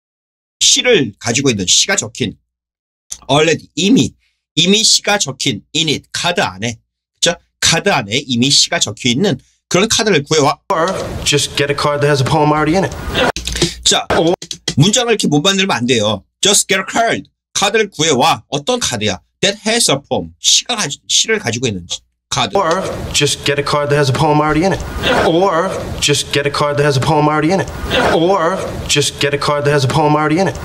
시를 가지고 있는, 시가 적힌 already, 이미 이미 시가 적힌 in it, 카드 안에. 그쵸? 카드 안에 이미 시가 적혀 있는 그런 카드를 구해와. Or just get a card that has a poem already in it. 자, 문장을 이렇게 못 만들면 안 돼요. Just get a card. 카드를 구해와. 어떤 카드야? That has a poem. 시가 가지, 시를 가지고 있는 카드. Or just get a card that has a poem already in it. Or just get a card that has a poem already in it. Or just get a card that has a poem already in it.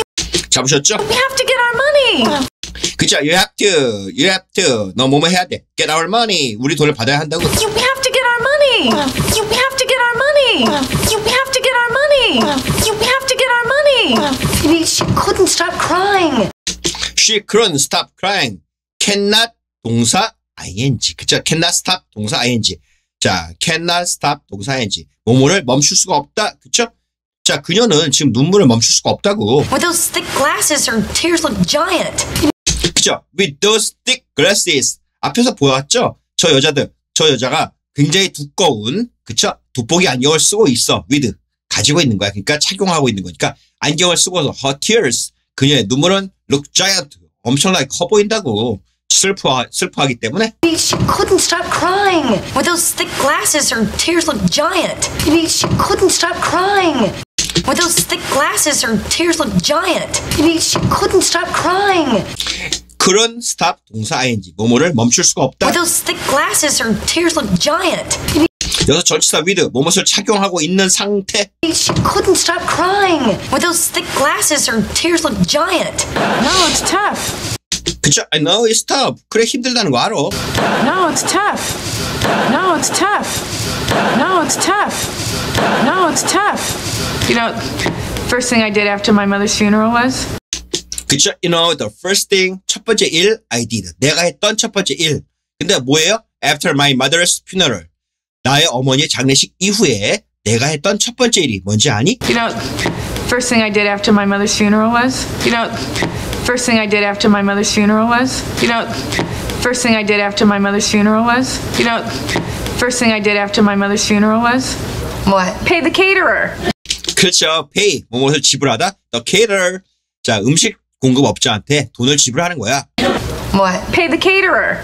잡으셨죠? We have to get our money. 그쵸? You have to. You have to. 너 뭐뭐 해야 돼. Get our money. 우리 돈을 받아야 한다고. You, we have to get our money. You, we have to get our money. You, we have to get our money. You, we have to get our money. Phoebe, she couldn't stop crying. She couldn't stop crying. Cannot 동사 ing. 그쵸? Cannot stop 동사 ing. 자, cannot stop 동사 ing. 뭐뭐를 멈출 수가 없다. 그쵸? 자, 그녀는 지금 눈물을 멈출 수가 없다고. With those thick glasses, her tears look giant. 그쵸? With those thick glasses. 앞에서 보았죠? 저 여자들, 저 여자가 굉장히 두꺼운, 그쵸? 돋보기 안경을 쓰고 있어. with. 가지고 있는 거야. 그러니까 착용하고 있는 거니까 안경을 쓰고서 her tears. 그녀의 눈물은 look giant. 엄청나게 커 보인다고. 슬퍼, 슬퍼하기 때문에. She couldn't stop crying. With those thick glasses, her tears look giant. Phoebe, she couldn't stop crying. With those thick glasses, her tears look giant. Phoebe, she couldn't stop crying. couldn't stop 동사 ing. 뭐뭐를 멈출 수가 없다. With those thick glasses, her tears look giant. Phoebe, 여기서 전치사 with 뭐뭇을 착용하고 있는 상태. she couldn't stop crying. With those thick glasses, her tears look giant. No, it's tough. 그쵸? I know it's tough. 그래 힘들다는 거 알아. No, it's tough. No, it's tough. No, it's tough. No, it's tough. You know, first thing I did after my mother's funeral was? 그쵸? You know, the first thing, 첫 번째 일, I did. 내가 했던 첫 번째 일. 근데 뭐예요? After my mother's funeral. 나의 어머니의 장례식 이후에 내가 했던 첫 번째 일이 뭔지 아니? You know, first thing I did after my mother's funeral was, you know, first thing I did after my mother's funeral was, you know, first thing I did after my mother's funeral was, you know, first thing I did after my mother's funeral was, What? pay the caterer. 그렇죠. pay, 뭐뭐를 지불하다. The caterer. 자, 음식 공급업자한테 돈을 지불하는 거야. What? Pay the caterer.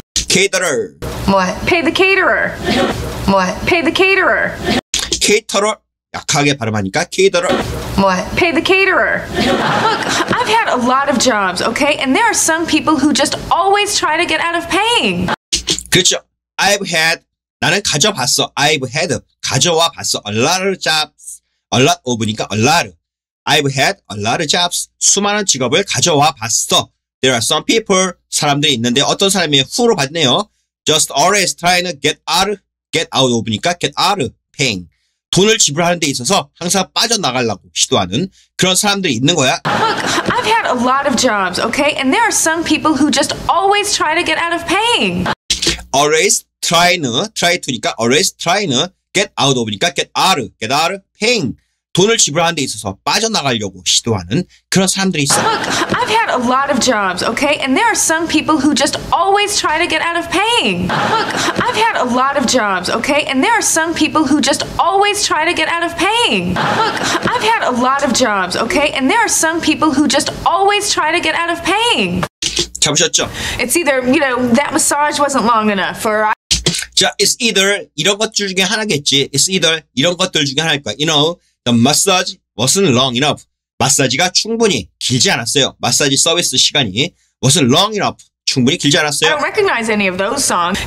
caterer. What? Pay the caterer. What? Pay the caterer. caterer. 약하게 발음하니까 caterer. What? Pay the caterer. Look, I've had a lot of jobs, okay? And there are some people who just always try to get out of paying. 그렇죠. I've had. 나는 가져봤어. I've had. 가져와 봤어. A lot of jobs. A lot of니까 a lot. I've had a lot of jobs. 수많은 직업을 가져와 봤어. There are some people. 사람들이 있는데 어떤 사람이 who로 받네요. Just always trying to get out. Get out of니까 get out of paying. 돈을 지불하는 데 있어서 항상 빠져나가려고 시도하는 그런 사람들이 있는 거야. Look, I've had a lot of jobs, okay? And there are some people who just always try to get out of paying. Always trying, try to니까 always trying, get out of니까 get out, get out of paying. 돈을 지불하는 데 있어서 빠져나가려고 시도하는 그런 사람들이 있어. Look, I've had a lot of jobs, okay? And there are some people who just always try to get out of paying. Look, I've had a lot of jobs, okay? And there are some people who just always try to get out of paying. Look, I've had a lot of jobs, okay? And there are some people who just always try to get out of paying. 잡으셨죠? It's either, you know, that massage wasn't long enough, or I 자, it's either 이런 것들 중에 하나겠지. It's either 이런 것들 중에 하나일 거야. You know, the massage wasn't long enough. 마사지가 충분히 길지 않았어요. 마사지 서비스 시간이 wasn't long enough. 충분히 길지 I 않았어요. don't recognize any of those songs.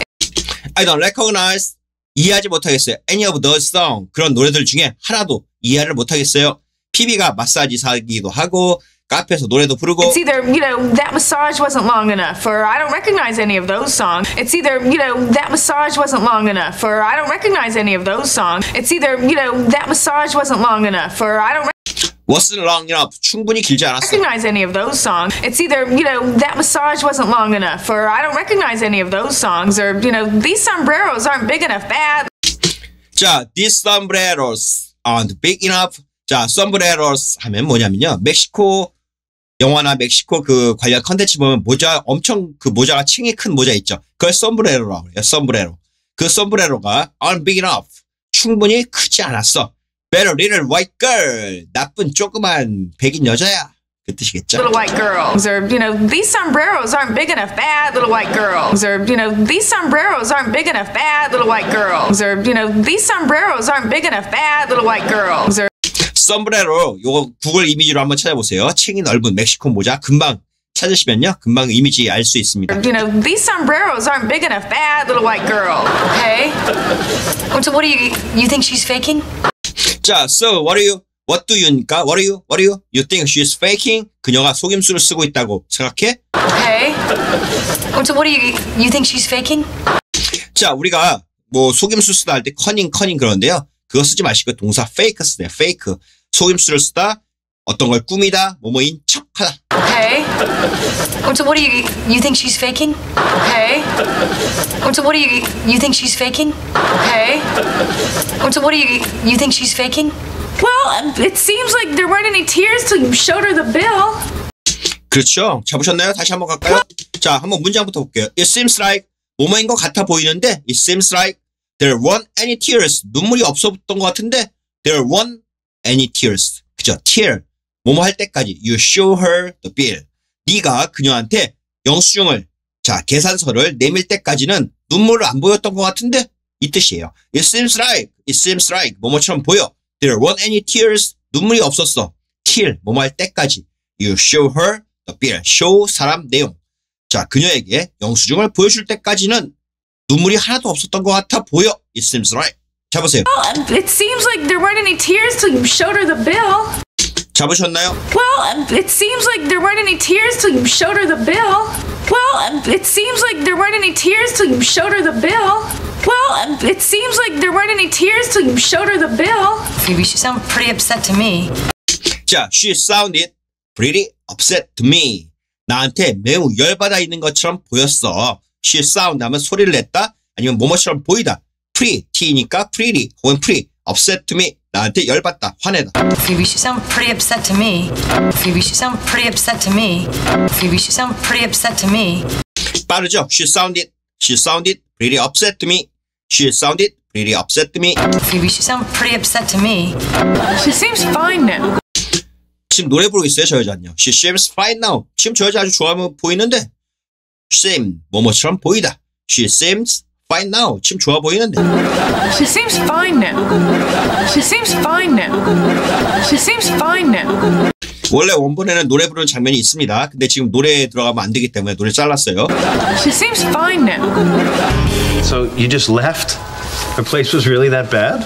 I don't recognize. 이해하지 못하겠어요. Any of those songs. 그런 노래들 중에 하나도 이해를 못하겠어요. 피비가 마사지 사기도 하고 카페에서 노래도 부르고. It's either, you know, that massage wasn't long enough, or I don't recognize any of those songs. It's either, you know, that massage wasn't long enough, or I don't recognize any of those songs. It's either, you know, that massage wasn't long enough, or I don't wasn't long enough. 충분히 길지 않았어. recognize any of those songs. It's either, you know, that massage wasn't long enough, or I don't recognize any of those songs, or, you know, these sombreros aren't big enough, bad. 자, these sombreros aren't big enough. 자, sombreros 하면 뭐냐면요. 멕시코 영화나 멕시코 그 관련 컨텐츠 보면 모자 엄청 그 모자가 층이 큰 모자 있죠. 그걸 썸브레로라고 해요. 썸브레로. 그 썸브레로가 aren't big enough. 충분히 크지 않았어. Better little white girl. 나쁜 조그만 백인 여자야. 그 뜻이겠죠. Little white girls, or, you know, these sombreros aren't big enough, bad little white girls, or, you know, these sombreros aren't big enough, bad little white girls, or, you know, these sombreros aren't big enough, bad little white girls, or. 썸브레로 요거 구글 이미지로 한번 찾아보세요. 층이 넓은 멕시코 모자 금방 찾으시면요. 금방 이미지 알 수 있습니다. You know, these sombreros aren't big enough, bad little white girl. Okay. So what do you you think she's faking? 자, so what do you what do you니까 what do you what do you you think she's faking? 그녀가 속임수를 쓰고 있다고 생각해? Okay. So what do you you think she's faking? 자, 우리가 뭐 속임수 쓰다 할 때 커닝 커닝 그러는데요. 그거 쓰지 마시고 동사 fake 쓰세요. fake. 속임수를 쓰다 어떤 걸 꾸미다 뭐뭐인 척하다. Okay. So what do you you think she's faking? Okay. So what do you you think she's faking? Okay. So what do you you think she's faking? Well, it seems like there weren't any tears till you showed her the bill. 그렇죠. 잡으셨나요? 다시 한번 갈까요? 자, 한번 문장부터 볼게요. It seems like 뭐뭐인 것 같아 보이는데 It seems like there weren't any tears. 눈물이 없었던 것 같은데 there weren't any tears. 그죠? tear. 뭐뭐 할 때까지 you show her the bill. 네가 그녀한테 영수증을 자 계산서를 내밀 때까지는 눈물을 안 보였던 것 같은데 이 뜻이에요. It seems like, it seems like 뭐뭐처럼 보여. There weren't any tears. 눈물이 없었어. till 뭐뭐 할 때까지 you show her the bill. show 사람 내용. 자 그녀에게 영수증을 보여줄 때까지는 눈물이 하나도 없었던 것 같아 보여. It seems like. 잡으세요. Well, it seems like there weren't any tears till you showed her the bill. 잡으셨나요? Well, it seems like there weren't any tears till you showed her the bill. Well, it seems like there weren't any tears till you showed her the bill. Well, it seems like there weren't any tears till you showed her the bill. Phoebe, she sounded pretty upset to me. 자, she sounded pretty upset to me. 나한테 매우 열받아 있는 것처럼 보였어. She sound 하면 소리를 냈다 아니면 뭐뭐처럼 보이다. pretty T니까 pretty 혹은 pretty upset to me. 나한테 열받다 화내다. Phoebe, she sound pretty upset to me. Phoebe, she sound pretty upset to me. Phoebe, she sound pretty upset to me. 빠르죠? She sounded, she sounded pretty upset to me. She sounded pretty upset to me. Phoebe, she sound pretty upset to me. She seems fine now. 지금 노래 부르고 있어요, 저 여자는요. She seems fine now. 지금 저 여자 아주 좋아 보이는데. Seem, 뭐뭐처럼 보이다. She seems fine now. 지금 좋아 보이는데. She seems fine now. She seems fine now. She seems fine now. 원래 원본에는 노래 부르는 장면이 있습니다. 근데 지금 노래에 들어가면 안 되기 때문에 노래 잘랐어요. She seems fine now. So you just left? Her place was really that bad?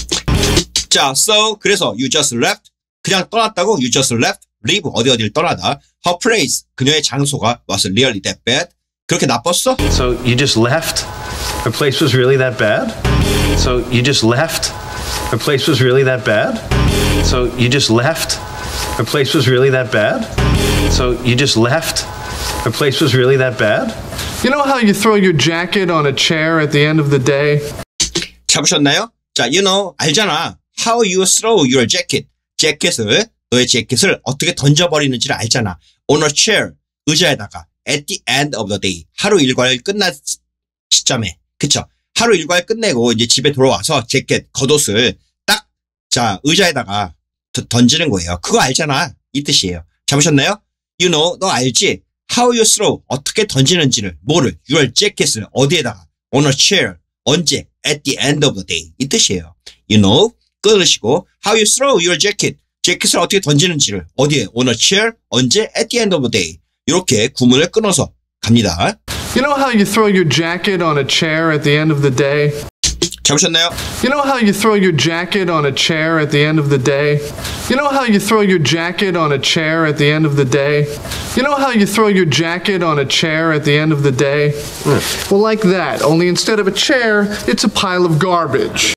자, so 그래서 you just left. 그냥 떠났다고 you just left. leave 어디 어디를 떠나다. Her place 그녀의 장소가 was really that bad. 그렇게 나빴어? So you just left? Her place was really that bad? So you just left? Her place was really that bad? So you just left? Her place was really that bad? So you just left? Her place was really that bad? You know how you throw your jacket on a chair at the end of the day? 잡으셨나요? 자, you know, 알잖아. How you throw your jacket. 재킷을, 너의 재킷을 어떻게 던져버리는지를 알잖아. On a chair, 의자에다가. At the end of the day. 하루 일과를 끝난 시점에. 그쵸? 하루 일과를 끝내고 이제 집에 돌아와서 재킷, 겉옷을 딱, 자, 의자에다가 던지는 거예요. 그거 알잖아. 이 뜻이에요. 잡으셨나요? You know, 너 알지? How you throw, 어떻게 던지는지를, 뭐를, your jacket을 어디에다가, on a chair, 언제, at the end of the day. 이 뜻이에요. You know, 끊으시고, how you throw your jacket, 재킷을 어떻게 던지는지를, 어디에, on a chair, 언제, at the end of the day. 이렇게 구문을 끊어서 갑니다. You know how you throw your jacket on a chair at the end of the day? 잡으셨나요? You know how you throw your jacket on a chair at the end of the day? You know how you throw your jacket on a chair at the end of the day? You know how you throw your jacket on a chair at the end of the day? Well, like that, only instead of a chair, it's a pile of garbage.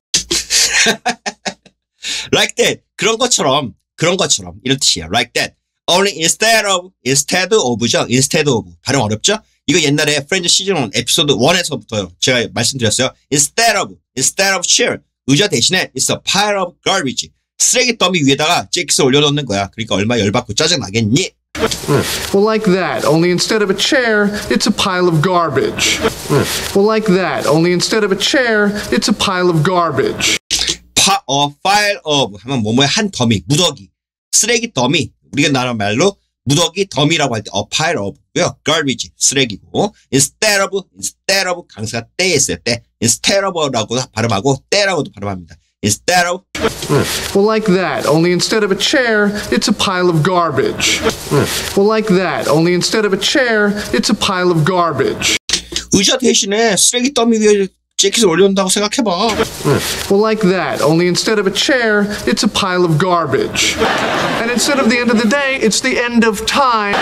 Like that. 그런 것처럼, 그런 것처럼. 이런 뜻이에요. Like that. Only instead of, instead of죠. Instead of. 발음 어렵죠? 이거 옛날에 프렌즈 시즌 일 에피소드 일에서부터 제가 말씀드렸어요. Instead of, instead of chair. 의자 대신에 it's a pile of garbage. 쓰레기 더미 위에다가 재킷을 올려놓는 거야. 그러니까 얼마나 열받고 짜증나겠니? Well, like that, only instead of a chair, it's a pile of garbage. Well, like that, only instead of a chair, it's a pile of garbage. 파, 어, pile of 하면 뭐뭐의 한 더미, 무더기. 쓰레기 더미. 우리가 나는 말로 무더기 더미라고 할 때 a pile of고요. garbage, 쓰레기고. instead of, instead of 강사가 때에 있을 때 instead of라고 발음하고 때라고도 발음합니다. Instead of. Well, like that, only instead of a chair, it's a pile of garbage. Well, like that, only instead of a chair, it's a pile of garbage. 의자 대신에 쓰레기 더미 위에 재킷을 올려놓는다고 생각해봐. Well, like that, only instead of a chair, it's a pile of garbage. And instead of the end of the day, it's the end of time.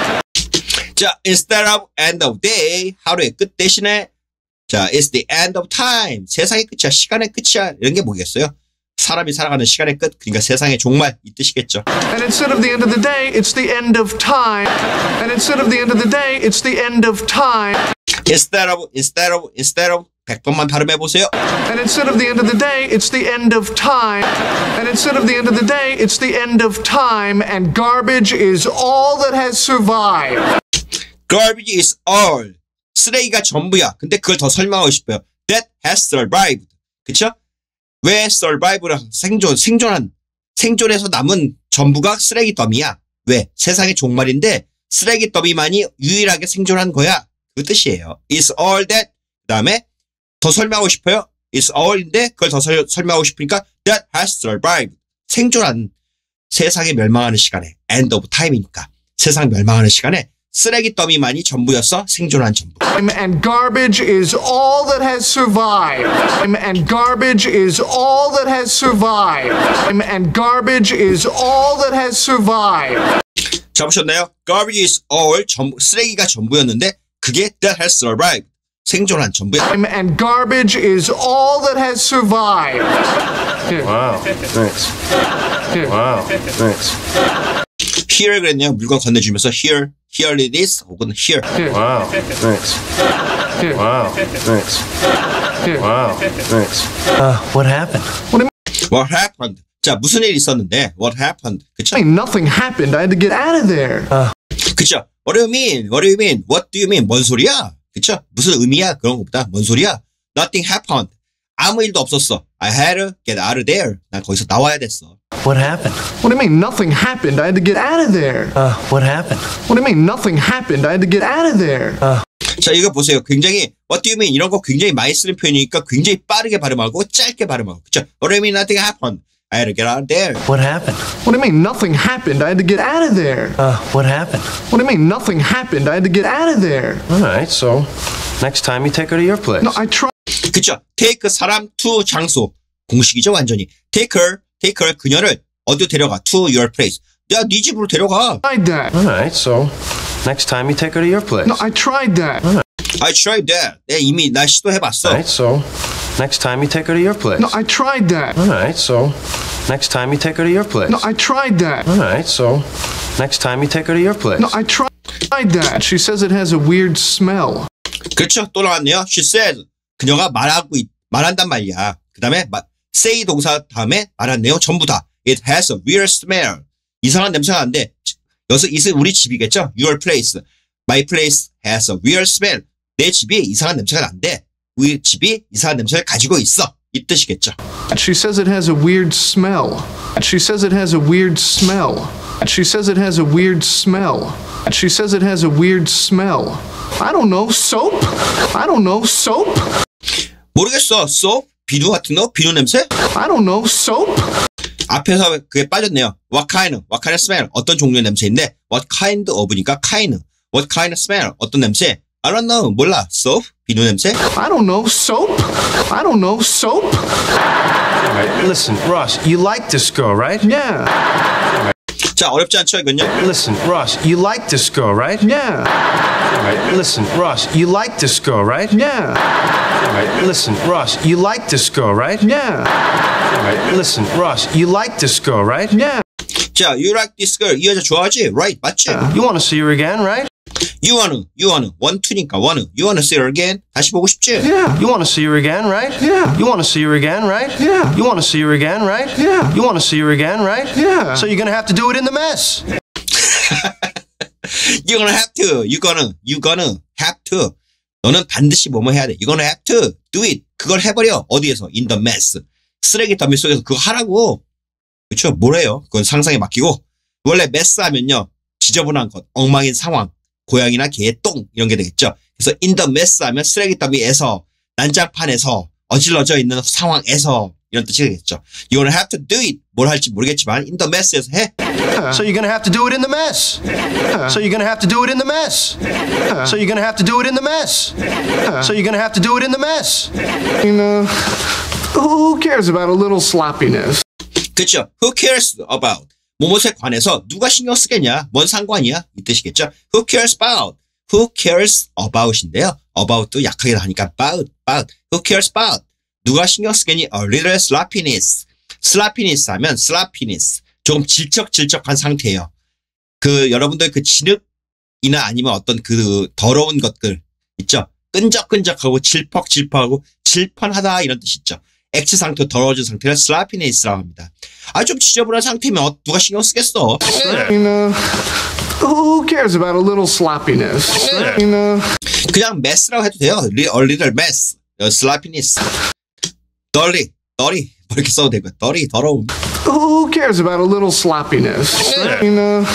자, instead of end of day, 하루의 끝 대신에 자, it's the end of time. 세상의 끝이야, 시간의 끝이야. 이런 게 뭐겠어요? 사람이 살아가는 시간의 끝, 그러니까 세상의 종말 이 뜻이겠죠. And instead of the end of the day, it's the end of time. And instead of the end of the day, it's the end of time. Instead of, instead of, instead of 백 번만 발음해 보세요. And instead of the end of the day, it's the end of time. And instead of the end of the day, it's the end of time. And garbage is all that has survived. Garbage is all. 쓰레기가 전부야. 근데 그걸 더 설명하고 싶어요. That has survived. 그쵸? 왜 survive라 생존, 생존한, 생존해서 남은 전부가 쓰레기 더미야. 왜? 세상의 종말인데 쓰레기 더미만이 유일하게 생존한 거야. 그 뜻이에요. It's all that. 그 다음에 더 설명하고 싶어요. It's all인데 그걸 더 설, 설명하고 싶으니까 that has survived. 생존한 세상이 멸망하는 시간에 end of time이니까 세상 멸망하는 시간에 쓰레기 더미만이 전부였어. 생존한 전부. And garbage is all that has survived. And garbage is all that has survived. And garbage is all that has survived. 잡으셨나요? Garbage is all. 전부, 쓰레기가 전부였는데 그게 that has survived. 생존한 전부야. And garbage is all that has survived. Wow, thanks. Wow, thanks. here 그랬네요. 물건 건네주면서 here, here it is 혹은 here. Wow, thanks. Wow, thanks. Wow, thanks. Uh, what happened? What happened? 자, 무슨 일이 있었는데? What happened? 그쵸? Hey, nothing happened. I had to get out of there. 그쵸? What do you mean? What do you mean? What do you mean? 뭔 소리야? 그쵸? 무슨 의미야? 그런 것보다 뭔 소리야? Nothing happened. 아무 일도 없었어. I had to get out of there. 난 거기서 나와야 됐어. What happened? What do you mean nothing happened? I had to get out of there. Uh, what happened? What do you mean nothing happened? I had to get out of there. 자, 이거 보세요. 굉장히 What do you mean? 이런 거 굉장히 많이 쓰는 표현이니까 굉장히 빠르게 발음하고 짧게 발음하고. 그쵸? What do you mean nothing happened? I had to get out of there. What happened? What do you mean nothing happened? I had to get out of there. Uh, what happened? What do you mean nothing happened? I had to get out of there. All right, so next time you take her to your place. No, I tried. 그쵸? take 사람 to 장소. 공식이죠, 완전히. take her, take her 그녀를 어디로 데려가? to your place. 야, 네 집으로 데려가. tried that. All right, so next time you take her to your place. No, I tried that. I tried that. 내 이미 나 시도해봤어. All right, so next time you take her to your place. No, I tried that. All right, so next time you take her to your place. No, I tried that. All right, so next time you take her to your place. No, I tried that. She says it has a weird smell. 그렇죠. 또 나왔네요. She said. 그녀가 말하고 있, 말한단 말이야. 그 다음에 say 동사 다음에 말한 내용 전부 다. It has a weird smell. 이상한 냄새가 나는데 여기서 it은 우리 집이겠죠. Your place. My place has a weird smell. 내 집이 이상한 냄새가 난대. 우리 집이 이상한 냄새를 가지고 있어. 이 뜻이겠죠. She says it has a weird smell. She says it has a weird smell. She says it has a weird smell. She says it has a weird smell. I don't know. Soap? I don't know. Soap? 모르겠어. soap? 비누 같은 거? 비누 냄새? I don't know. Soap? 앞에서 그게 빠졌네요. What kind? What kind of smell? 어떤 종류의 냄새인데 What kind of니까 kind. What kind of smell? 어떤 냄새? I don't know. 몰라. soap? 비누 냄새? I don't know. Soap? I don't know. Soap? All right, listen, Ross, you like this girl, right? Yeah. 자, 어렵지 않죠, 이건요? Listen, Ross, you like this girl, right? Yeah. All right, listen, Ross, you like this girl, right? Yeah. All right, listen, Ross, you like this girl, right? Yeah. All right, listen, Ross, you like this girl, right? Yeah. 자, you like this girl. 이 여자 좋아하지? Right, 맞지? You want to see her again, right? You wanna, you wanna, one, two니까 wanna. You wanna see her again? 다시 보고 싶지? Yeah. You want to see her again, right? Yeah. You want to see her again, right? Yeah. You want to see her again, right? Yeah. You want to see her again, right? Yeah. So you're going to have to do it in the mess. You're gonna have to. You gonna, you gonna have to. 너는 반드시 뭐뭐 해야 돼. You're gonna have to do it. 그걸 해버려. 어디에서? In the mess. 쓰레기 더미 속에서 그거 하라고. 그렇죠? 뭘 해요? 그건 상상에 맡기고. 원래 mess 하면요. 지저분한 것, 엉망인 상황. 고양이나 개의 똥 이런 게 되겠죠. 그래서 in the mess 하면 쓰레기 더미에서 난장판에서 어질러져 있는 상황에서 이런 뜻이 되겠죠. You're gonna have to do it. 뭘 할지 모르겠지만 in the mess에서 해. So you're going to have to do it in the mess. So you're going to have to do it in the mess. So you're going to have to do it in the mess. So you're going to have to do it in the mess. You know, who cares about a little sloppiness? 그렇죠. Who cares about? 뭐뭐에 관해서 누가 신경 쓰겠냐? 뭔 상관이야? 이 뜻이겠죠. Who cares about? Who cares about인데요. about도 약하게 하니까 about, about. Who cares about? 누가 신경 쓰겠니? A little sloppiness. sloppiness 하면 sloppiness. 조금 질척질척한 상태예요. 그 여러분들 그 진흙이나 아니면 어떤 그 더러운 것들 있죠. 끈적끈적하고 질퍽질퍽하고 질펀하다 이런 뜻이 있죠. 액체 상태, 더러워진 상태를 sloppiness라고 합니다. 아, 좀 지저분한 상태면 누가 신경 쓰겠어? You know, who cares about a little sloppiness? You know, 그냥 mess라고 해도 돼요. A little mess, sloppiness, dirty, dirty 이렇게 써도 되고요. dirty, 더러운. who cares about a little sloppiness? You know,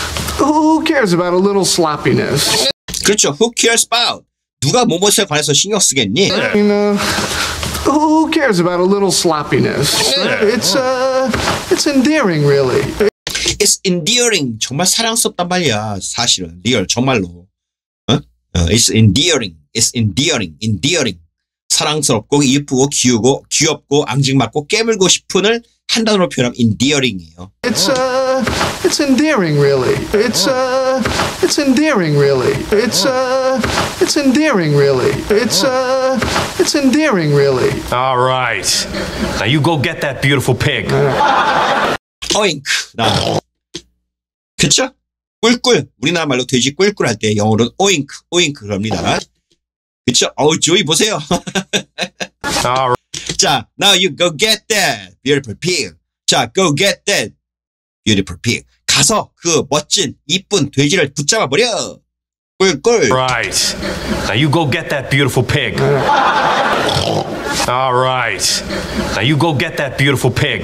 who cares about a little sloppiness? 그렇죠. Who cares about? 누가 뭐뭐에 관해서 신경 쓰겠니? You know, who cares about a little sloppiness? It's uh, it's endearing, really. It's endearing. 정말 사랑스럽단 말이야. 사실은 리얼 정말로. 어? 어, It's endearing. It's endearing. endearing. 사랑스럽고 이쁘고 귀우고 귀엽고 앙증맞고 깨물고 싶은을 한 단어로 표현하면 endearing이에요. It's uh, it's endearing, really. It's uh, it's endearing, really. It's uh, it's endearing, really. It's uh, it's endearing, really. All right. Now you go get that beautiful pig. 어잉크. 나 그쵸? 꿀꿀. 우리나라 말로 돼지 꿀꿀 할 때 영어로는 오잉크, 오잉크 그럽니다. 그쵸? 어우, 조이 보세요. 자, now you go get that beautiful pig. 자, go get that beautiful pig. 가서 그 멋진, 이쁜 돼지를 붙잡아 버려. 꿀꿀. Right. Now you go get that beautiful pig. All right. Now you go get that beautiful pig.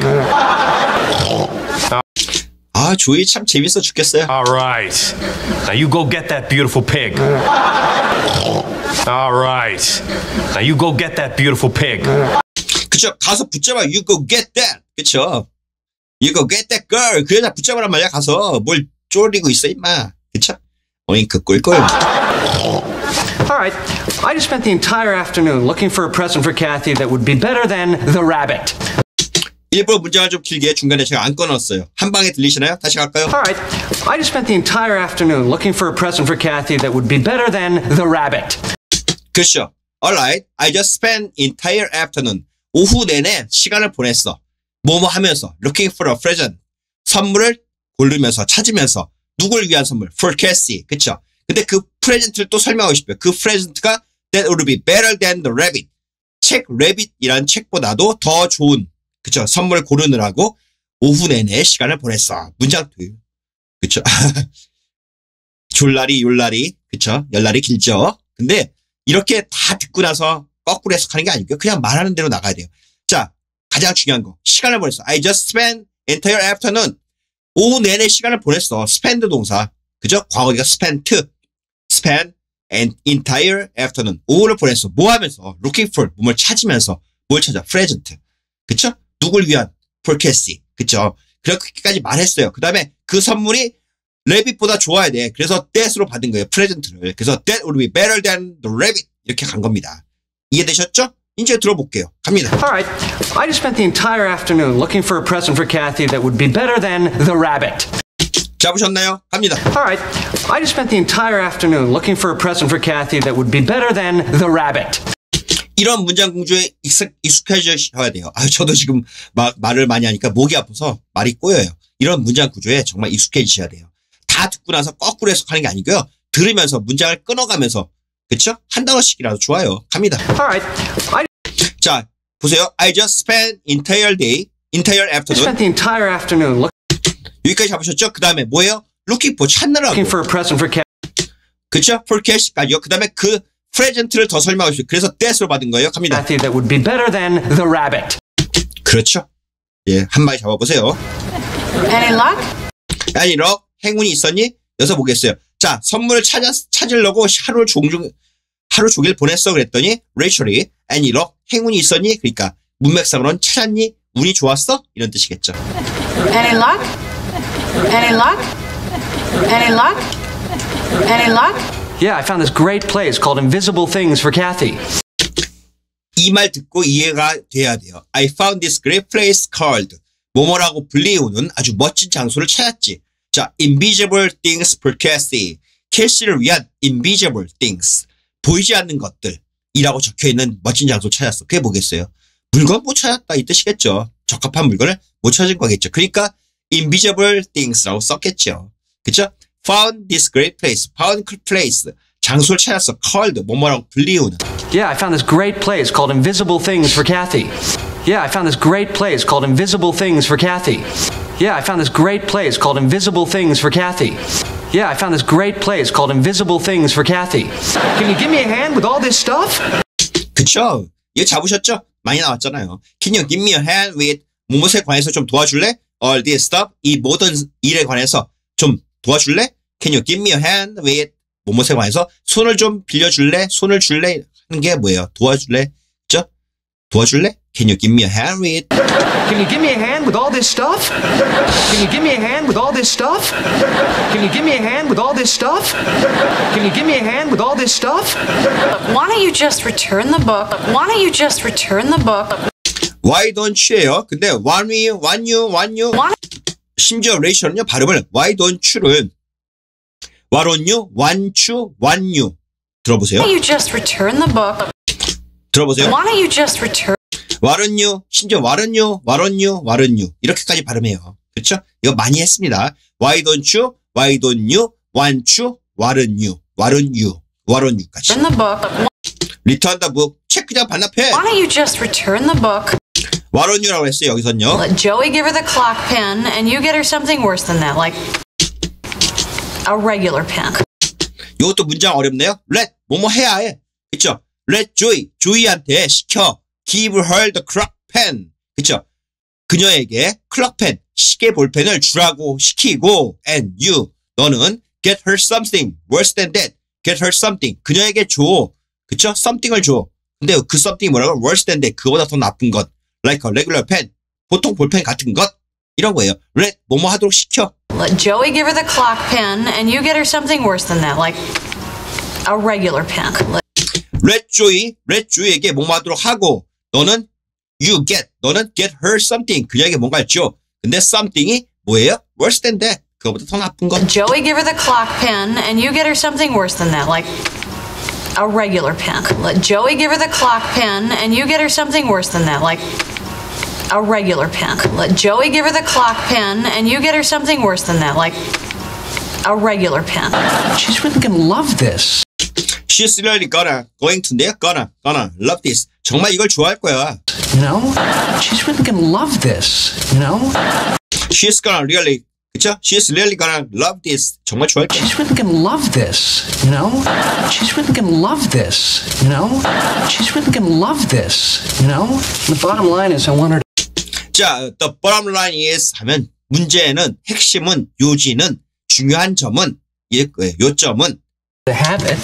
아, 조이 참 재밌어 죽겠어요. All right. Now you go get that beautiful pig. All right. Now you go get that beautiful pig. 그쵸? 가서 붙잡아. You go get that. 그쵸? You go get that girl. 그 여자 붙잡아란 말이야. 가서 뭘 쪼리고 있어 임마. 그쵸? 오잉크 꿀꿀. All right. I just spent the entire afternoon looking for a present for Kathy that would be better than the rabbit. 일부러 문장을 좀 길게 중간에 제가 안 끊었어요. 한 방에 들리시나요? 다시 갈까요? All right. I just spent the entire afternoon looking for a present for Kathy that would be better than the rabbit. 그렇죠. Alright. I just spent entire afternoon. 오후 내내 시간을 보냈어. 뭐뭐 하면서 looking for a present. 선물을 고르면서 찾으면서 누굴 위한 선물? For Cassie. 그렇죠. 근데 그 프레젠트를 또 설명하고 싶어요. 그 프레젠트가 that would be better than the rabbit. 책 rabbit이라는 책보다도 더 좋은 그쵸 선물 고르느라고 오후 내내 시간을 보냈어. 문장 도요. 그쵸. 졸라리 욜라리 그쵸 열날이 길죠. 근데 이렇게 다 듣고 나서 거꾸로 해석하는 게 아니고요. 그냥 말하는 대로 나가야 돼요. 자, 가장 중요한 거 시간을 보냈어. I just spent entire afternoon. 오후 내내 시간을 보냈어. spend 동사 그죠? 과거니까 spent spend an entire afternoon. 오후를 보냈어. 뭐 하면서? looking for 몸을 찾으면서 뭘 찾아? present 그쵸? 누굴 위한? for Cassie 그쵸? 그렇게까지 말했어요. 그 다음에 그 선물이 rabbit보다 좋아야 돼. 그래서 that으로 받은 거예요. 프레젠트를. 그래서 that would be better than the rabbit 이렇게 간 겁니다. 이해되셨죠? 이제 들어볼게요. 갑니다. All right. I just spent the entire afternoon looking for a present for Kathy that would be better than the rabbit. 잡으셨나요? 갑니다. All right. I just spent the entire afternoon looking for a present for Kathy that would be better than the rabbit. 이런 문장 공주에 익숙, 익숙해지셔야 돼요. 아, 저도 지금 막 말을 많이 하니까 목이 아파서 말이 꼬여요. 이런 문장 구조에 정말 익숙해지셔야 돼요. 다 듣고 나서 거꾸로 해석하는 게 아니고요. 들으면서 문장을 끊어가면서 그쵸? 한 단어씩이라도 좋아요. 갑니다. All right. I 자, 보세요. I just spent entire day, entire afternoon. spent the entire afternoon look, 여기까지 잡으셨죠? 그 다음에 뭐예요? looking for 찾느라고. looking for a present for Kathy 그쵸? for cash까지요. 그 다음에 그 프레젠트를 더 설명하고 싶어요. 그래서 that으로 받은 거예요. 갑니다. that would be better than the rabbit. 그렇죠. 예, 한 마디 잡아보세요. Any luck? 아니, 럭, 행운이 있었니? 여기서 보겠어요. 자, 선물을 찾아, 찾으려고 하루 종종, 하루 종일 보냈어. 그랬더니, 레이첼이, 아니, 럭, 행운이 있었니? 그러니까, 문맥상으로는 찾았니? 운이 좋았어? 이런 뜻이겠죠. Any luck? Any luck? Any luck? Any luck? Yeah, I found this great place called Invisible Things for Kathy. 이 말 듣고 이해가 돼야 돼요. I found this great place called 뭐뭐라고 불리우는 아주 멋진 장소를 찾았지. 자, invisible things for Cassie. 캐시를 위한 invisible things. 보이지 않는 것들이라고 적혀있는 멋진 장소 찾았어. 그게 뭐겠어요? 물건 못 찾았다 이 뜻이겠죠. 적합한 물건을 못 찾은 거겠죠. 그러니까 invisible things라고 썼겠죠. 그쵸? found this great place. found place. 장소를 찾았어. called 뭐뭐라고 불리우는. Yeah, I found this great place called Invisible Things for Kathy. Yeah, I found this great place called Invisible Things for Kathy. Yeah, I found this great place called Invisible Things for Kathy. Yeah, I found this great place called Invisible Things for Kathy. Can you give me a hand with all this stuff? 그쵸? 이거 잡으셨죠? 많이 나왔잖아요. Can you give me a hand with 무엇에 관해서 좀 도와줄래? All this stuff. 이 모든 일에 관해서 좀 도와줄래? Can you give me a hand with 무엇에 관해서 손을 좀 빌려줄래? 손을 줄래? 하는 게 뭐예요? 도와줄래? 그쵸? 도와줄래? Can you give me a hand with? Can you give me a hand with all this stuff? Can you give me a hand with all this stuff? Can you give me a hand with all this stuff? Can you give me a hand with all this stuff? Why don't you just return the book? Why don't you just return the book? Why don't you예요. 근데 want you, want you, want you. 심지어 레이션은요 발음을 Why don't you를 Why don't you, want you, want you. 들어보세요. Why don't you just return the book? 들어보세요. Why don't you just return? Why don't you, 심지어 Why don't you, Why don't you, Why don't you. 이렇게까지 발음해요. 그렇죠? 이거 많이 했습니다. Why don't you, why don't you, want you, why don't you, why don't you, why don't you까지. In the book. Return the book. 체크장 반납해. Why don't you just return the book? Why don't you라고 했어요. 여기서는요. Let Joey give her the clock pen, and you get her something worse than that, like a regular pen. 이것도 문장 어렵네요. Let 뭐뭐 해야 해. 그쵸? Let Joey 조이한테 시켜. Give her the clock pen. 그쵸? 그녀에게 클럭 펜, 시계 볼펜을 주라고 시키고, and you 너는 get her something worse than that. Get her something. 그녀에게 줘. 그쵸? something을 줘. 근데 그 something이 뭐라고? worse than that. 그거보다 더 나쁜 것. like a regular pen. 보통 볼펜 같은 것. 이런 거예요. let 뭐뭐 하도록 시켜. Let Joey give her the clock pen, and you get her something worse than that, like a regular pen. Let, let Joey, let Joey에게 뭐뭐 하도록 하고, 너는 you get, 너는 get her something. 그녀에게 뭔가를 줘. 근데 something이 뭐예요? worse than that. 그거보다 더 나쁜 것. Joey give her the clock pen, and you get her something worse than that, like a regular pen. Let Joey give her the clock pen, and you get her something worse than that, like a regular pen. Let Joey give her the clock pen, and you get her something worse than that, like a regular pen. She's really gonna love this. She's really gonna, going to, 내가 gonna, gonna love this. 정말 이걸 좋아할 거야. You know? She's really gonna love this. You know? She's gonna really, 그쵸? She's really gonna love this. 정말 좋아할 거야. She's really gonna love this. You know? She's really gonna love this. You know? She's really gonna love this. You know? The bottom line is I want her to 자, the bottom line is 하면 문제는, 핵심은, 요지는, 중요한 점은, 요점은 have it.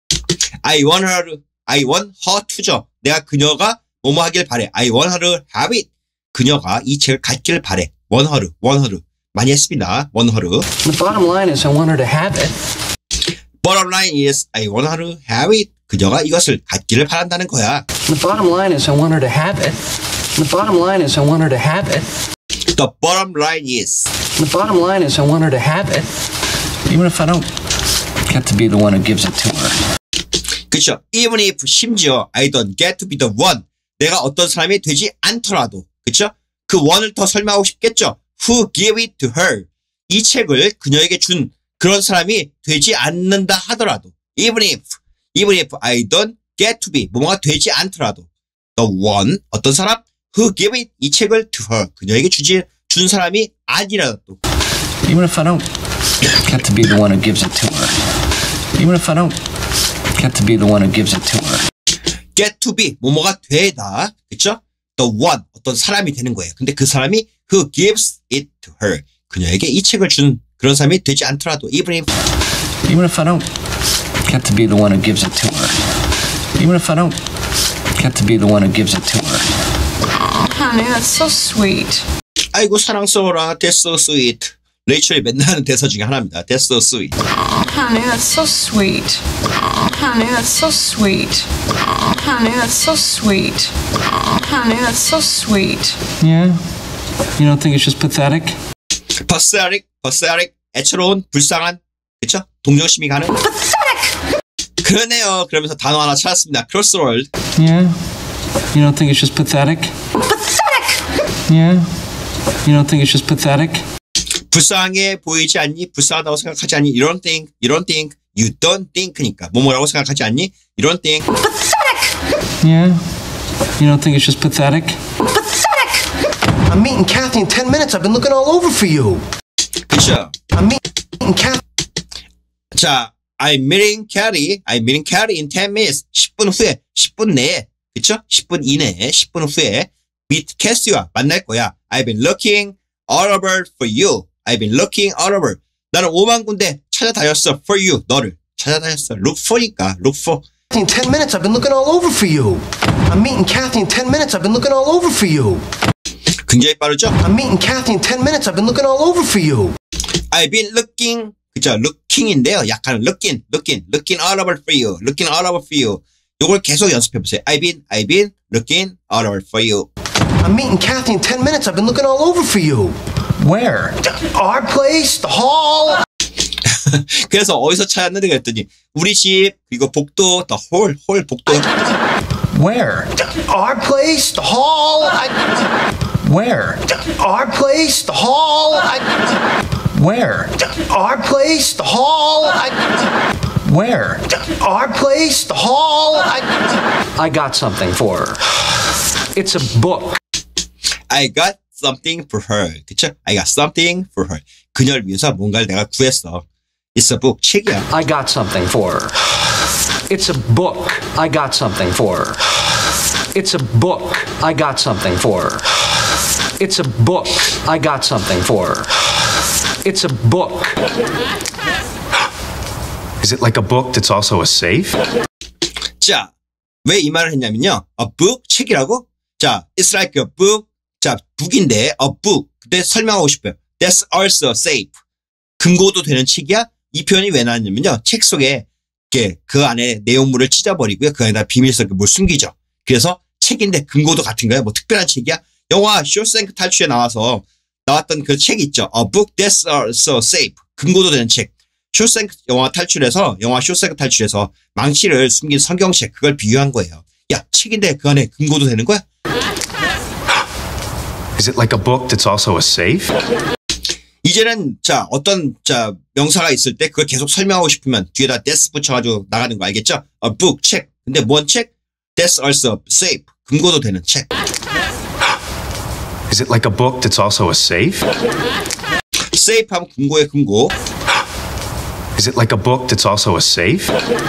I want her, to, I want her to죠. 내가 그녀가 뭐뭐 하길 바래. I want her to have it. 그녀가 이 책을 갖길 바래. want her, want her. 많이 했습니다. want her. The bottom line is I want her to have it. Bottom line is I want her to have it. 그녀가 이것을 갖기를 바란다는 거야. The bottom line is I want her to have it. The bottom line is I want her to have it. The bottom line is. The bottom line is I want her to have it. Even if I don't get to be the one who gives it to her. 그렇죠. Even if 심지어 I don't get to be the one. 내가 어떤 사람이 되지 않더라도. 그렇죠? 그 one을 더 설명하고 싶겠죠. Who give it to her. 이 책을 그녀에게 준 그런 사람이 되지 않는다 하더라도. Even if. Even if I don't get to be. 뭐가 되지 않더라도. The one. 어떤 사람? Who give it. 이 책을 to her. 그녀에게 주지, 준 사람이 아니라도. Even if I don't get to be the one who gives it to her. Even if I don't get to be the one who gives it to her. Get to be. 뭐뭐가 되다. 그쵸? The one. 어떤 사람이 되는 거예요. 근데 그 사람이 who gives it to her. 그녀에게 이 책을 준 그런 사람이 되지 않더라도. Even if. Even if I don't get to be the one who gives it to her. Even if I don't get to be the one who gives it to her. Oh, honey, that's so sweet. 아이고 사랑스러워라. That's so sweet. 레이첼이 맨날 하는 대사 중에 하나입니다. That's so sweet. Oh, honey, that's so sweet. Oh, honey, that's so sweet. Oh, honey, that's so sweet. Oh, honey, that's so sweet. Yeah? You don't think it's just pathetic? pathetic, pathetic, 애처로운, 불쌍한, 그쵸? 동정심이 가는. Pathetic! 그러네요. 그러면서 단어 하나 찾았습니다. crossword. Yeah? You don't think it's just pathetic? Pathetic! Yeah? You don't think it's just pathetic? 불쌍해 보이지 않니? 불쌍하다고 생각하지 않니? You don't think, you don't think, you don't think니까 뭐뭐라고 생각하지 않니? You don't think. Pathetic! Yeah? You don't think it's just pathetic? Pathetic! I'm meeting Kathy in ten minutes. I've been looking all over for you. 그쵸? I'm meeting Kathy. 자, I'm meeting Carrie. I'm meeting Carrie in ten minutes. 십 분 후에, 십 분 내에, 그쵸? 십 분 이내에, 십 분 후에 meet Cassie와 만날 거야. I've been looking all over for you. I've been looking all over. 나는 오만 군데 찾아다녔어. For you. 너를 찾아다녔어. Look for니까. Look for. In ten minutes, I've been looking all over for you. I'm meeting Kathy in ten minutes. I've been looking all over for you. 굉장히 빠르죠? I'm meeting Kathy in ten minutes. I've been looking all over for you. I've been looking. 그죠? looking인데요. 약간 looking, looking, looking all over for you. looking all over for you. 요걸 계속 연습해보세요. I've been, I've been looking all over for you. I'm meeting Kathy in ten minutes. I've been looking all over for you. Where? Our place, the hall. 그래서 어디서 찾았는데 그랬더니 우리 집 그리고 복도 the hall, hall 복도. Where? Our place, the hall. I... Where? Our place, the hall. I... Where? Our place, the hall. I... Where? Our place, the hall. I... I got something for her. It's a book. I got something for her. 그쵸? I got something for her. 그녀를 위해서 뭔가를 내가 구했어. It's a book. 책이야. I got something for her. It's a book. I got something for her. It's a book. I got something for her. It's a book. I got something for her. It's a book. Is it like a book that's also a safe? 자, 왜 이 말을 했냐면요. A book, 책이라고? 자, it's like a book. 자, book인데, a book. 근데 설명하고 싶어요. That's also safe. 금고도 되는 책이야? 이 표현이 왜 나왔냐면요. 책 속에 이렇게 그 안에 내용물을 찢어버리고요. 그 안에다 비밀스럽게 뭘 숨기죠. 그래서 책인데 금고도 같은 거야. 뭐 특별한 책이야? 영화 쇼생크 탈출에 나와서 나왔던 그 책 있죠. A book that's also safe. 금고도 되는 책. 쇼생크 영화 탈출에서 영화 쇼생크 탈출에서 망치를 숨긴 성경책 그걸 비유한 거예요. 야, 책인데 그 안에 금고도 되는 거야? Is it like a book that's also a safe? 이제는 자 어떤 자 명사가 있을 때 그걸 계속 설명하고 싶으면 뒤에다 that's 붙여가지고 나가는 거 알겠죠? A book 책. 근데 뭔 책? That's also safe. 금고도 되는 책. Is it like a book that's also a safe? safe 하면 금고의 금고. Is it like a book that's also a safe?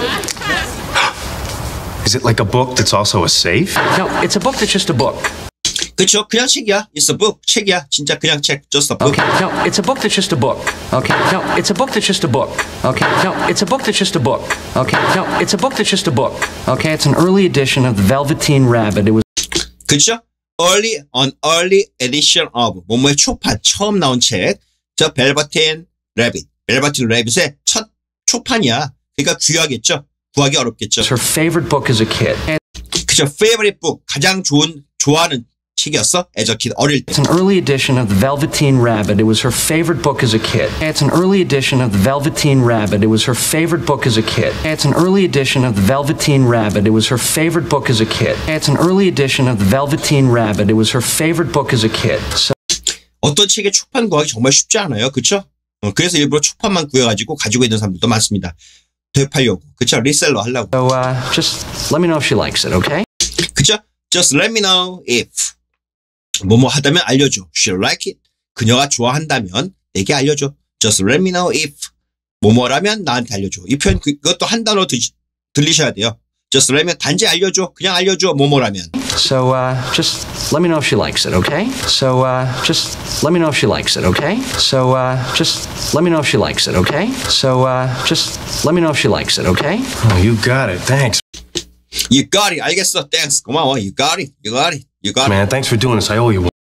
Is it like a book that's also a safe? No, it's a book that's just a book. 그쵸? 그냥 책이야. It's a book. 책이야. 진짜 그냥 책. Just a book. Okay, no, it's a book that's just a book. Okay, no, it's a book that's just a book. Okay, no, it's a book that's just a book. Okay, no, it's a book that's just a book. Okay, it's an early edition of the Velveteen Rabbit. It was. 그쵸? Early, an early edition of 뭐뭐의 초판, 처음 나온 책. 저 벨버틴 래빗. 벨버틴 래빗의 첫 초판이야. 그러니까 귀하겠죠? 구하기 어렵겠죠? Her favorite book as a kid. 그쵸? Favorite book. 가장 좋은, 좋아하는 책이었어? as a kid. 어릴 때. It's an early edition of the Velveteen Rabbit. It was her favorite book as a kid. It's an early edition of the Velveteen Rabbit. It was her favorite book as a kid. It's an early edition of the Velveteen Rabbit. It was her favorite book as a kid. It's an early edition of the Velveteen Rabbit. It was her favorite book as a kid. So 어떤 책의 초판 구하기 정말 쉽지 않아요. 그쵸? 어, 그래서 일부러 초판만 구해가지고 가지고 있는 사람들도 많습니다. 되팔려고. 그쵸? 리셀러 하려고. So, uh, just let me know if she likes it, okay? 그쵸? Just let me know if. 뭐뭐 하다면 알려줘. She'll like it. 그녀가 좋아한다면 내게 알려줘. Just let me know if. 뭐뭐라면 나한테 알려줘. 이 표현 그것도 한 단어 드, 들리셔야 돼요. Just let me 단지 알려줘. 그냥 알려줘. 뭐뭐라면. So, uh, just let me know if she likes it, okay? So, uh, just let me know if she likes it, okay? So, uh, just let me know if she likes it, okay? So, uh, just let me know if she likes it, okay? Oh, you got it. Thanks. You got it. 알겠어. Thanks. 고마워. You got it. You got it. You got it. Man, thanks for doing this. I owe you one.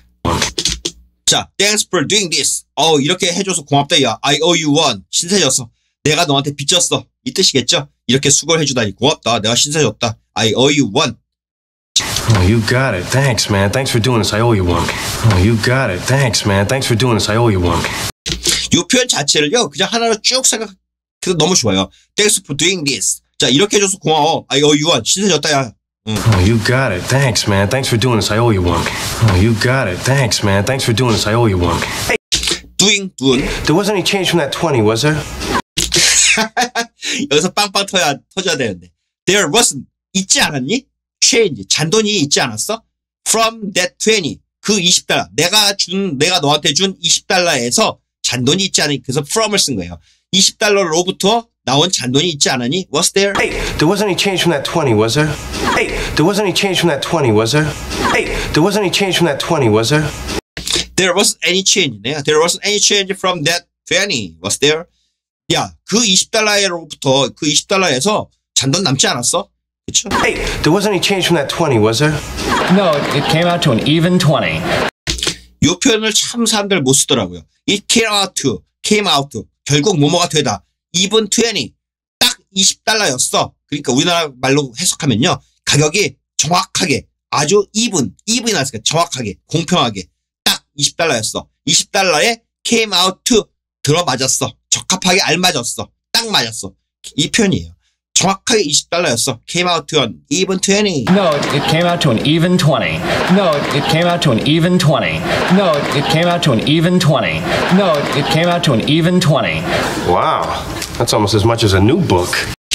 자, thanks for doing this. 어, 이렇게 해줘서 고맙다. 야, I owe you one. 신세졌어. 내가 너한테 빚졌어. 이 뜻이겠죠? 이렇게 수고를 해주다니 고맙다. 내가 신세졌다. I owe you one. Oh, you got it. Thanks, man. Thanks for doing this. I owe you one. Oh, you got it. Thanks, man. Thanks for doing this. I owe you one. 이 표현 자체를요, 그냥 하나로 쭉 생각해도 너무 좋아요. Thanks for doing this. 자, 이렇게 해줘서 고마워. I owe you one. 신세졌다, 야. 응. Oh, you got it. Thanks, man. Thanks for doing this. I owe you one. Oh, you got it. Thanks, man. Thanks for doing this. I owe you one. Hey. Doing, doing. There wasn't any change from that twenty, was there? 여기서 빵빵 터야, 터져야 되는데. There wasn't. 있지 않았니? change. 잔돈이 있지 않았어? From that twenty. 그 이십 달러. 내가 준, 내가 너한테 준 이십 달러에서 잔돈이 있지 않으니. 그래서 from을 쓴 거예요. 이십 달러로부터 나온 잔돈이 있지 않았니? Was there? Hey, there wasn't any change from that twenty, was there? Hey, there wasn't any change from that twenty, was there? Hey, there wasn't any change from that twenty, was there? There wasn't any change. There wasn't any change from that twenty. Was there? 야, 그 이십 달러로부터 그 이십 달러에서 잔돈 남지 않았어? 그쵸? Hey, there wasn't any change from that twenty, was there? No, it came out to an even twenty. 이 표현을 참 사람들 못 쓰더라고요. It came out to, came out to. 결국 뭐뭐가 되다. even twenty. 딱 이십 달러였어. 그러니까 우리나라 말로 해석하면요. 가격이 정확하게, 아주 even, even이 나왔으니까 정확하게, 공평하게. 딱 이십 달러였어. 이십 달러에 came out to 들어맞았어. 적합하게 알맞았어. 딱 맞았어. 이 표현이에요. 정확하게 이십 달러였어. Came out to an even twenty. No, it came out to an even twenty. No, it came out to an even twenty. No, it came out to an even twenty. No, it came out to an even twenty. Wow, that's almost as much as a new book.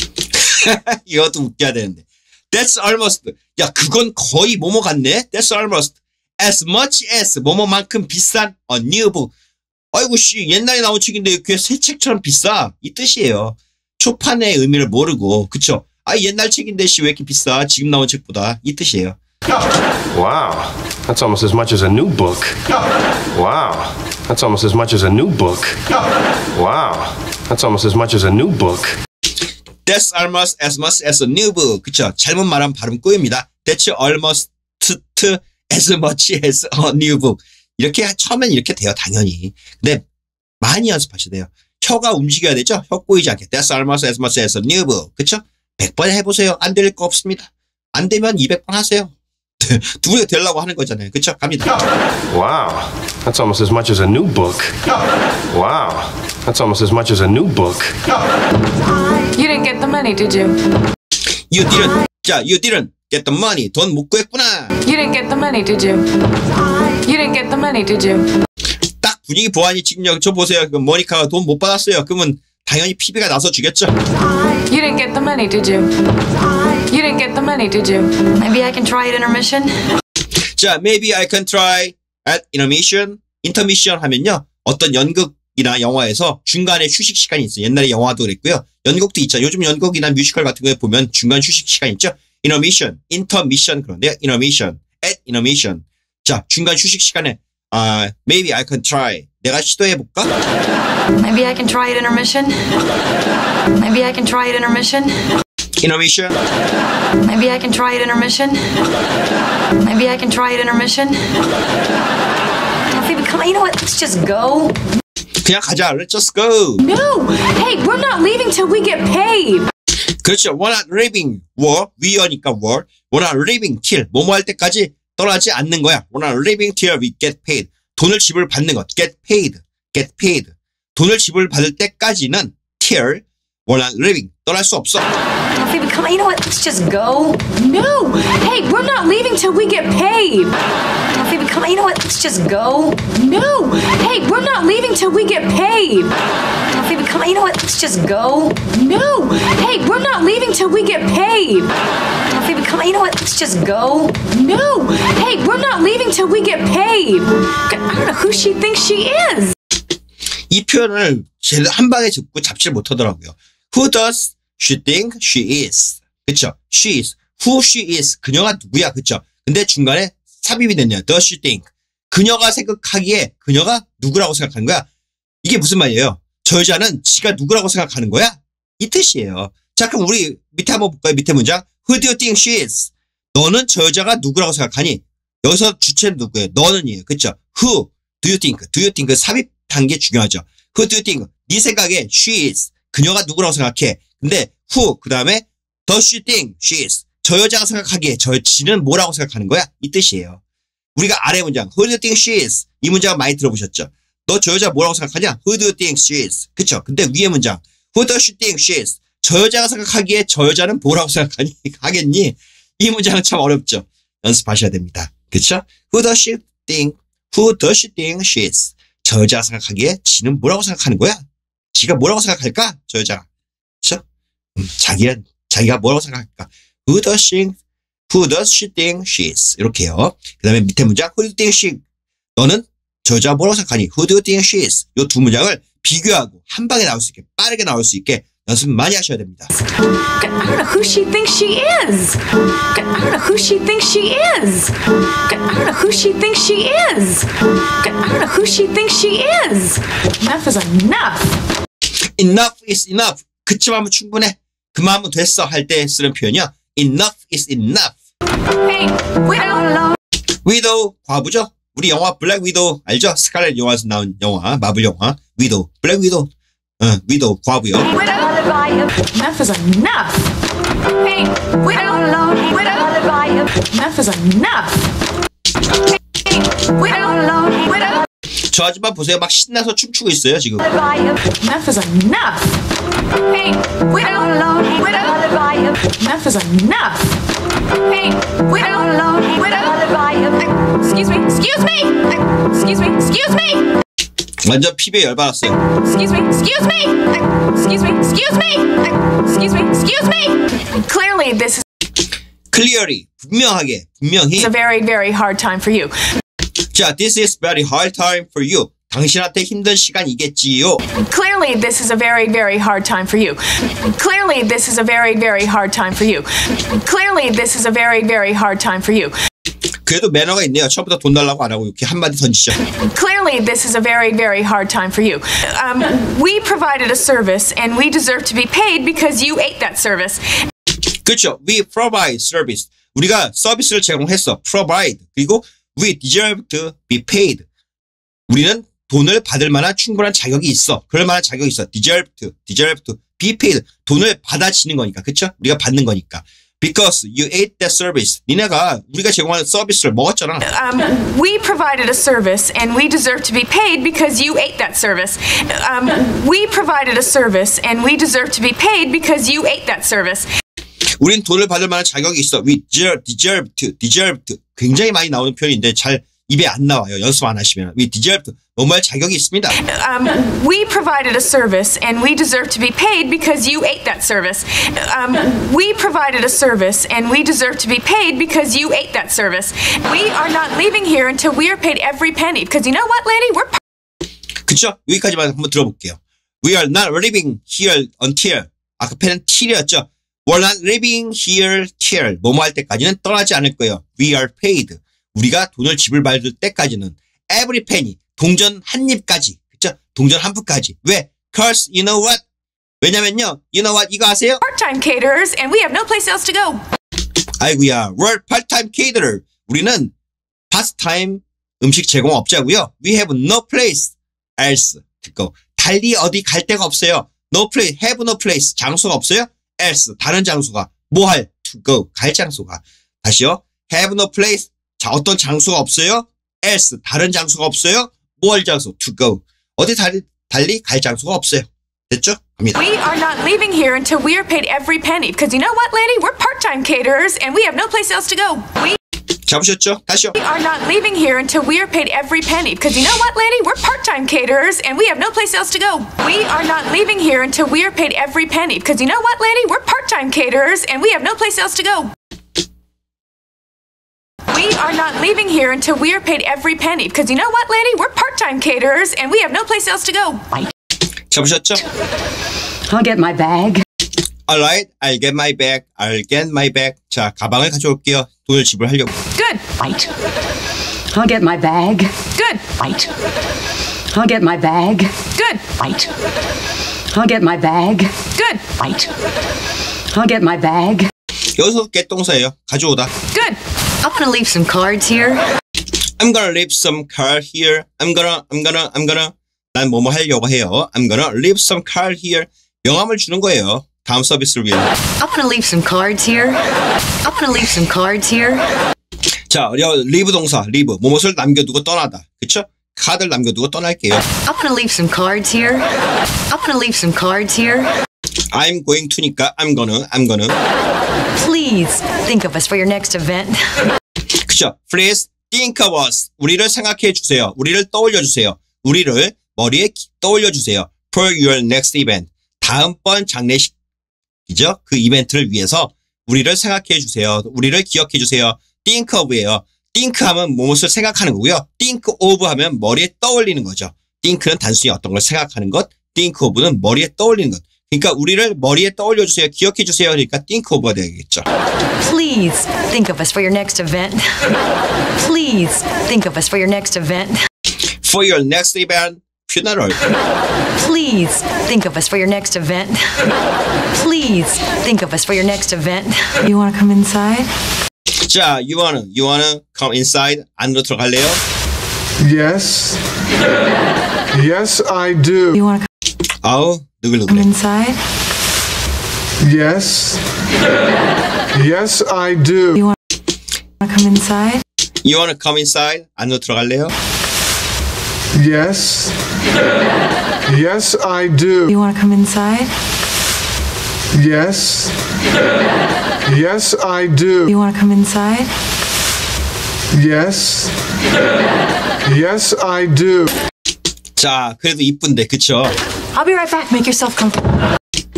이것도 웃겨야 되는데. That's almost. 야, 그건 거의 뭐뭐 같네. That's almost as much as 뭐뭐만큼 비싼 a new book. 아이고 씨, 옛날에 나온 책인데 그게 새 책처럼 비싸. 이 뜻이에요. 초판의 의미를 모르고, 그쵸? 아, 옛날 책인데 씨 왜 이렇게 비싸? 지금 나온 책보다. 이 뜻이에요. Wow, that's almost as much as a new book. Wow, that's almost as much as a new book. Wow, that's almost as much as a new book. That's almost as much as a new book. 그쵸? 잘못 말하면 발음 꼬입니다. That's almost as much as a new book. 이렇게 처음엔 이렇게 돼요, 당연히. 근데 많이 연습하셔야 돼요. 혀가 움직여야 되죠? 혀 꼬이지 않게. That's almost as much as a new book. 그쵸? 백 번 해보세요. 안 될 거 없습니다. 안 되면 이백 번 하세요. 두 개가 되려고 하는 거잖아요. 그쵸? 갑니다. Wow, that's almost as much as a new book. Wow, that's almost as much as a new book. You didn't get the money, did you? You didn't. 자, you didn't get the money. 돈 못 구했구나. You didn't get the money, did you? You didn't get the money, did you? 딱 분위기 보완이 지금 여기 저 보세요. 그 모니카가 돈 못 받았어요. 그러면 당연히 피비가 나서 주겠죠. You didn't get the money, did you? You didn't get the money, did you? Maybe I can try at intermission. 자, maybe I can try at intermission. intermission 하면요. 어떤 연극이나 영화에서 중간에 휴식 시간이 있어요. 옛날에 영화도 그랬고요. 연극도 있죠. 요즘 연극이나 뮤지컬 같은 거에 보면 중간 휴식 시간 있죠. intermission, intermission 그런데요. intermission, at intermission. 자, 중간 휴식 시간에 아, uh, maybe I can try. 내가 시도해 볼까? Maybe I can try at intermission. Maybe I can try at intermission. intermission. Maybe I can try at intermission. Maybe I can try at intermission. Now, Phoebe, come on. You know what? Let's just go. 그냥 가자. Let's just go. No! Hey, we're not leaving till we get paid! 그렇죠. We're not leaving. war. we어니까 war. We're not leaving till. 뭐뭐 할 때까지 떠나지 않는 거야. We're not leaving till we get paid. 돈을 지불 받는 것. get paid. get paid. 돈을 지불 받을 때까지는 till. We're not leaving. 떠날 수 없어. Now, Phoebe, come on. You know what? Let's just go. No! Hey, we're not leaving till we get paid! Now, Phoebe, come on. You know what? Let's just go. No! Hey, we're not leaving till we get paid! Now, Phoebe, come on. You know what? Let's just go. No! Hey, we're not leaving till we get paid! Now, Phoebe, come on. You know what? Let's just go. No! Hey, we're not leaving till we get paid! I don't know who she thinks she is! 이 표현을 제대로 한 방에 짚고 잡지를 못하더라고요. Who does she think she is? 그쵸? She is. Who she is. 그녀가 누구야? 그쵸? 근데 중간에 삽입이 됐네요. Does she think? 그녀가 생각하기에 그녀가 누구라고 생각하는 거야? 이게 무슨 말이에요? 저 여자는 지가 누구라고 생각하는 거야? 이 뜻이에요. 자, 그럼 우리 밑에 한번 볼까요? 밑에 문장. Who do you think she is? 너는 저 여자가 누구라고 생각하니? 여기서 주체는 누구예요? 너는이에요. 그쵸? Who do you think? Do you think? 삽입한 게 중요하죠. Who do you think? 네 생각에 she is. 그녀가 누구라고 생각해? 근데 who 그 다음에 does she think she is? 저 여자가 생각하기에 저 지는 뭐라고 생각하는 거야? 이 뜻이에요. 우리가 아래 문장 who do you think she is? 이 문장 많이 들어보셨죠? 너 저 여자 뭐라고 생각하냐? Who do you think she is? 그쵸? 근데 위에 문장 who does she think she is? 저 여자가 생각하기에 저 여자는 뭐라고 생각하니? 하겠니? 이 문장은 참 어렵죠. 연습하셔야 됩니다. 그쵸? Who does she think? Who does she think she is? 저 여자가 생각하기에 지는 뭐라고 생각하는 거야? 지가 뭐라고 생각할까? 저 여자가. 그쵸? 음, 자기가, 자기가 뭐라고 생각할까? Who does she, who does she think she is? 이렇게요. 그 다음에 밑에 문장, who do you think she, 너는 저 여자가 뭐라고 생각하니? Who do you think she is? 이 두 문장을 비교하고 한 방에 나올 수 있게, 빠르게 나올 수 있게 연습 많이 하셔야 됩니다. I don't know who she thinks she is. I don't know who she thinks she is. I don't know who she thinks she is. I don't know who she thinks she is. Enough is enough. Enough is enough. 그쯤하면 충분해. 그만하면 됐어 할 때 쓰는 표현이요. Enough is enough. Hey, widow. widow 과부죠. 우리 영화 블랙 위도우 알죠? 스칼렛 영화에서 나온 영화, 마블 영화 위도우, 블랙 위도우, 어, 위도우 과부요. Enough is enough. Hey, widow. Widow. Enough is enough. Hey, widow. Widow. 저 아줌마 보세요. 막 신나서 춤추고 있어요, 지금. Enough is enough. Hey, widow, widow. Enough is enough. Hey, widow, widow. Excuse me, excuse me, excuse me, excuse me. 완전 피부에 열받았어요. Excuse me, excuse me, excuse me, excuse me, excuse me, excuse me. Clearly, this is Clearly, 분명하게, 분명히. a very, very hard time for you. 자, this is very hard time for you. 당신한테 힘든 시간이겠지요. Clearly, this is a very, very hard time for you. Clearly, this is a very, very hard time for you. Clearly, this is a very, very hard time for you. 그래도 매너가 있네요. 처음부터 돈 달라고 안 하고 이렇게 한마디 던지죠. Clearly, this is a very, very hard time for you. Um, we provided a service, and we deserve to be paid because you ate that service. 그렇죠. We provide service. 우리가 서비스를 제공했어. Provide. 그리고 we deserve to be paid. 우리는 돈을 받을 만한 충분한 자격이 있어. 그럴 만한 자격이 있어. Deserve to, deserve to be paid. 돈을 받아지는 거니까. 그렇죠? 우리가 받는 거니까. Because you ate that service. 니네가 우리가 제공하는 서비스를 먹었잖아. Um, we provided a service, and we deserve to be paid because you ate that service. Um, we provided a service, and we deserve to be paid because you ate that service. 우린 돈을 받을 만한 자격이 있어. We deserve, deserve to, deserve to. 굉장히 많이 나오는 표현인데 잘 입에 안 나와요. 연습 안 하시면. We deserve to. 뭐뭐할 자격이 있습니다. Um, we provided a service, and we deserve to be paid because you ate that service. Um, we provided a service, and we deserve to be paid because you ate that service. We are not leaving here until we are paid every penny. Because you know what, lady? We're 그쵸? 여기까지만 한번 들어볼게요. We are not living here until. 아까 펜은 till이었죠. We're not living here till. 뭐뭐 할 때까지는 떠나지 않을 거예요. We are paid. 우리가 돈을 지불받을 때까지는 every penny. 동전 한 입까지. 그쵸? 동전 한 푼까지. 왜? Cause you know what? 왜냐면요. You know what? 이거 아세요? part-time caterers, and we have no place else to go. 아이고야. We're part-time caterer. 우리는 part-time 음식 제공업자고요. We have no place else to go. 달리 어디 갈 데가 없어요. No place. Have no place. 장소가 없어요. else. 다른 장소가. 뭐 할? To go. 갈 장소가. 다시요. Have no place. 자, 어떤 장소가 없어요. else. 다른 장소가 없어요. 뭐 할 장소? To go. 어디 달리, 달리 갈 장소가 없어요. 됐죠? 갑니다. We are not leaving here until we are paid every penny. Because you know what, lady? We're part-time caterers, and we have no place else to go. We 잡으셨죠? 다시요. We are not leaving here until we are paid every penny. Because you know what, lady? We're part-time caterers, and we have no place else to go. We are not leaving here until we are paid every penny. Because you know what, lady? We're part-time caterers, and we have no place else to go. We are not leaving here until we are paid every penny. Because you know what, lady? We're part-time caterers, and we have no place else to go. 잡으셨죠? I'll get my bag. Alright, I'll get my bag. I'll get my bag. 자, 가방을 가져올게요. 돈을 지불하려고. Good. Right. I'll get my bag. Good. Right. I'll get my bag. Good. Right. I'll get my bag. Good. Right. I'll get my bag. 여기서 get 동사예요. 가져오다. Good. I want to leave some cards here. I'm gonna leave some card here. I'm gonna, I'm gonna, I'm gonna. 난 뭐뭐 하려고 해요. I'm gonna leave some card here. 명함을 주는 거예요. 다음 서비스를 위해. I want to leave some cards here. I want to leave some cards here. 자, leave 동사, leave. 뭐뭇을 남겨두고 떠나다. 그쵸? 카드를 남겨두고 떠날게요. I want to leave some cards here. I want to leave some cards here. I'm going to니까 I'm gonna, I'm gonna. Please think of us for your next event. 그쵸? Please think of us. 우리를 생각해 주세요. 우리를 떠올려 주세요. 우리를 머리에 떠올려 주세요. For your next event. 다음번 장례식이죠. 그 이벤트를 위해서 우리를 생각해 주세요. 우리를 기억해 주세요. Think of예요. think 하면 무엇을 생각하는 거고요. think of 하면 머리에 떠올리는 거죠. think는 단순히 어떤 걸 생각하는 것. think of는 머리에 떠올리는 것. 그러니까 우리를 머리에 떠올려 주세요. 기억해 주세요. 그러니까 think of가 되겠죠. Please think of us for your next event. Please think of us for your next event. For your next event. funeral. Please think of us for your next event. Please think of us for your next event. You want to come inside? 자, you wanna, you wanna come inside? 안으로 들어갈래요? Yes. Yes, I do. You want to 아우, 누굴 come 누굴. inside? Yes. Yes, I do. You want to come inside? You wanna come inside? 안으로 들어갈래요? Yes. Yes, I do. You want to come inside? Yes. Yes, I do. You want to come inside? Yes. Yes, I do. 자, 그래도 이쁜데, 그쵸? I'll be right back. Make yourself comfortable.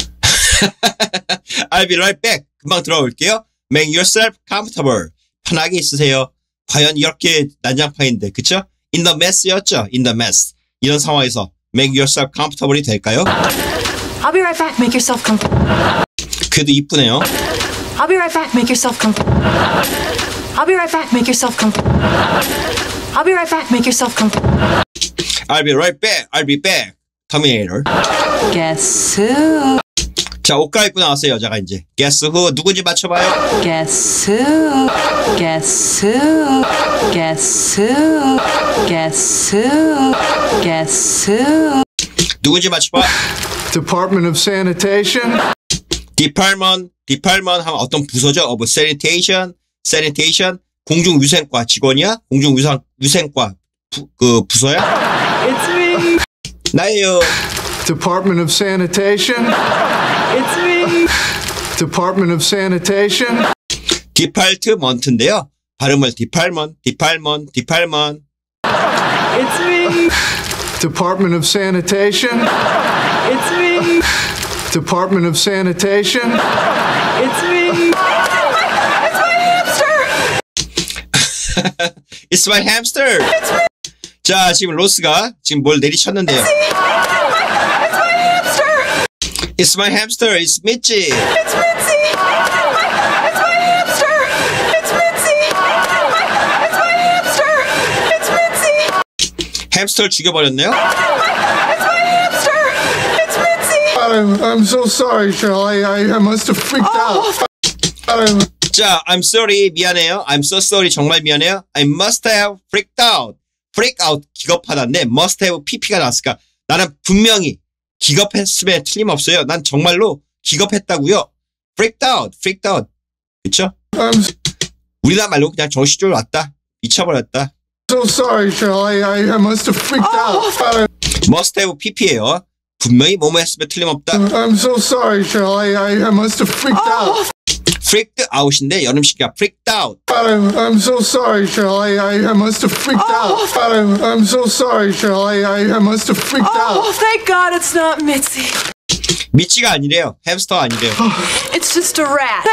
I'll be right back. 금방 들어올게요. Make yourself comfortable. 편하게 있으세요. 과연 이렇게 난장판인데, 그쵸? In the mess였죠? In the mess. 이런 상황에서 make yourself comfortable이 될까요? I'll be right back. Make yourself comfortable. 그래도 이쁘네요. I'll be right back. Make yourself comfortable. I'll be right back. Make yourself comfortable. I'll be right back. Make yourself comfortable. I'll be right back. I'll be back. Terminator. Guess who? 자, 옷 갈아입고 나왔어요, 여자가 이제. Guess who? 누군지 맞춰봐요. Guess who? Guess who? Guess who? Guess who? Guess who? 누군지 맞춰봐. Department of Sanitation. Department, Department 하면 어떤 부서죠? of Sanitation, Sanitation, 공중위생과 직원이야? 공중위생과 부, 그 부서야? It's me. 나예요. Department of Sanitation. It's me. Department of Sanitation. Department인데요. 발음을 Department, Department, Department. It's me. Department of Sanitation. It's me. Department of Sanitation. It's me. It's my hamster. 자, 지금 로스가 지금 뭘 내리쳤는데요. It's my hamster. It's Mitzi. It's Mitzi. It's my hamster. It's Mitzi. It's my hamster. It's Mitzi. 햄스터를 죽여버렸네요. It's my hamster. It's Mitzi. I'm, I'm so sorry, Shirley. I, I must have freaked out. I'm, 자, I'm sorry. 미안해요. I'm so sorry. 정말 미안해요. I must have freaked out. freak out. 기겁하다인데 must have pp가 나왔으니까 나는 분명히 기겁했으면 틀림없어요. 난 정말로 기겁했다고요. freaked out. freaked out. 그쵸? I'm 우리나라 말로 그냥 정신줄 왔다. 미쳐버렸다. so sorry, Shirley. I, I must have freaked out. I'm, must have pp예요. 분명히 뭐뭐 했으면 틀림없다. I'm so sorry, Shirley. I, I must have freaked out. freaked out인데 여름식이야. freaked out. I'm, I'm so sorry, Shirley. I, I must have freaked out. I'm, I'm so sorry, Shirley. I, I must have freaked Oh, out. thank God it's not Mitzi. 미치가 아니래요. 햄스터 아니래요. It's just a rat.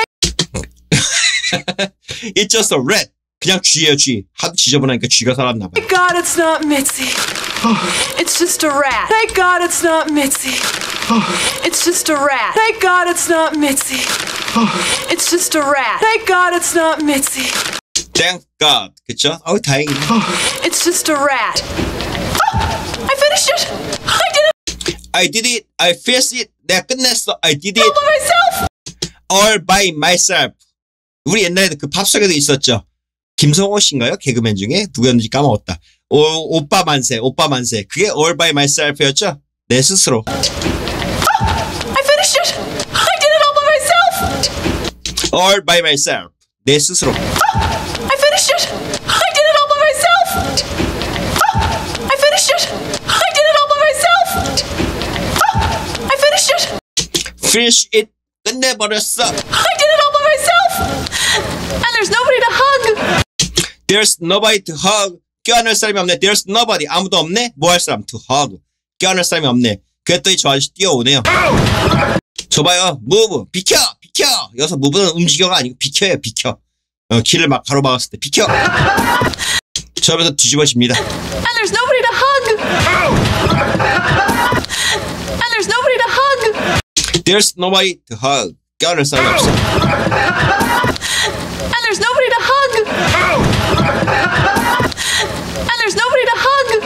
It's just a rat. 그냥 쥐예요, 쥐. 하도 지저분하니까 쥐가 살았나 봐요. Thank God it's not Mitzi. It's just a rat. Thank God it's not Mitzi. It's just a rat. Thank God it's not Mitzi. It's just a rat. Thank God it's not Mitzi. Thank God. 그쵸? 어우, 다행이네. It's just a rat. Oh, I finished it. I did it I did it. I finished it. 내가 끝냈어. I did it all by myself. all by myself. 우리 옛날에 그 팝송에도 있었죠. 김성호 씨인가요? 개그맨 중에? 누구였는지 까먹었다. 오, 오빠 만세, 오빠 만세. 그게 all by myself였죠? 내 스스로. I finished it. I did it all by myself. all by myself. 내 스스로. I finished it. I did it all by myself. I finished it. I did it all by myself. I finished it. Finish it. 끝내버렸어. I did it all by myself. And there's nobody to hug. There's nobody to hug. 껴안을 사람이 없네. There's nobody. 아무도 없네. 뭐 할 사람? To hug. 껴안을 사람이 없네. 그랬더니 저 아저씨 뛰어오네요. 저봐요. move. 비켜. 비켜. 여기서 move는 움직여가 아니고 비켜요. 비켜. 어, 길을 막 가로막았을 때 비켜. 저 앞에서 뒤집어집니다. And there's nobody to hug. And there's nobody to hug. There's nobody to hug. 껴안을 사람이 없어. And there's nobody to hug. And there's nobody to hug.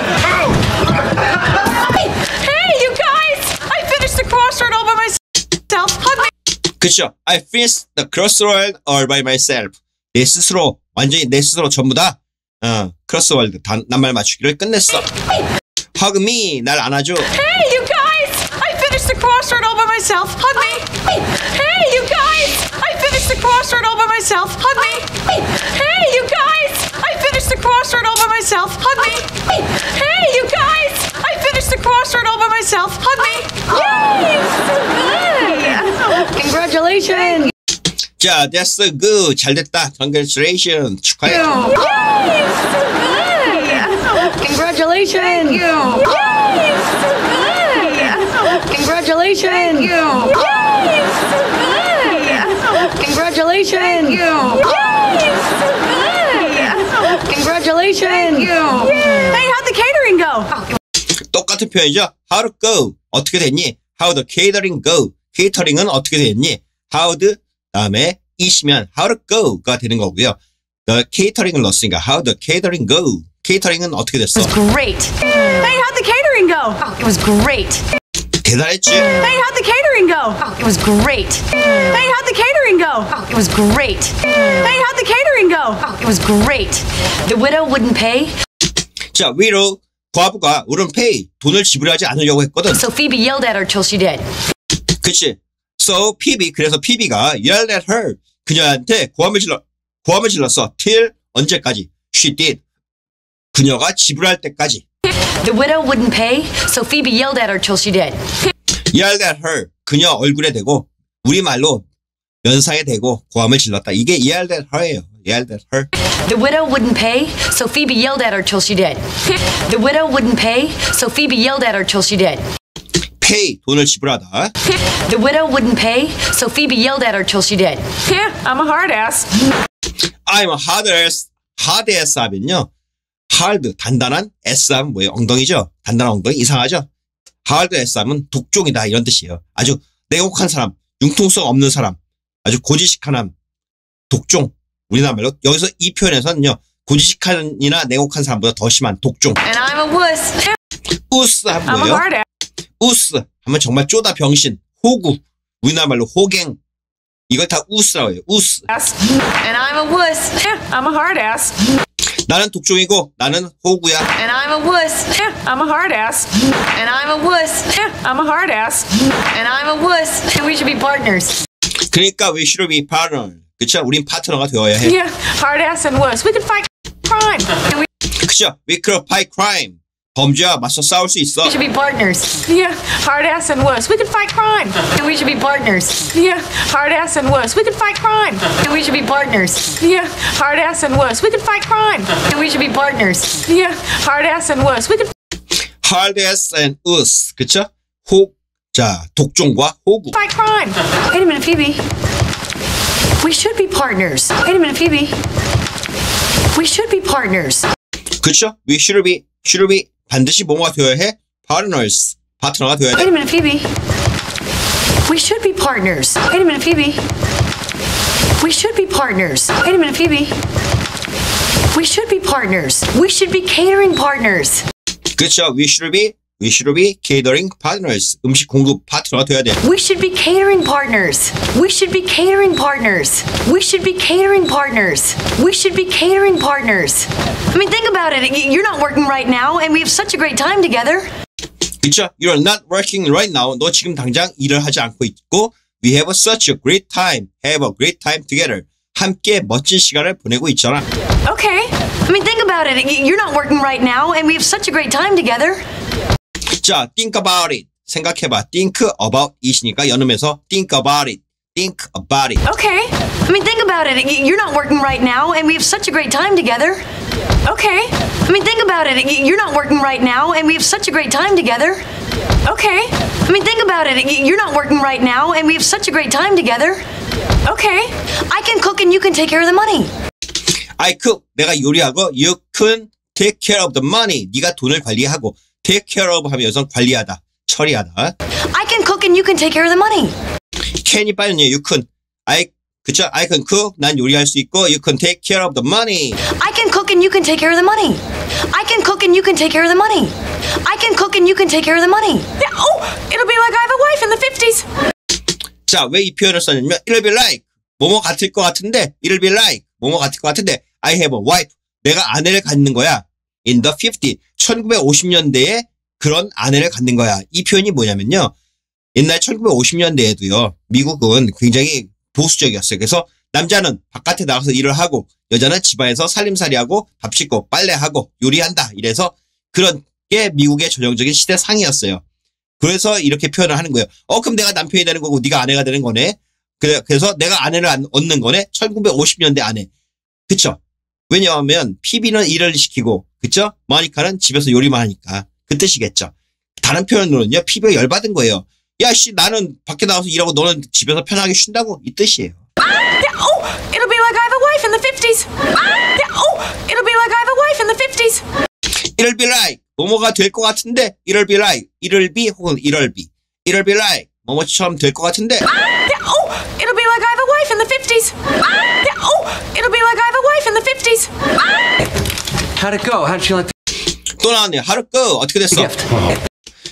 Hey, hey, you guys! I finished the crossword all by myself. Hug me. 그쵸? I finished the crossword all by myself. 내 스스로, 완전히 내 스스로 전부 다, 어, 크로스월드, 낱말 맞추기를 끝냈어. Hug me. 날 안아줘. Hey, you guys! I finished the crossword all by myself. Hug me. Hey, you guys! I finished the crossword all by myself. Hug me. Hey, you guys! I finished the crossword all by myself. Hug me. Hey, you guys! 자, that's good. 잘 됐다. Congratulations. 축하해. Congratulations. Thank you. Yay, so good. Congratulations. Thank you. Yay, so good. Congratulations. Thank you. Yay, so good. Congratulations. Thank you. Hey, how'd the catering go? 똑같은 표현이죠. How to go. 어떻게 됐니? How the catering go. 케이터링은 어떻게 됐니? How'd 다음에 이시면 how to go가 되는 거고요. The catering을 넣었으니까 how the catering go. 케이터링은 어떻게 됐어? It was great. Hey, how'd the catering go? Oh, it was great. 대단했지? Hey, how'd the catering go? Oh, it was great. Hey, how'd the catering go? Oh, it was great. Hey, how'd the catering go? Oh, it was great. The widow wouldn't pay. 자, 위로 과부가 wouldn't pay. 돈을 지불하지 않으려고 했거든. So Phoebe yelled at her till she did. 그치? So Phoebe, 그래서 Phoebe가 yelled at her. 그녀한테 고함을 질러, 고함을 질렀어. till 언제까지? She did. 그녀가 지불할 때까지. The widow wouldn't pay, so Phoebe yelled at her till she did. yelled at her. 그녀 얼굴에 대고 우리말로 면상에 대고 고함을 질렀다. 이게 yelled at her예요. yelled at her. The widow wouldn't pay, so Phoebe yelled at her till she did. The widow wouldn't pay, so Phoebe yelled at her till she did. pay, 돈을 지불하다. The widow wouldn't pay, so Phoebe yelled at her till she did. Yeah, I'm a hard ass. I'm a hard ass. hard ass 하면요. hard, 단단한, ass 하면 뭐예요? 엉덩이죠? 단단한 엉덩이? 이상하죠? hard ass 하면 독종이다 이런 뜻이에요. 아주 냉혹한 사람, 융통성 없는 사람, 아주 고지식한 사람, 독종. 우리나라 말로 여기서 이 표현에서는요. 고지식한이나 냉혹한 사람보다 더 심한 독종. And I'm a wuss. 우스 하면 I'm a 뭐예요? hard ass. 우스 하면 정말 쪼다 병신, 호구. 우리나라 말로 호갱. 이걸 다 우스라고 해요. 우스. And I'm a wuss. Yeah, I'm a hard ass. 나는 독종이고 나는 호구야. And I'm a wuss. Yeah, I'm a hard ass. And I'm a wuss. Yeah, I'm a hard ass. And I'm a wuss. And we should be partners. 그러니까 we should be partner. 그쵸? 우린 파트너가 되어야 해. Yeah, hard ass and wuss. We could fight crime. And we 그쵸? We could fight crime. 범죄와 맞서 싸울 수 있어. should be partners. Yeah, hard ass and wuss. We could fight crime. And we should be partners. Yeah, hard ass and wuss. We could fight crime. And we should be partners. Yeah, hard ass and wuss. We could fight crime. And we should be partners. Yeah, hard ass and wuss. We could hard ass and us. 그쵸? 호, 자, 독종과 호구. fight crime. Wait a minute, Phoebe. We should be partners. Wait a minute, Phoebe. We should be partners. 그쵸? We should be, should be 반드시 뭐가 되어야 해? partners. 파트너가 되어야 Wait 돼. a minute, Phoebe. We should be partners. Wait a minute, Phoebe. We should be partners. Wait a minute, Phoebe. We should be partners. We should be catering partners. 그쵸? We should be, we should be catering partners. 음식 공급 파트너가 되어야 돼. We should be catering partners. We should be catering partners. We should be catering partners. We should be catering partners. I mean, think about it. Y- You're not working right now, and we have such a great time together. 그쵸? You're not working right now. 너 지금 당장 일을 하지 않고 있고 We have such a great time. Have a great time together. 함께 멋진 시간을 보내고 있잖아. Okay. I mean, think about it. Y- You're not working right now, and we have such a great time together. 자, think about it. 생각해봐. think about it이니까 연음해서 think about it. think about it. Okay. I mean, think about it. Y- You're not working right now, and we have such a great time together. Okay. I mean, think about it. Y- You're not working right now, and we have such a great time together. Okay. I mean, think about it. Y- You're not working right now, and we have such a great time together. Okay. I can cook, and you can take care of the money. I cook. 내가 요리하고 you can take care of the money. 네가 돈을 관리하고 take care of 하면 여기서 관리하다, 처리하다. I can cook, and you can take care of the money. can이 빠졌네요. you can. I 그쵸? I can cook. 난 요리할 수 있고 you can take care of the money. I can cook, and you can take care of the money. I can cook, and you can take care of the money. I can cook, and you can take care of the money. Yeah, oh, it'll be like I have a wife in the fifties. 자, 왜 이 표현을 썼냐면 it'll be like 뭐뭐 같을 것 같은데 it'll be like 뭐뭐 같을 것 같은데 I have a wife. 내가 아내를 갖는 거야. in the fifties. 천구백오십 년대에 그런 아내를 갖는 거야. 이 표현이 뭐냐면요. 옛날 천구백오십 년대에도요. 미국은 굉장히 보수적이었어요. 그래서 남자는 바깥에 나가서 일을 하고 여자는 집안에서 살림살이하고 밥 씻고 빨래하고 요리한다. 이래서 그런 게 미국의 전형적인 시대상이었어요. 그래서 이렇게 표현을 하는 거예요. 어 그럼 내가 남편이 되는 거고 네가 아내가 되는 거네. 그래, 그래서 내가 아내를 안- 얻는 거네. 천구백오십 년대 아내. 그쵸? 왜냐하면 피비는 일을 시키고, 그쵸? 모니카는 집에서 요리만 하니까. 그 뜻이겠죠. 다른 표현으로는요, 피비가 열받은 거예요. 야, 씨, 나는 밖에 나가서 일하고 너는 집에서 편하게 쉰다고? 이 뜻이에요. Oh, it'll be like I have a wife in the fifties. Oh, it'll be like I have a wife in the fifties. It'll be like, 뭐뭐가 될 것 같은데, it'll be like, it'll be 혹은 it'll be. It'll be like, 뭐뭐처럼 될 것 같은데. Oh, it'll be like I have a wife in the fifties. Oh, it'll be like I have a wife in the fifties. How'd it go? How'd she like 또 나왔네요. How'd it go? 어떻게 됐어? the gift?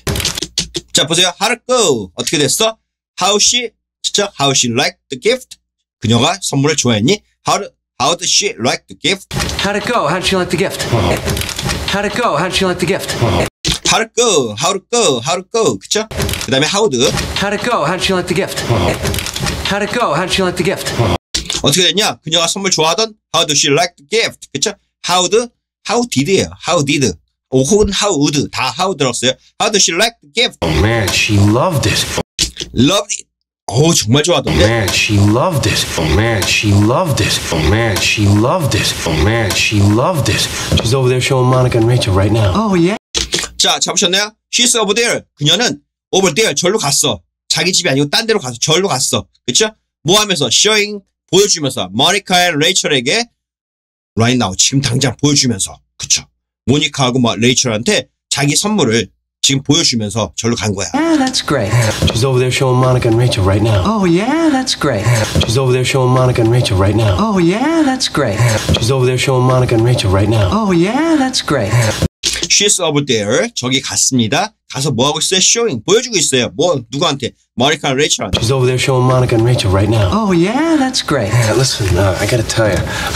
자, 보세요. How'd it go? 어떻게 됐어? How she, 진짜, how she liked the gift? 그녀가 선물을 좋아했니? How, how did she like the gift? How'd it go? How'd she like the gift? How'd it go? How'd she like the gift? How'd it go? How'd it go? How'd it go? 그쵸? 그 다음에 how'd. How'd it go? How'd she like the gift? How'd it go? How'd she like the gift? 어떻게 됐냐? 그녀가 선물 좋아하던 how did she like the gift? 그쵸? how'd, how did예요. how did. 혹은 how would. 다 how 들었어요. How did she like the gift? Oh man, she loved it. Loved it. 오, 정말 좋아하던데. Man, she loved it. Oh man, she loved it. Oh man, she loved it. Oh man, she loved it. She's over there showing Monica and Rachel right now. Oh, yeah? 자, 잡으셨나요? She's over there. 그녀는 over there, 절로 갔어. 자기 집이 아니고 딴 데로 가서 절로 갔어. 그쵸? 뭐 하면서? Showing, 보여주면서. 모니카 and 레이첼에게 right now, 지금 당장 보여주면서. 그쵸? 모니카하고 뭐 레이첼한테 자기 선물을 지금 보여주면서 절로 간 거야. Yeah, that's great. She's over there showing Monica and Rachel right now. Oh, yeah, that's great. She's over there showing Monica and Rachel right now. Oh, yeah, that's great. She's over there showing Monica and Rachel right now. Oh, yeah, that's great. She's over there. 저기 갔습니다. 가서 뭐 하고 있어요? Showing. 보여주고 있어요. 뭐, 누구한테? 모니카 and 레이첼한테. She's over there showing Monica and Rachel right now. Oh, yeah, that's great. Yeah, listen, uh, I gotta tell you,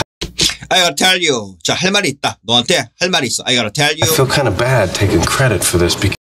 I gotta tell you. 자, 할 말이 있다. 너한테 할 말이 있어. I gotta tell I you. feel kind of bad taking credit for this because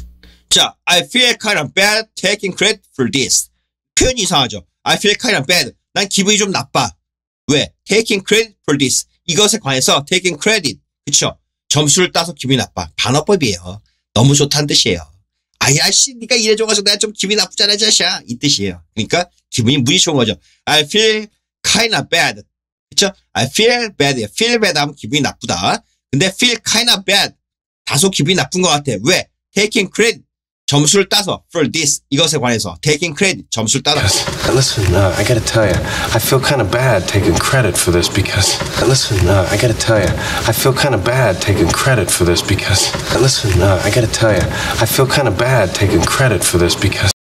자, I feel kind of bad taking credit for this. 표현이 이상하죠. I feel kind of bad. 난 기분이 좀 나빠. 왜? Taking credit for this. 이것에 관해서 taking credit. 그쵸? 점수를 따서 기분이 나빠. 반어법이에요. 너무 좋다는 뜻이에요. 아야, 씨, 네가 이래줘가지고 내가 좀 기분이 나쁘잖아, 자샤. 이 뜻이에요. 그러니까 기분이 무지 좋은 거죠. I feel kind of bad. 그쵸? I feel bad. feel bad 하면 기분이 나쁘다. 근데 feel kind of bad. 다소 기분이 나쁜 것 같아. 왜? Taking credit. 점수를 따서 for this 이것에 관해서 taking credit 점수를 따서. listen, uh, I gotta tell you, I feel kind of bad taking credit for this because listen, uh, I gotta tell you, I feel kind of bad taking credit for this because listen, uh, I gotta tell you, I feel kind of bad taking credit for this because.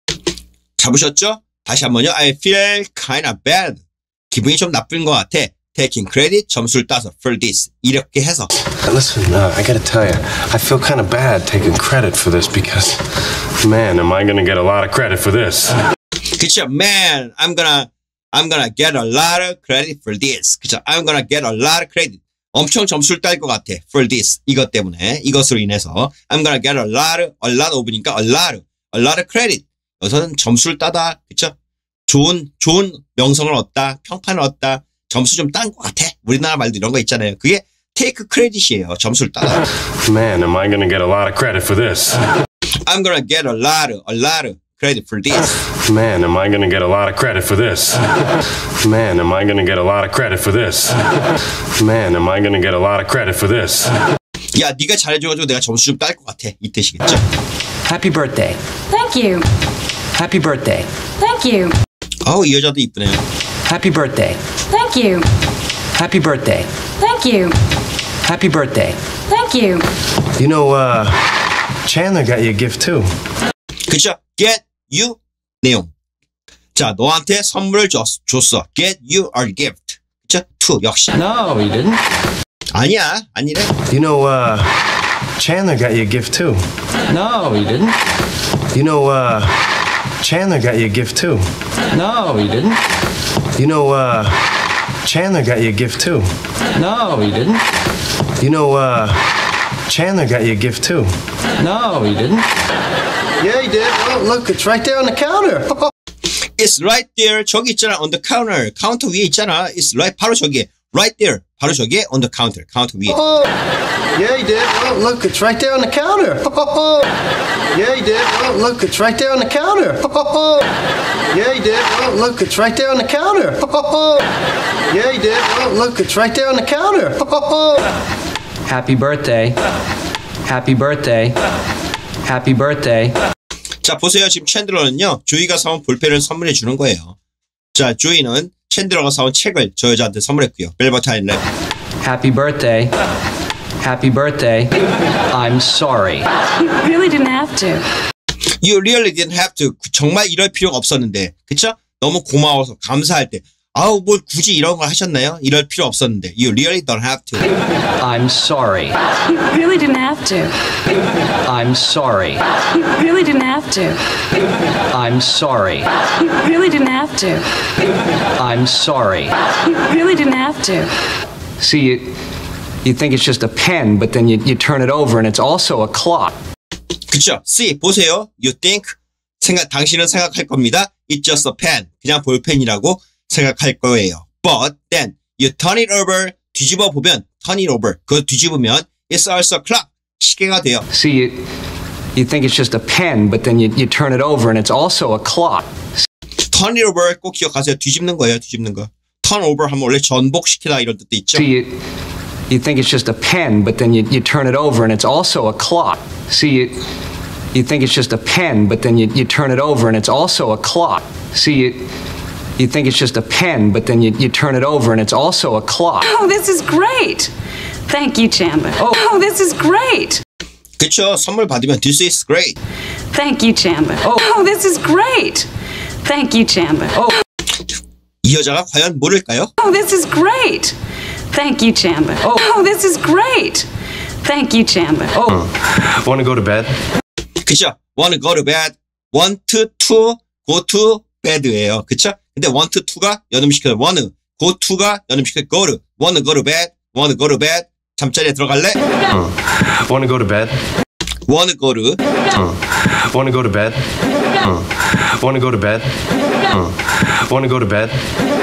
잡으셨죠? 다시 한번요. I feel kind of bad. 기분이 좀 나쁜 것 같아. Taking credit 점수를 따서 for this 이렇게 해서. Listen, uh, I gotta tell you, I feel kind of bad taking credit for this because, man, am I gonna get a lot of credit for this? 그쵸? Man, I'm gonna, I'm gonna get a lot of credit for this. 그쵸? I'm gonna get a lot of credit. 엄청 점수를 딸 것 같아. For this 이것 때문에 이것으로 인해서 I'm gonna get a lot, of, a lot of니까 a lot, a lot of credit. 여기서는 점수를 따다. 그쵸? 좋은 좋은 명성을 얻다, 평판을 얻다. 점수 좀 딴 것 같아. 우리나라 말도 이런 거 있잖아요. 그게 take credit이에요. 점수를 따다. Man, am I gonna get a lot of credit for this? I'm gonna get a lot, a lot of credit for this. Man, am I gonna get a lot of credit for this? Man, am I gonna get a lot of credit for this? Man, am I gonna get a lot of credit for this? 야, 네가 잘해줘가지고 내가 점수 좀 딸 것 같아. 이 뜻이겠죠? Happy birthday. Thank you. Happy birthday. Thank you. 아우, 이 여자도 이쁘네요. Happy birthday. Thank you. Happy birthday. Thank you. Happy birthday. Thank you. You know, uh, Chandler got you a gift too. 그쵸? Get you 내용. 자, 너한테 선물을 줬, 줬어. Get you a gift. 그쵸? To 역시. No, he didn't. 아니야, 아니래. You know, uh, Chandler got you a gift too. No, he didn't. You know, uh, Chandler got you a gift too. No, he didn't. You know, uh, Chandler got you a gift too. No, he didn't. You know, uh, Chandler got you a gift too. No, he didn't. Yeah, he did. Oh, look, it's right there on the counter. It's right there. 저기 있잖아. On the counter. 카운터 위에 있잖아. It's right. 바로 저기. right there. 바로 저기에 on the counter. 카운터 위에. Oh, yeah, he did. Oh, look, it's right there on the counter. Oh, yeah, he did. Oh, look, it's right there on the counter. Oh, yeah, he did. Oh, look, it's right there on the counter. Oh, yeah, he did. Oh, look, it's right there on the counter. Oh. Happy birthday. Happy birthday. Happy birthday. 자, 보세요. 지금 챈들러는요, 조이가 사온 볼펜을 선물해 주는 거예요. 자, 조이는 챈들러가 사온 책을 저 여자한테 선물했고요. 벨버타인 랩. Happy birthday. Happy birthday. I'm sorry. You really didn't have to. You really didn't have to. 정말 이럴 필요가 없었는데. 그쵸? 너무 고마워서, 감사할 때. 아우, 뭘 굳이 이런 걸 하셨나요? 이럴 필요 없었는데. You really don't have to. I'm sorry. You really didn't have to. I'm sorry. You really didn't have to. I'm sorry. You really didn't have to. I'm sorry. You really didn't have to. See, you, you think it's just a pen, but then you, you turn it over and it's also a clock. 그쵸? See, 보세요. You think, 생각, 당신은 생각할 겁니다. It's just a pen. 그냥 볼펜이라고 생각할 거예요. But then, you turn it over, 뒤집어 보면, turn it over, 그거 뒤집으면, it's also a clock, 시계가 돼요. See, you, you think it's just a pen, but then you, you turn it over and it's also a clock. turn it over 꼭 기억하세요. 뒤집는 거예요, 뒤집는 거. turn over 하면 원래 전복시키다 이런 뜻도 있죠. See, you, you think it's just a pen, but then you, you turn it over and it's also a clock. See, you, you think it's just a pen, but then you, you turn it over and it's also a clock. See, you, you think it's just a pen, but then you, you turn it over and it's also a clock. Oh, this is great. Thank you, Chandler. Oh. Oh, this is great. 그쵸? 선물 받으면 this is great. Thank you, Chandler. Oh. Oh, this is great. Thank you, Chandler. Oh. 이 여자가 과연 모를까요? Oh, this is great. Thank you, Chandler. Oh. Oh, this is great. Thank you, Chandler. Oh. Want to go to bed? 그쵸? want to go to bed, want to, to go to bed예요. 그쵸? 근데 want to가 연음시켜서 want, go to가 연음시켜서 go to, want to go to bed, want to go to bed, 잠자리에 들어갈래? Uh, want to go to bed? want to go to, Uh, want to go to bed? Uh, want to go to bed? Uh, want to go to bed?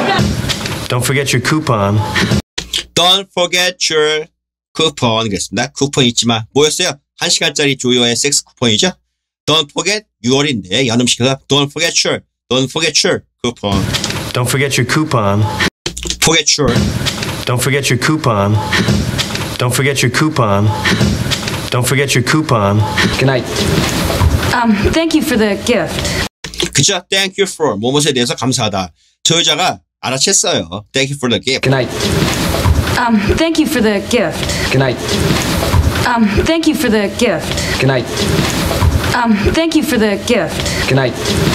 Don't forget your coupon. don't forget your coupon 그랬습니다. 쿠폰 잊지 마. 뭐였어요? 한 시간짜리 조이와의 섹스 쿠폰이죠? don't forget your인데 연음시켜서 don't forget your, don't forget your coupon. Don't forget your coupon. forget your, Don't forget your coupon. Don't forget your coupon. Don't forget your coupon. Good night. Um, thank you for the gift. 그죠? thank you for, 뭐뭐에 대해서 감사하다. 저 여자가 알아챘어요. thank you for the gift. Good night. Um, thank you for the gift. Good night. Um, thank you for the gift. Good night. Um, thank you for the gift. Good night.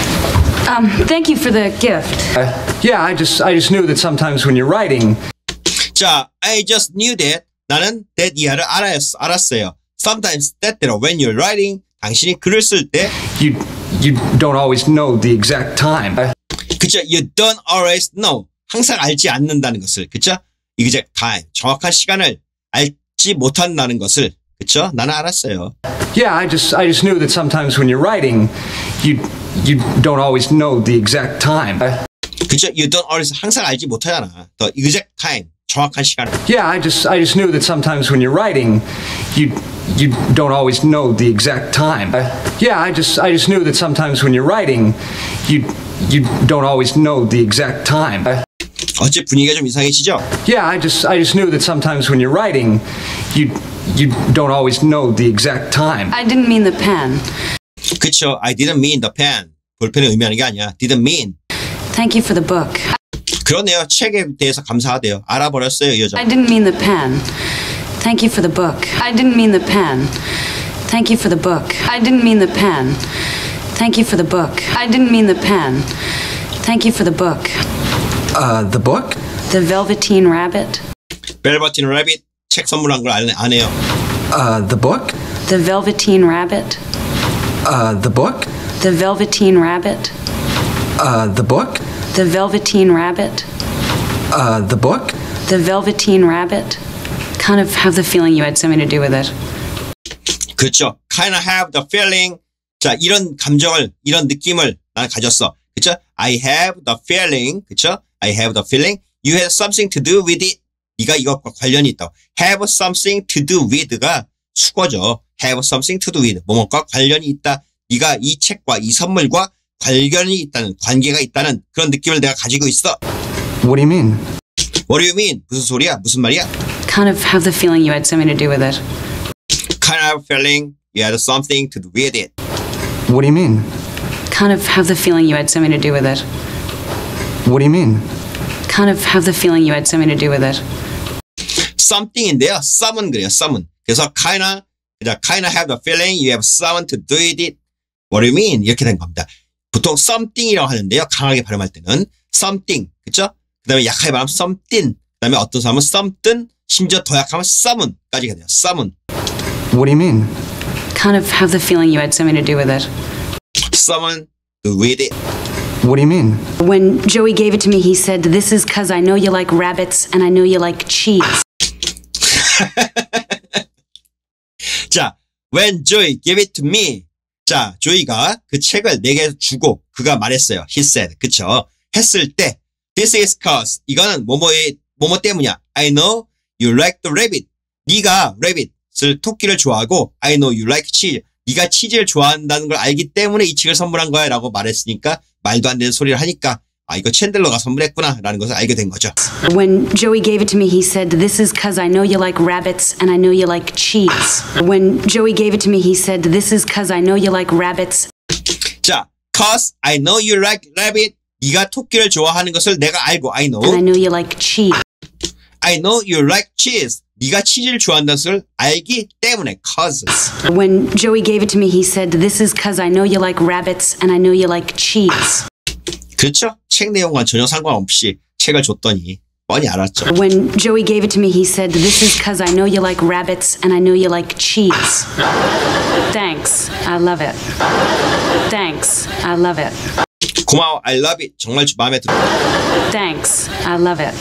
Um, thank you for the gift. Uh, yeah, I just I just knew that sometimes when you're writing, 자, I just knew that. 나는 that 이하를 알았, 알았어요. Sometimes 때때로 when you're writing, 당신이 글을 쓸 때, you you don't always know the exact time. Uh, 그쵸? You don't always know. 항상 알지 않는다는 것을, 그쵸? exact time. 정확한 시간을 알지 못한다는 것을, 그쵸? 나는 알았어요. yeah, I just I just knew that sometimes when you're writing, you you don't always know the exact time. Uh, 그쵸? You don't always, 항상 알지 못하잖아. The exact time. 정확한 시간을. yeah, I just I just knew that sometimes when you're writing, you you don't always know the exact time. Uh, yeah, I just I just knew that sometimes when you're writing, you you don't always know the exact time. Uh, 어째 분위기가 좀 이상해지죠? yeah, I just I just knew that sometimes when you're writing, you you don't always know the exact time. I didn't mean the pen. 그쵸? I didn't mean the pen. 볼펜을 의미하는 게 아니야. didn't mean. Thank you for the book. 그러네요. 책에 대해서 감사하대요. 알아버렸어요, 이 여자. I didn't mean the pen. Thank you for the book. I didn't mean the pen. Thank you for the book. I didn't mean the pen. Thank you for the book. I didn't mean the pen. Thank you for the book. Uh, the book? The Velveteen Rabbit. 벨버틴 래빗 책 선물한 걸 안- 아네요. Uh, the book? The Velveteen Rabbit. Uh, the book? The Velveteen Rabbit. Uh, the book? The Velveteen Rabbit. Uh, the book? The Velveteen Rabbit. Kind of have the feeling you had something to do with it. 그렇죠. kind of have the feeling. 자, 이런 감정을, 이런 느낌을 난 가졌어. 그렇죠? I have the feeling. 그렇죠? I have the feeling. You had something to do with it. 네가 이것과 관련이 있다. have something to do with가 수거죠. have something to do with. 뭐뭐과 관련이 있다. 네가 이 책과 이 선물과 관련이 있다는, 관계가 있다는 그런 느낌을 내가 가지고 있어. What do you mean? What do you mean? 무슨 소리야? 무슨 말이야? Kind of have the feeling you had something to do with it. Kind of feeling you had something to do with it. What do you mean? Kind of have the feeling you had something to do with it. What do you mean? Kind of have the feeling you had something to do with it. something인데요. some은 그래요. some은. 그래서 kinda, 그냥 kinda have the feeling you have something to do with it. What do you mean? 이렇게 된 겁니다. 보통 something이라고 하는데요. 강하게 발음할 때는 something, 그렇죠? 그다음에 약하게 말하면 something. 그다음에 어떤 사람은 something, 심지어 더 약하면 someone까지가 돼요. someone. What do you mean? Kind of have the feeling you had something to do with it. someone to with it. What do you mean? When Joey gave it to me, he said, "This is because I know you like rabbits and I know you like cheese." 자, when Joey gave it to me. 자, 조이가 그 책을 내게 주고 그가 말했어요. He said. 그쵸? 했을 때 This is cause. 이거는 뭐뭐의 뭐뭐 때문이야. I know you like the rabbit. 네가 rabbit을 토끼를 좋아하고 I know you like cheese. 네가 치즈를 좋아한다는 걸 알기 때문에 이 책을 선물한 거야 라고 말했으니까 말도 안 되는 소리를 하니까 아 이거 챈들러가 선물했구나 라는 것을 알게 된 거죠. When Joey gave it to me, he said, "This is because I know you like rabbits and I know you like cheese." When Joey gave it to me, he said, "This is because I know you like rabbits." 자, cause I know you like rabbit. 네가 토끼를 좋아하는 것을 내가 알고 I know. And I know you like cheese. I know you like cheese. 네가 치즈를 좋아한다는 것을 알기 때문에 cause. When Joey gave it to me, he said, "This is because I know you like rabbits and I know you like cheese." 그렇죠? 책 내용과 전혀 상관없이 책을 줬더니 뻔히 알았죠. When Joey gave it to me, he said, "This is because I know you like rabbits and I know you like cheese." Thanks. I love it. Thanks. I love it. 고마워. I love it. 정말 마음에 들어. Thanks. I love it.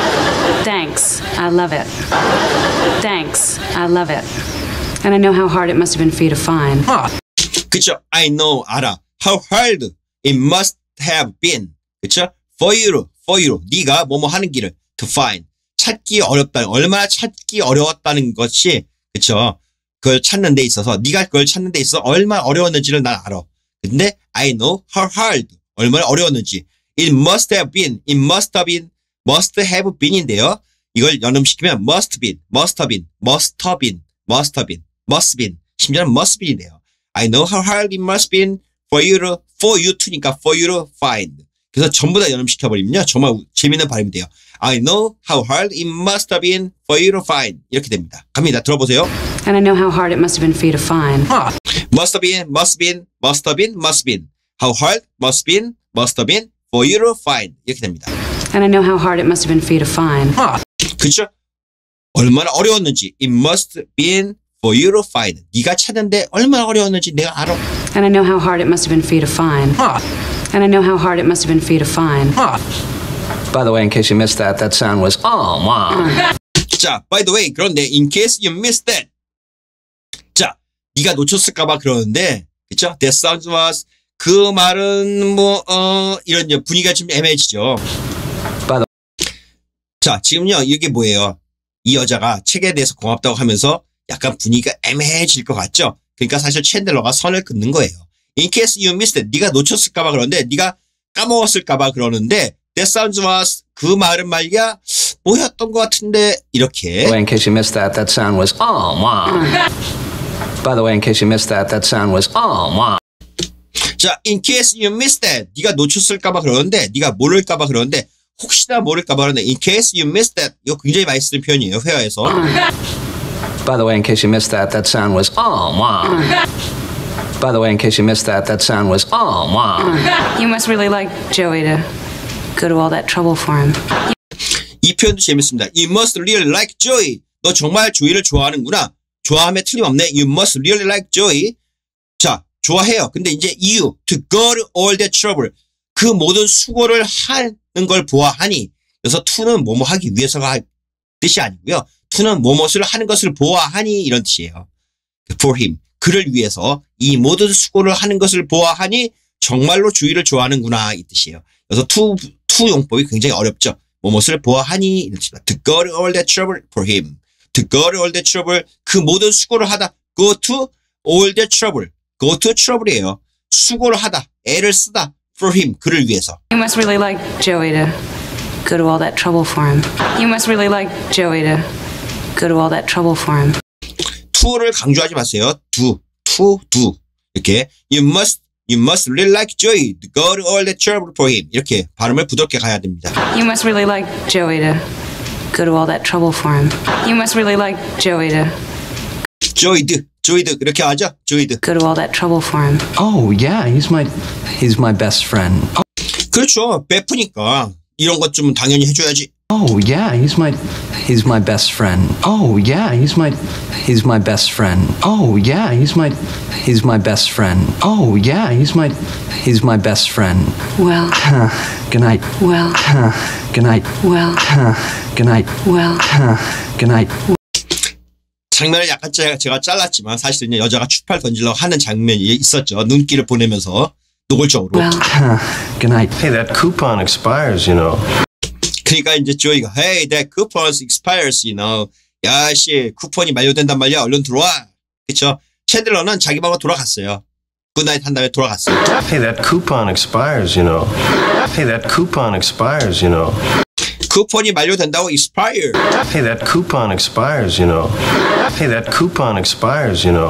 Thanks. I love it. Thanks. I love it. And I know how hard it must have been for you to find. 그쵸? I know. 알아. How hard it must have been. 그쵸? For you. For you. 네가 뭐뭐 하는 길을 to find. 찾기 어렵다는, 얼마나 찾기 어려웠다는 것이, 그쵸? 그걸 찾는 데 있어서, 네가 그걸 찾는 데 있어서 얼마나 어려웠는지를 난 알아. 근데 I know how hard. 얼마나 어려웠는지. It must have been. It must have been. must have been인데요. 이걸 연음시키면 must been, must have been, must have been, must have been, must been. 심지어는 must been이네요. I know how hard it must been for you to, for you to니까 for you to find. 그래서 전부 다 연음시켜버리면요. 정말 재미있는 발음이 돼요. I know how hard it must have been for you to find. 이렇게 됩니다. 갑니다. 들어보세요. And I know how hard it must have been for you to find. Must have been, must been, must have been, must been. How hard must been, must have been for you to find. 이렇게 됩니다. And I know how hard it must have been for you to find. 그렇죠? 얼마나 어려웠는지. It must have been for you to find. 네가 찾는데 얼마나 어려웠는지 내가 알아. And I know how hard it must have been for you to find. And I know how hard it must have been for you to find. By the way, in case you missed that, that sound was, oh, wow. 자, by the way, 그런데 in case you missed that. 자, 네가 놓쳤을까봐 그러는데, 그렇죠? That sound was 그 말은 뭐 어 이런 분위기가 좀 애매해지죠. By the 자, 지금요 이게 뭐예요? 이 여자가 책에 대해서 고맙다고 하면서 약간 분위기가 애매해질 것 같죠? 그러니까 사실 챈들러가 선을 긋는 거예요. In case you missed it. 네가 놓쳤을까봐 그러는데, 네가 까먹었을까봐 그러는데, that sounds was 그 말은 말이야 뭐였던 것 같은데 이렇게. way, in case you missed that, that sound was, oh, wow. By the way, in case you missed that, that sound was, oh, wow. 자, in case you missed that. 네가 놓쳤을까봐 그러는데, 네가 모를까봐 그러는데, 혹시나 모를까봐 그러는데, in case you missed that. 이거 굉장히 많이 쓰는 표현이에요, 회화에서. By the way, in case you missed that, that sound was, oh, wow. By the way, in case you missed that, that sound was, oh, wow. You must really like Joey to go to all that trouble for him. 이 표현도 재밌습니다. You must really like Joey. 너 정말 조이를 좋아하는구나. 좋아함에 틀림없네. You must really like Joey. 자, 좋아해요. 근데 이제 you to go to all that trouble. 그 모든 수고를 하는 걸 보아하니. 그래서 to는 뭐뭐 하기 위해서가 뜻이 아니고요. to는 뭐뭇을 하는 것을 보아하니 이런 뜻이에요. For him. 그를 위해서 이 모든 수고를 하는 것을 보아하니 정말로 주의를 좋아하는구나 이 뜻이에요. 그래서 to, to 용법이 굉장히 어렵죠. 뭐뭇을 보아하니 이렇습니다. To go to all that trouble for him. To go to all that trouble. 그 모든 수고를 하다. Go to all that trouble. Go to trouble이에요. 수고를 하다. 애를 쓰다. For him. 그를 위해서. You must really like Joey to go to all that trouble for him. You must really like Joey to go to all that trouble for him. to를 강조하지 마세요. do, to, do. 이렇게 you must, you must really like Joey to go to all that trouble for him. 이렇게 발음을 부드럽게 가야 됩니다. You must really like Joey to go to all that trouble for him. You must really like Joey to Joey드, 조이드 이렇게 하죠. 조이드. go to all that trouble for him. Oh, yeah, he's my he's my best friend. 그렇죠. 베프니까 이런 것 좀 당연히 해줘야지. Oh, yeah, he's my he's my best friend. Oh, yeah, he's my he's my best friend. Oh, yeah, he's my he's my best friend. Oh, yeah, he's my he's my best friend. Well, Good night. well, Good night. well, Good night. well. Good night. 장면을 약간 제가, 제가 잘랐지만 사실은 여자가 추팔 던지려고 하는 장면이 있었죠. 눈길을 보내면서 노골적으로. Well. Good night. Hey, that coupon expires, you know. 그러니까 이제 조이가 Hey, that coupon expires, you know. 야씨, 쿠폰이 만료된단 말이야. 얼른 들어와. 그쵸? 챈들러는 자기 방으로 돌아갔어요. 굿나잇 한 다음에 돌아갔어요. Hey, that coupon expires, you know. Hey, that coupon expires, you know. 쿠폰이 만료된다고 expire. Hey, that coupon expires, you know. Hey, that coupon expires, you know.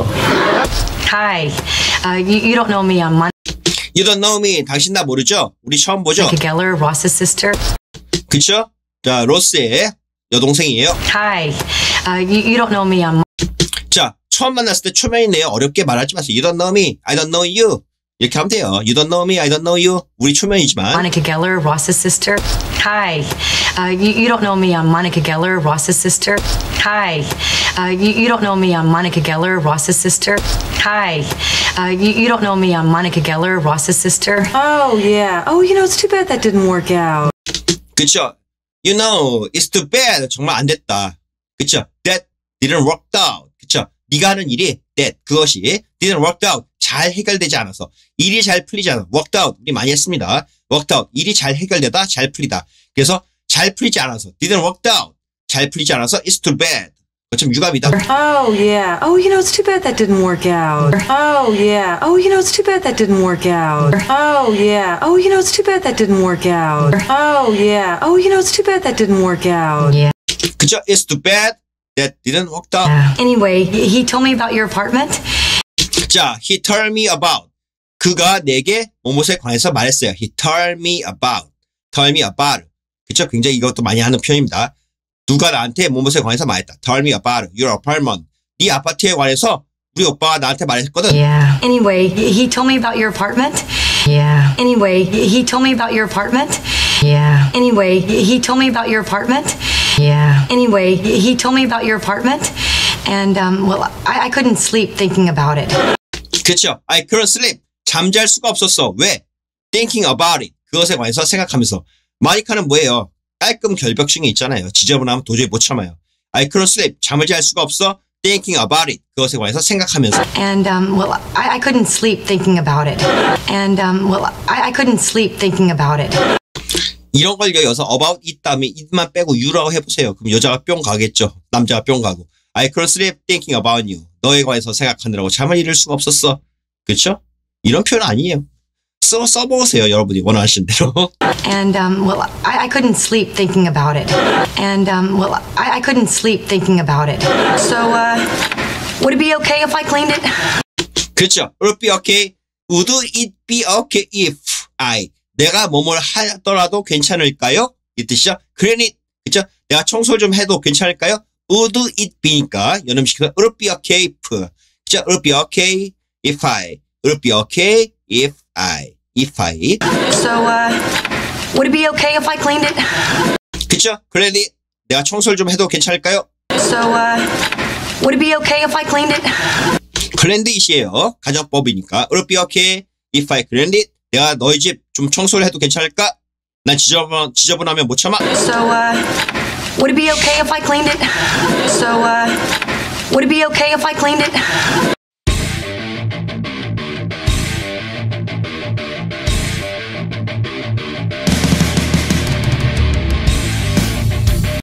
Hi. Uh, you, you don't know me. I'm Monica You don't know me. 당신 나 모르죠? 우리 처음 보죠? Geller, Ross's sister. 그쵸? 자, 로스의 여동생이에요. Hi. Uh, you, you don't know me. I'm 자, 처음 만났을 때 초면이네요. 어렵게 말하지 마세요. You don't know me. I don't know you. 이렇게 하면 돼요. You don't know me. I don't know you. 우리 초면이지만. Monica Geller, Ross's sister. Hi. Uh, you, you don't know me. I'm Monica Geller, Ross's sister. Hi. Uh, you, you don't know me. I'm Monica Geller, Ross's sister. Hi. Uh, you, you don't know me. I'm Monica Geller, Ross's sister. Oh, yeah. Oh, you know, it's too bad that didn't work out. 그쵸? You know, it's too bad. 정말 안 됐다. 그쵸? That didn't work out. 그쵸? 네가 하는 일이 that 그것이 didn't work out. 잘 해결되지 않아서 일이 잘 풀리지 않아. worked out 우리 많이 했습니다. worked out 일이 잘 해결되다 잘 풀리다. 그래서 잘 풀리지 않아서 didn't work out 잘 풀리지 않아서 it's too bad. 좀 유감이다. Oh, yeah. Oh, you know, it's too bad that didn't work out. Oh, yeah. Oh, you know, it's too bad that didn't work out. Oh, yeah. Oh, you know, it's too bad that didn't work out. Oh, yeah. Oh, you know, it's too bad that didn't work out. Yeah. 그죠? It's too bad that didn't work out. Anyway, he he told me about your apartment. 자, he told me about. 그가 내게 뭐뭇에 관해서 말했어요. He told me about. Told me about. 그쵸? 굉장히 이것도 많이 하는 표현입니다. 누가 나한테 뭐뭇에 관해서 말했다. Told me about your apartment. 네 아파트에 관해서 우리 오빠가 나한테 말했거든. Yeah. Anyway, he told me about your apartment. Yeah. Anyway, he told me about your apartment. Yeah. Anyway, he told me about your apartment. Yeah. Anyway, he told me about your apartment. And, um, well, I, I couldn't sleep thinking about it. 그쵸? I couldn't sleep. 잠잘 수가 없었어. 왜? Thinking about it. 그것에 관해서 생각하면서. 마니카는 뭐예요? 깔끔 결벽증이 있잖아요. 지저분하면 도저히 못 참아요. I couldn't sleep. 잠을 잘 수가 없어. Thinking about it. 그것에 관해서 생각하면서. And, um, well, I, I couldn't sleep thinking about it. And, um, well, I, I couldn't sleep thinking about it. 이런 걸 여기서 about it 다음에 it만 빼고 you라고 해보세요. 그럼 여자가 뿅 가겠죠. 남자가 뿅 가고. I couldn't sleep thinking about you. 너에 관해서 생각하느라고 잠을 이룰 수가 없었어. 그렇죠? 이런 표현 아니에요. 써, 써보세요. 여러분이 원하시는 대로. And, um, well, I, I couldn't sleep thinking about it. And, um, well, I, I couldn't sleep thinking about it. So, uh, would it be okay if I cleaned it? 그렇죠. Would it be okay? Would it be okay if I 내가 뭐뭘 하더라도 괜찮을까요? 이 뜻이죠. Clean it. 그렇죠? 내가 청소를 좀 해도 괜찮을까요? Would it be니까 연음시켜서 Would it be okay if 그렇죠? Would it be okay if I Would it be okay if I if I So, uh, would it be okay if I cleaned it? 그렇죠? Clean it. 내가 청소를 좀 해도 괜찮을까요? So, uh, would it be okay if I cleaned it? cleaned it이에요. 가정법이니까 Would it be okay if I cleaned it? 내가 너희 집 좀 청소를 해도 괜찮을까? 난 지저분, 지저분하면 못 참아. So, uh, would it be okay if I cleaned it? So, uh, would it be okay if I cleaned it?